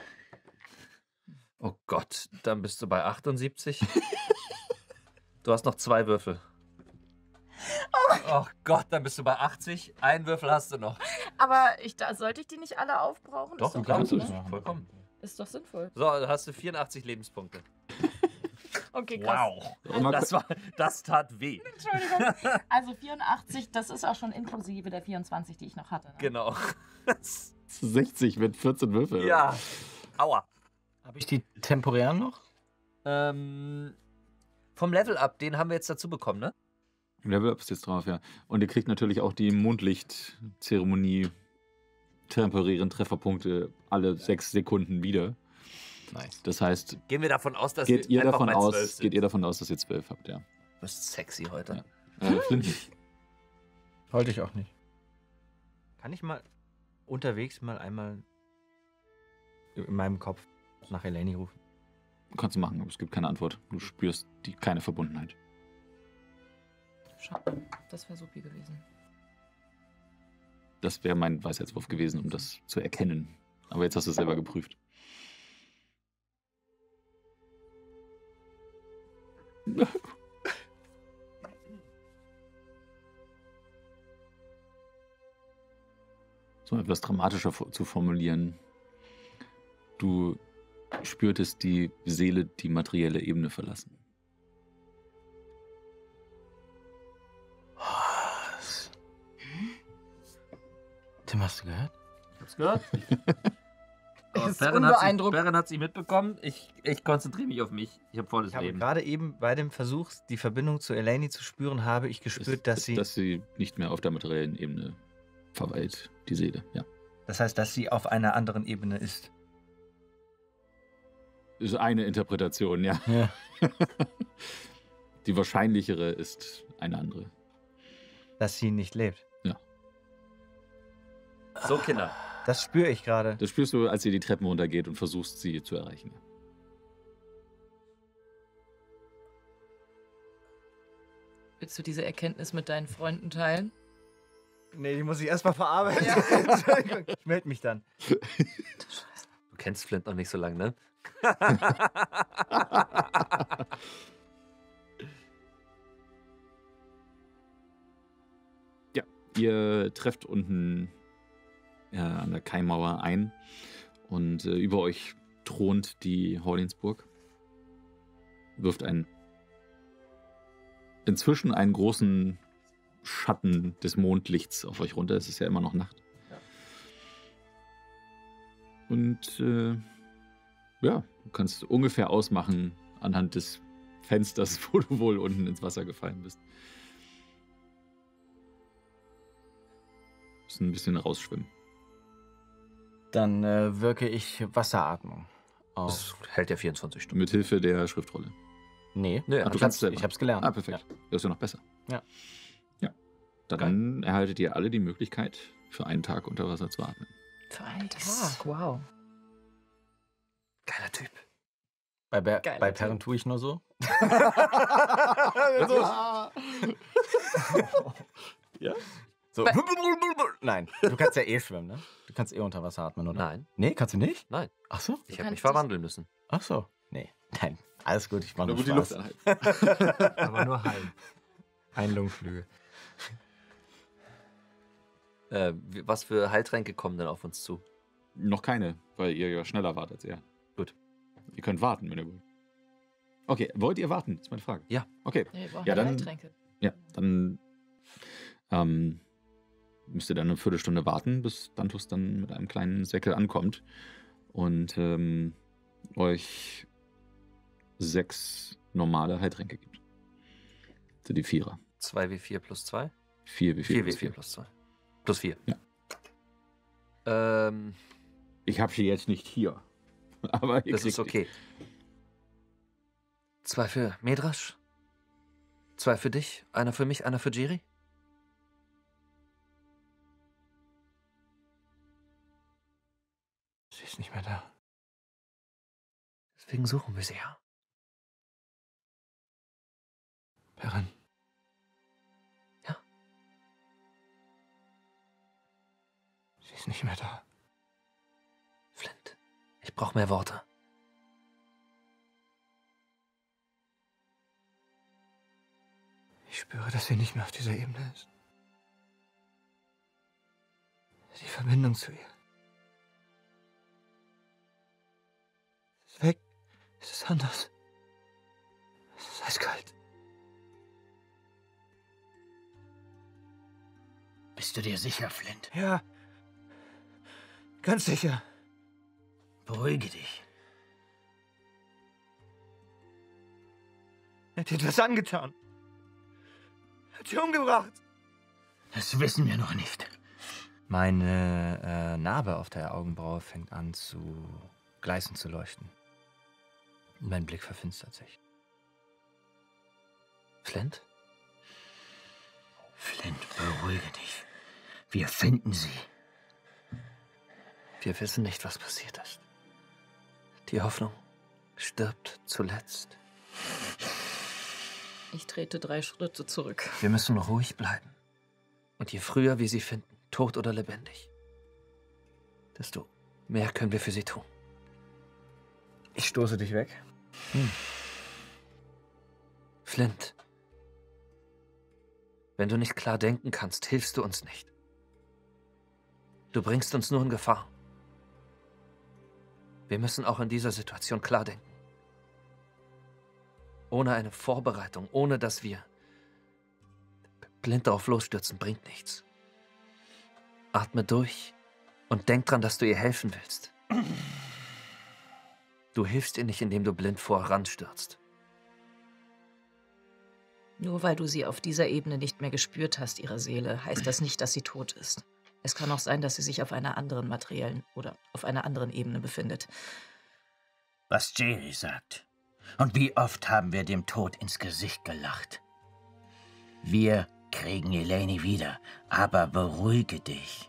Oh Gott, dann bist du bei 78. Du hast noch 2 Würfel. Oh Gott, dann bist du bei 80. Einen Würfel hast du noch. Aber sollte ich die nicht alle aufbrauchen? Doch, ist klar, gut, kannst du ne? das. Vollkommen. Ist doch sinnvoll. So, dann hast du 84 Lebenspunkte. Okay, krass. Wow. Das tat weh. Entschuldigung. Also 84, das ist auch schon inklusive der 24, die ich noch hatte. Ne? Genau. 60 mit 14 Würfeln. Ja. Aua. Habe ich die temporär noch? Vom Level-Up, den haben wir jetzt dazu bekommen, ne? Level Up ist jetzt drauf, ja. Und ihr kriegt natürlich auch die Mondlicht-Zeremonie temporären Trefferpunkte alle 6 Sekunden wieder. Nice. Das heißt, Gehen wir davon aus, dass geht wir ihr einfach davon bei aus, 12 sind. geht ihr davon aus, dass ihr 12 habt, ja. Du bist sexy heute. Ja. Flint. Wollte ich auch nicht. Kann ich mal unterwegs mal einmal in meinem Kopf nach Eleni rufen? Kannst du machen, aber es gibt keine Antwort. Du spürst keine Verbundenheit. Schade. Das wäre supi gewesen. Das wäre mein Weisheitswurf gewesen, um das zu erkennen. Aber jetzt hast du es selber geprüft. So etwas dramatischer zu formulieren. Du spürtest die Seele die materielle Ebene verlassen. Was? Tim, hast du gehört? Ich hab's gehört. Aber Ist unbeeindruckt. Perrin hat sie mitbekommen. Ich konzentriere mich auf mich. Ich habe volles Ich habe Leben. gerade eben bei dem Versuch, die Verbindung zu Eleni zu spüren, habe ich gespürt, dass sie nicht mehr auf der materiellen Ebene verweilt, die Seele, ja. Das heißt, dass sie auf einer anderen Ebene ist. Ist eine Interpretation, ja. Ja. Die wahrscheinlichere ist eine andere. dass sie nicht lebt. Ja. So, Kinder. Das spüre ich gerade. Das spürst du, als ihr die Treppen runtergeht und versuchst, sie zu erreichen. Willst du diese Erkenntnis mit deinen Freunden teilen? Nee, die muss ich erstmal verarbeiten. Entschuldigung. Ich melde mich dann. Du kennst Flint noch nicht so lange, ne? Ja, ihr trefft unten an der Kaimauer ein und über euch thront die Horlinsburg. Wirft inzwischen einen großen Schatten des Mondlichts auf euch runter. Es ist ja immer noch Nacht. Ja. Und ja, du kannst ungefähr ausmachen anhand des Fensters, wo du wohl unten ins Wasser gefallen bist. Müssen ein bisschen rausschwimmen. Dann wirke ich Wasseratmung Das auf. hält ja 24 Stunden. Mit Hilfe der Schriftrolle. Nee, Nee, Ach, du ich kannst hab's, selber. ich hab's gelernt. Ah, perfekt. Das ist ja noch besser. Ja. Ja. Dann erhaltet ihr alle die Möglichkeit, für einen Tag unter Wasser zu atmen. Für einen Tag, wow. Geiler Typ. Bei Geiler Perren tue ich nur so. Ja? So. Nein, du kannst ja eh schwimmen, ne? Du kannst eh unter Wasser atmen, oder? Nein, Nee, kannst du nicht? nein. Ach so? Ich habe mich kannst verwandeln müssen. Ach so. Nee. Nein. Alles gut, ich mach nur die Spaß. Luft anhalten. Aber nur halb. Ein Lungenflügel. Was für Heiltränke kommen denn auf uns zu? Noch keine, weil ihr ja schneller wart als er. Gut. Ihr könnt warten, wenn ihr wollt. Okay, wollt ihr warten? Das ist meine Frage. Ja. Okay. Nee, wir brauchen Ja, dann- Heiltränke. Ja, dann müsst ihr dann eine Viertelstunde warten, bis Dantus dann mit einem kleinen Säckel ankommt und euch 6 normale Heiltränke gibt. Also die Vierer. 2W4 plus 2? 4 wie 4 4W4 plus 2. Plus 4. Ja. Ich habe sie jetzt nicht hier. Aber ihr Das kriegt ist okay. 2 für Medrash. 2 für dich. Einer für mich, einer für Jiri. Sie ist nicht mehr da. Deswegen suchen wir sie ja. Perrin. Ja? Sie ist nicht mehr da. Flint, ich brauche mehr Worte. Ich spüre, dass sie nicht mehr auf dieser Ebene ist. Die Verbindung zu ihr. Es ist weg. Es ist anders. Es ist eiskalt. Bist du dir sicher, Flint? Ja. Ganz sicher. Beruhige dich. Er hat dir etwas angetan. Er hat sie umgebracht. Das wissen wir noch nicht. Meine Narbe auf der Augenbraue fängt an zu gleißend zu leuchten. Mein Blick verfinstert sich. Flint? Flint, beruhige dich. Wir finden sie. Wir wissen nicht, was passiert ist. Die Hoffnung stirbt zuletzt. Ich trete 3 Schritte zurück. Wir müssen ruhig bleiben. Und je früher wir sie finden, tot oder lebendig, desto mehr können wir für sie tun. Ich stoße dich weg. Flint, wenn du nicht klar denken kannst, hilfst du uns nicht. Du bringst uns nur in Gefahr. Wir müssen auch in dieser Situation klar denken. Ohne eine Vorbereitung, ohne dass wir blind darauf losstürzen, bringt nichts. Atme durch und denk dran, dass du ihr helfen willst. Du hilfst ihr nicht, indem du blind voranstürzt. Nur weil du sie auf dieser Ebene nicht mehr gespürt hast, ihre Seele, heißt das nicht, dass sie tot ist. Es kann auch sein, dass sie sich auf einer anderen materiellen oder auf einer anderen Ebene befindet. Was Jerry sagt. Und wie oft haben wir dem Tod ins Gesicht gelacht. Wir kriegen Eleni wieder, aber beruhige dich.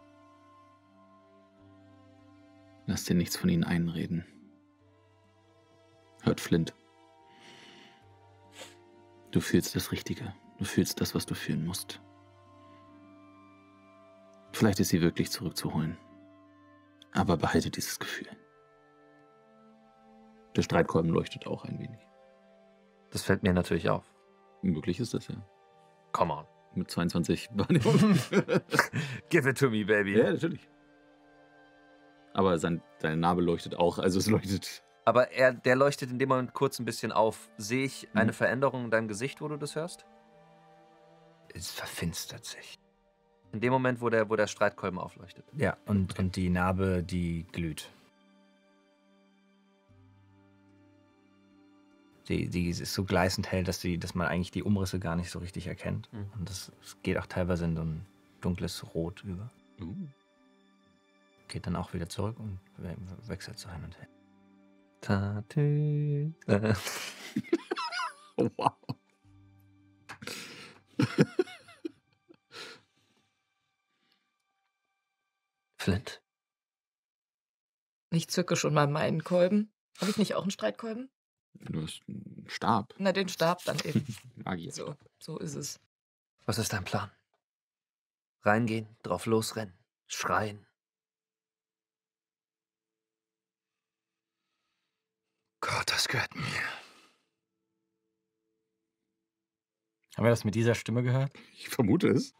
Lass dir nichts von ihnen einreden. Hört Flint. Du fühlst das Richtige. Du fühlst das, was du fühlen musst. Vielleicht ist sie wirklich zurückzuholen. Aber behalte dieses Gefühl. Der Streitkolben leuchtet auch ein wenig. Das fällt mir natürlich auf. Möglich ist das, ja. Come on. Mit 22 Wahrnehmungen. Give it to me, baby. Ja, natürlich. Aber deine Narbe leuchtet auch. Also es leuchtet. Aber der leuchtet in dem Moment kurz ein bisschen auf. Sehe ich eine Veränderung in deinem Gesicht, wo du das hörst? Es verfinstert sich. In dem Moment, wo der Streitkolben aufleuchtet. Ja, und die Narbe, die glüht. Die ist so gleißend hell, dass man eigentlich die Umrisse gar nicht so richtig erkennt. Und das geht auch teilweise in so ein dunkles Rot über. Geht dann auch wieder zurück und wechselt so hin und her. Oh, wow. Flint. Ich zücke schon mal meinen Kolben. Habe ich nicht auch einen Streitkolben? Du hast einen Stab. Na, den Stab dann eben. Magier. So ist es. Was ist dein Plan? Reingehen, drauf losrennen, schreien. Gott, das gehört mir. Haben wir das mit dieser Stimme gehört? Ich vermute es.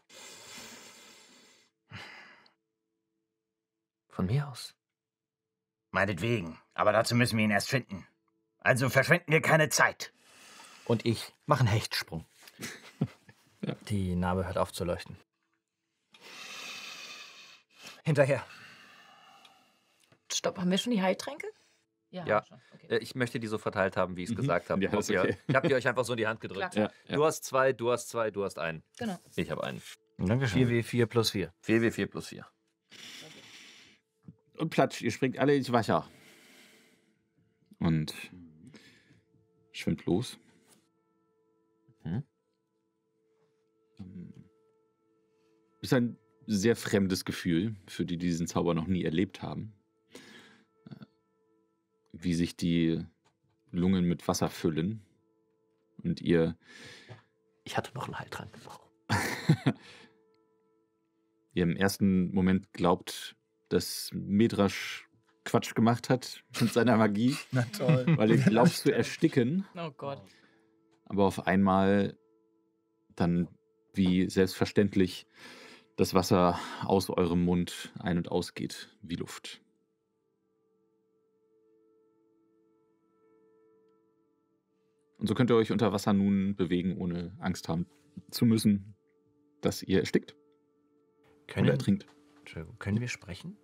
Von mir aus. Meinetwegen, aber dazu müssen wir ihn erst finden. Also verschwenden wir keine Zeit. Und ich mache einen Hechtsprung. Die Narbe hört auf zu leuchten. Hinterher. Stopp, haben wir schon die Heiltränke? Ja. Schon. Okay. Ich möchte die so verteilt haben, wie ich es gesagt habe. Ja, das ist okay. Ich habe die euch einfach so in die Hand gedrückt. Klar. Ja. Du hast zwei, du hast zwei, du hast einen. Genau. Ich habe einen. Dankeschön. 4W4 plus 4. 4W4 plus 4. Und platsch, ihr springt alle ins Wasser. Und schwimmt los. Ist ein sehr fremdes Gefühl, für die diesen Zauber noch nie erlebt haben. Wie sich die Lungen mit Wasser füllen. Und ihr Ich hatte noch einen Heiltrank. ihr im ersten Moment glaubt, dass Medrash Quatsch gemacht hat mit seiner Magie. Na toll. Weil ihr glaubt zu ersticken. Oh Gott. Aber auf einmal dann wie selbstverständlich das Wasser aus eurem Mund ein- und ausgeht wie Luft. Und so könnt ihr euch unter Wasser nun bewegen, ohne Angst haben zu müssen, dass ihr erstickt oder ertrinkt. Können wir sprechen?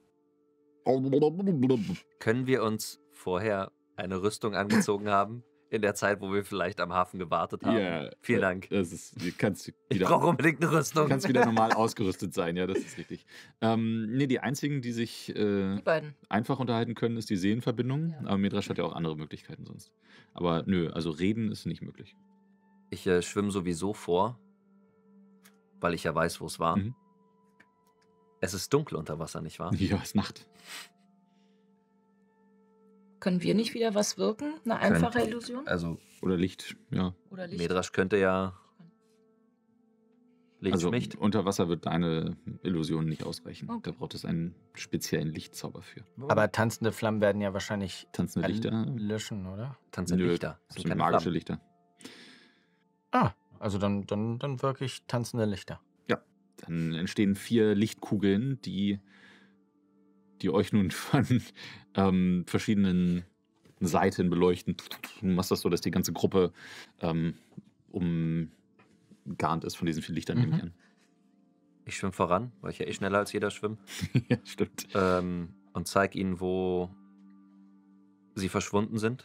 Können wir uns vorher eine Rüstung angezogen haben? In der Zeit, wo wir vielleicht am Hafen gewartet haben? Ja, Vielen Dank. Du kannst Ich wieder, brauche unbedingt eine Rüstung. kannst wieder normal ausgerüstet sein, ja, das ist richtig. Nee, die einzigen, die sich Die beiden. einfach unterhalten können, ist die Seelenverbindung. Aber Medrash hat ja auch andere Möglichkeiten sonst. Aber nö, also reden ist nicht möglich. Ich schwimme sowieso vor, weil ich ja weiß, wo es war. Mhm. Es ist dunkel unter Wasser, nicht wahr? Ja, es ist Nacht. Können wir nicht wieder was wirken? Eine einfache Illusion? Also, Oder Licht, ja. Oder Licht? Medrash könnte ja Licht Also schmicht. unter Wasser wird eine Illusion nicht ausreichen. Okay. Da braucht es einen speziellen Lichtzauber für. Aber tanzende Flammen werden ja wahrscheinlich Tanzende Lichter? löschen, oder? Tanzende Nö, Lichter. das sind sind keine magische Flammen. Lichter. Ah, also dann wirklich tanzende Lichter. Dann entstehen 4 Lichtkugeln, die die euch nun von verschiedenen Seiten beleuchten. Du machst das so, dass die ganze Gruppe umgarnt ist von diesen vielen Lichtern, nehme ich an. Ich schwimme voran, weil ich ja schneller als jeder schwimme. Ja, stimmt. Und zeige ihnen, wo sie verschwunden sind.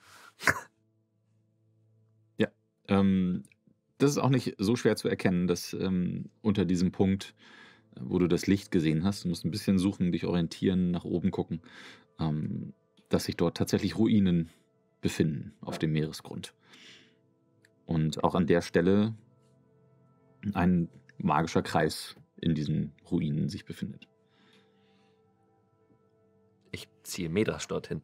Ja, das ist auch nicht so schwer zu erkennen, dass unter diesem Punkt, wo du das Licht gesehen hast, du musst ein bisschen suchen, dich orientieren, nach oben gucken, dass sich dort tatsächlich Ruinen befinden auf dem Meeresgrund. Und auch an der Stelle ein magischer Kreis in diesen Ruinen sich befindet. Ich ziehe Medrash dorthin.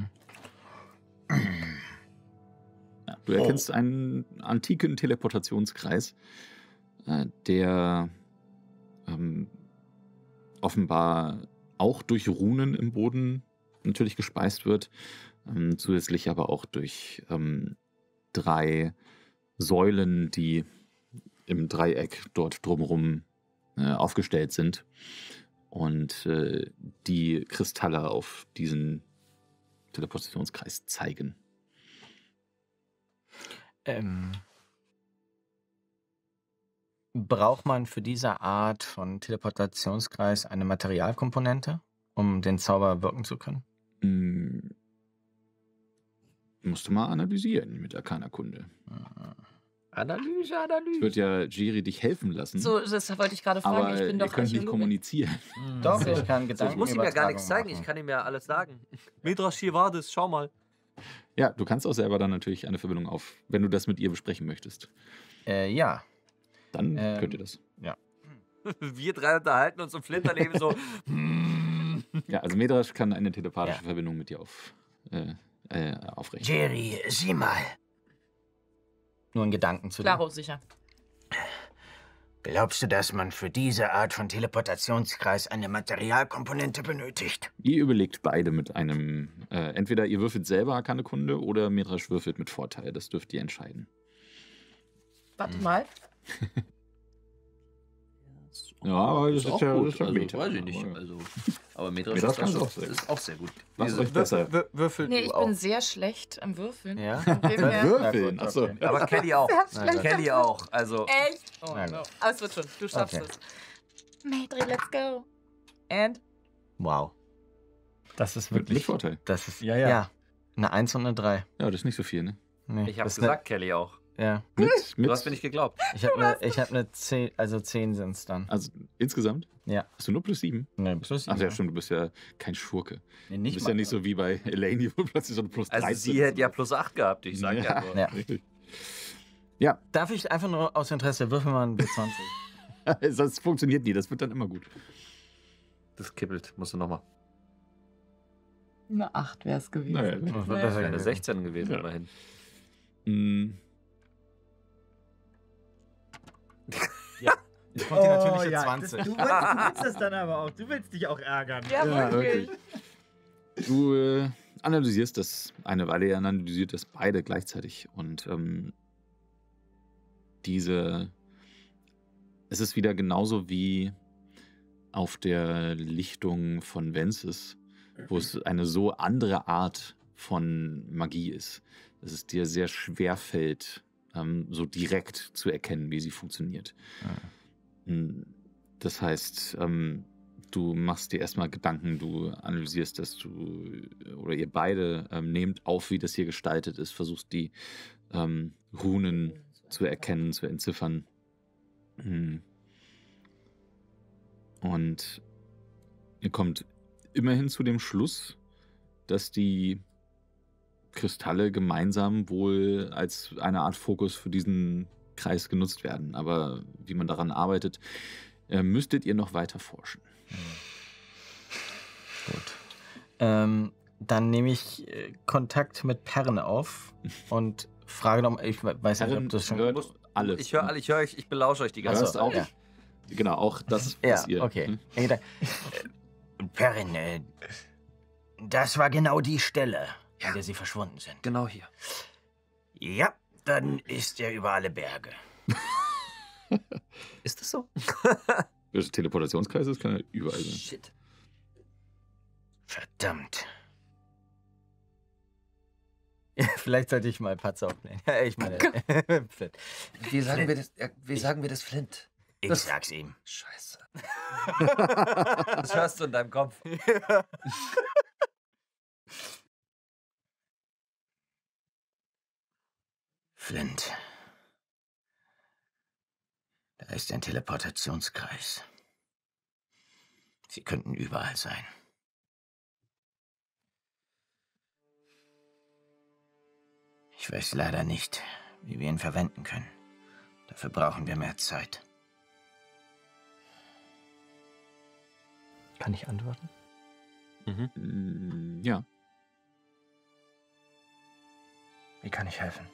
Ja, du erkennst einen antiken Teleportationskreis, der offenbar auch durch Runen im Boden natürlich gespeist wird, zusätzlich aber auch durch 3 Säulen, die im Dreieck dort drumherum aufgestellt sind und die Kristalle auf diesen Teleportationskreis zeigen. Braucht man für diese Art von Teleportationskreis eine Materialkomponente, um den Zauber wirken zu können? Musst du mal analysieren mit Arcana-Kunde. Analyse. Ich würde ja Jiri dich helfen lassen. So, das wollte ich gerade fragen. Aber Ich bin ihr doch könnt nicht Archäologin. kommunizieren. Doch, So. ich kann Gedanken. Ich muss ihm ja gar nichts zeigen, ich kann ihm ja alles sagen. Medrash, hier war das, schau mal. Ja, du kannst auch selber dann natürlich eine Verbindung auf, wenn du das mit ihr besprechen möchtest. Ja. Dann könnt ihr das. Wir 3 unterhalten uns im Flinterleben so. Ja, also Medrash kann eine telepathische Verbindung mit dir aufrechnen. Jerry, sieh mal. Nur in Gedanken zu Klaro, sicher. Glaubst du, dass man für diese Art von Teleportationskreis eine Materialkomponente benötigt? Ihr überlegt beide mit einem, entweder ihr würfelt selber Arcana-Kunde oder Medrash würfelt mit Vorteil. Das dürft ihr entscheiden. Warte mal. Ja, aber das ist ja gut. das ist ja Also, Meta. weiß ich nicht. Aber Medrash Medrash kann auch sehr ist auch sehr gut. Was ist euch besser? Würfel Nee, du ich auch. bin sehr schlecht am Würfeln. Ja? Von dem her- Würfeln, Ja, gut, achso. okay. Aber Kelly auch. schlecht. Kelly auch. Also, Echt? Oh Na no. gut. Aber es wird schon. Du schaffst Okay. es. Maitri, let's go. And? Wow. Das ist Mit wirklich. Vorteil. Das ist. Ja. Eine 1 und eine 3. Ja, das ist nicht so viel, ne? Nee, ich habe das ist gesagt, Kelly auch. Ja. Mit, Du hast mir nicht geglaubt. Ich habe eine 10, also 10 sind es dann. also insgesamt? Ja. Hast du nur +7? Nee, plus Ach ja, stimmt, du bist ja kein Schurke. Nee, Du nicht bist mal. ja nicht so wie bei Elaine, wo plötzlich so ein +13 Also sie hätte ja +8 gehabt, ich sag ja nur. Ja. Richtig. Ja, Darf ich einfach nur aus Interesse würfeln mal ein B20? das funktioniert nie, das wird dann immer gut. Das kippelt, musst du nochmal. Eine 8 wäre es gewesen. Naja, Das war Nee. besser Eine gewesen. 16 gewesen, Ja. immerhin. Ich konnte die natürliche ja, 20. du willst das dann aber auch. Du willst dich auch ärgern. Ja, wirklich. Du analysierst das eine Weile, ihr analysiert das beide gleichzeitig und es ist wieder genauso wie auf der Lichtung von Vensis, wo es eine so andere Art von Magie ist, dass es dir sehr schwer fällt, so direkt zu erkennen, wie sie funktioniert. Das heißt, du machst dir erstmal Gedanken, du analysierst das, oder ihr beide nehmt auf, wie das hier gestaltet ist, versuchst die Runen zu erkennen, zu entziffern. Und ihr kommt immerhin zu dem Schluss, dass die Kristalle gemeinsam wohl als eine Art Fokus für diesen Kreis genutzt werden. Aber wie man daran arbeitet, müsstet ihr noch weiter forschen. Gut. Dann nehme ich Kontakt mit Perren auf und frage noch, ich weiß nicht, ob das schon... hört alles. Ich höre euch, ich belausche euch die ganze Hörst Zeit. auch? ja. Genau, auch das, Ja, was ihr... okay. Perrin, das war genau die Stelle, an der sie verschwunden sind. Genau hier. Ja, dann ist er über alle Berge. Ist das so? Das Teleportationskreis, das kann ja überall sein. Shit. Verdammt. Vielleicht sollte ich mal Patze aufnehmen. Ja, ich meine, Flint. Wie sagen wir das Flint? Ich sag's ihm. Scheiße. Das hörst du in deinem Kopf. Flint. Da ist ein Teleportationskreis. Sie könnten überall sein. Ich weiß leider nicht, wie wir ihn verwenden können. Dafür brauchen wir mehr Zeit. Kann ich antworten? Ja. Wie kann ich helfen?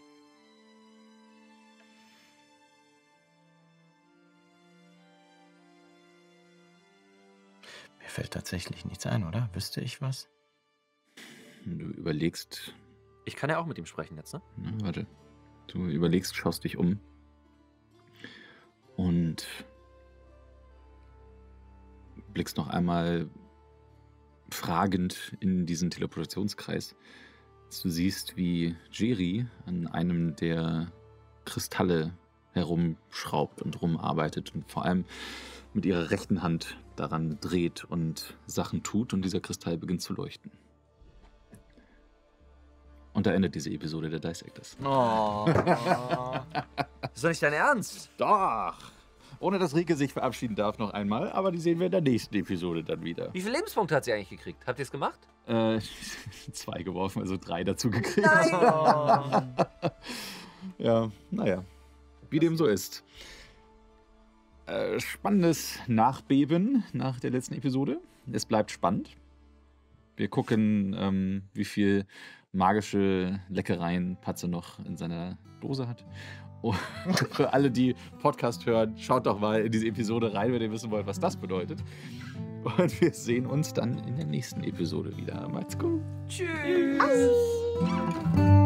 Mir fällt tatsächlich nichts ein, oder? Wüsste ich was? Du überlegst. Ich kann ja auch mit ihm sprechen jetzt, ne? Na, warte. Du überlegst, schaust dich um. Und blickst noch einmal fragend in diesen Teleportationskreis. Du siehst, wie Jerry an einem der Kristalle herumschraubt und rumarbeitet und vor allem mit ihrer rechten Hand daran dreht und Sachen tut und dieser Kristall beginnt zu leuchten. Und da endet diese Episode der Dissectors. Oh. Das ist doch nicht dein Ernst. Doch! Ohne dass Rike sich verabschieden darf noch einmal, aber die sehen wir in der nächsten Episode dann wieder. Wie viele Lebenspunkte hat sie eigentlich gekriegt? Habt ihr es gemacht? 2 geworfen, also 3 dazu gekriegt. Nein! Ja, naja. Wie dem so ist. Spannendes Nachbeben nach der letzten Episode. Es bleibt spannend. Wir gucken, wie viel magische Leckereien Patze noch in seiner Dose hat. Und für alle, die Podcast hören, schaut doch mal in diese Episode rein, wenn ihr wissen wollt, was das bedeutet. Und wir sehen uns dann in der nächsten Episode wieder. Macht's gut. Tschüss.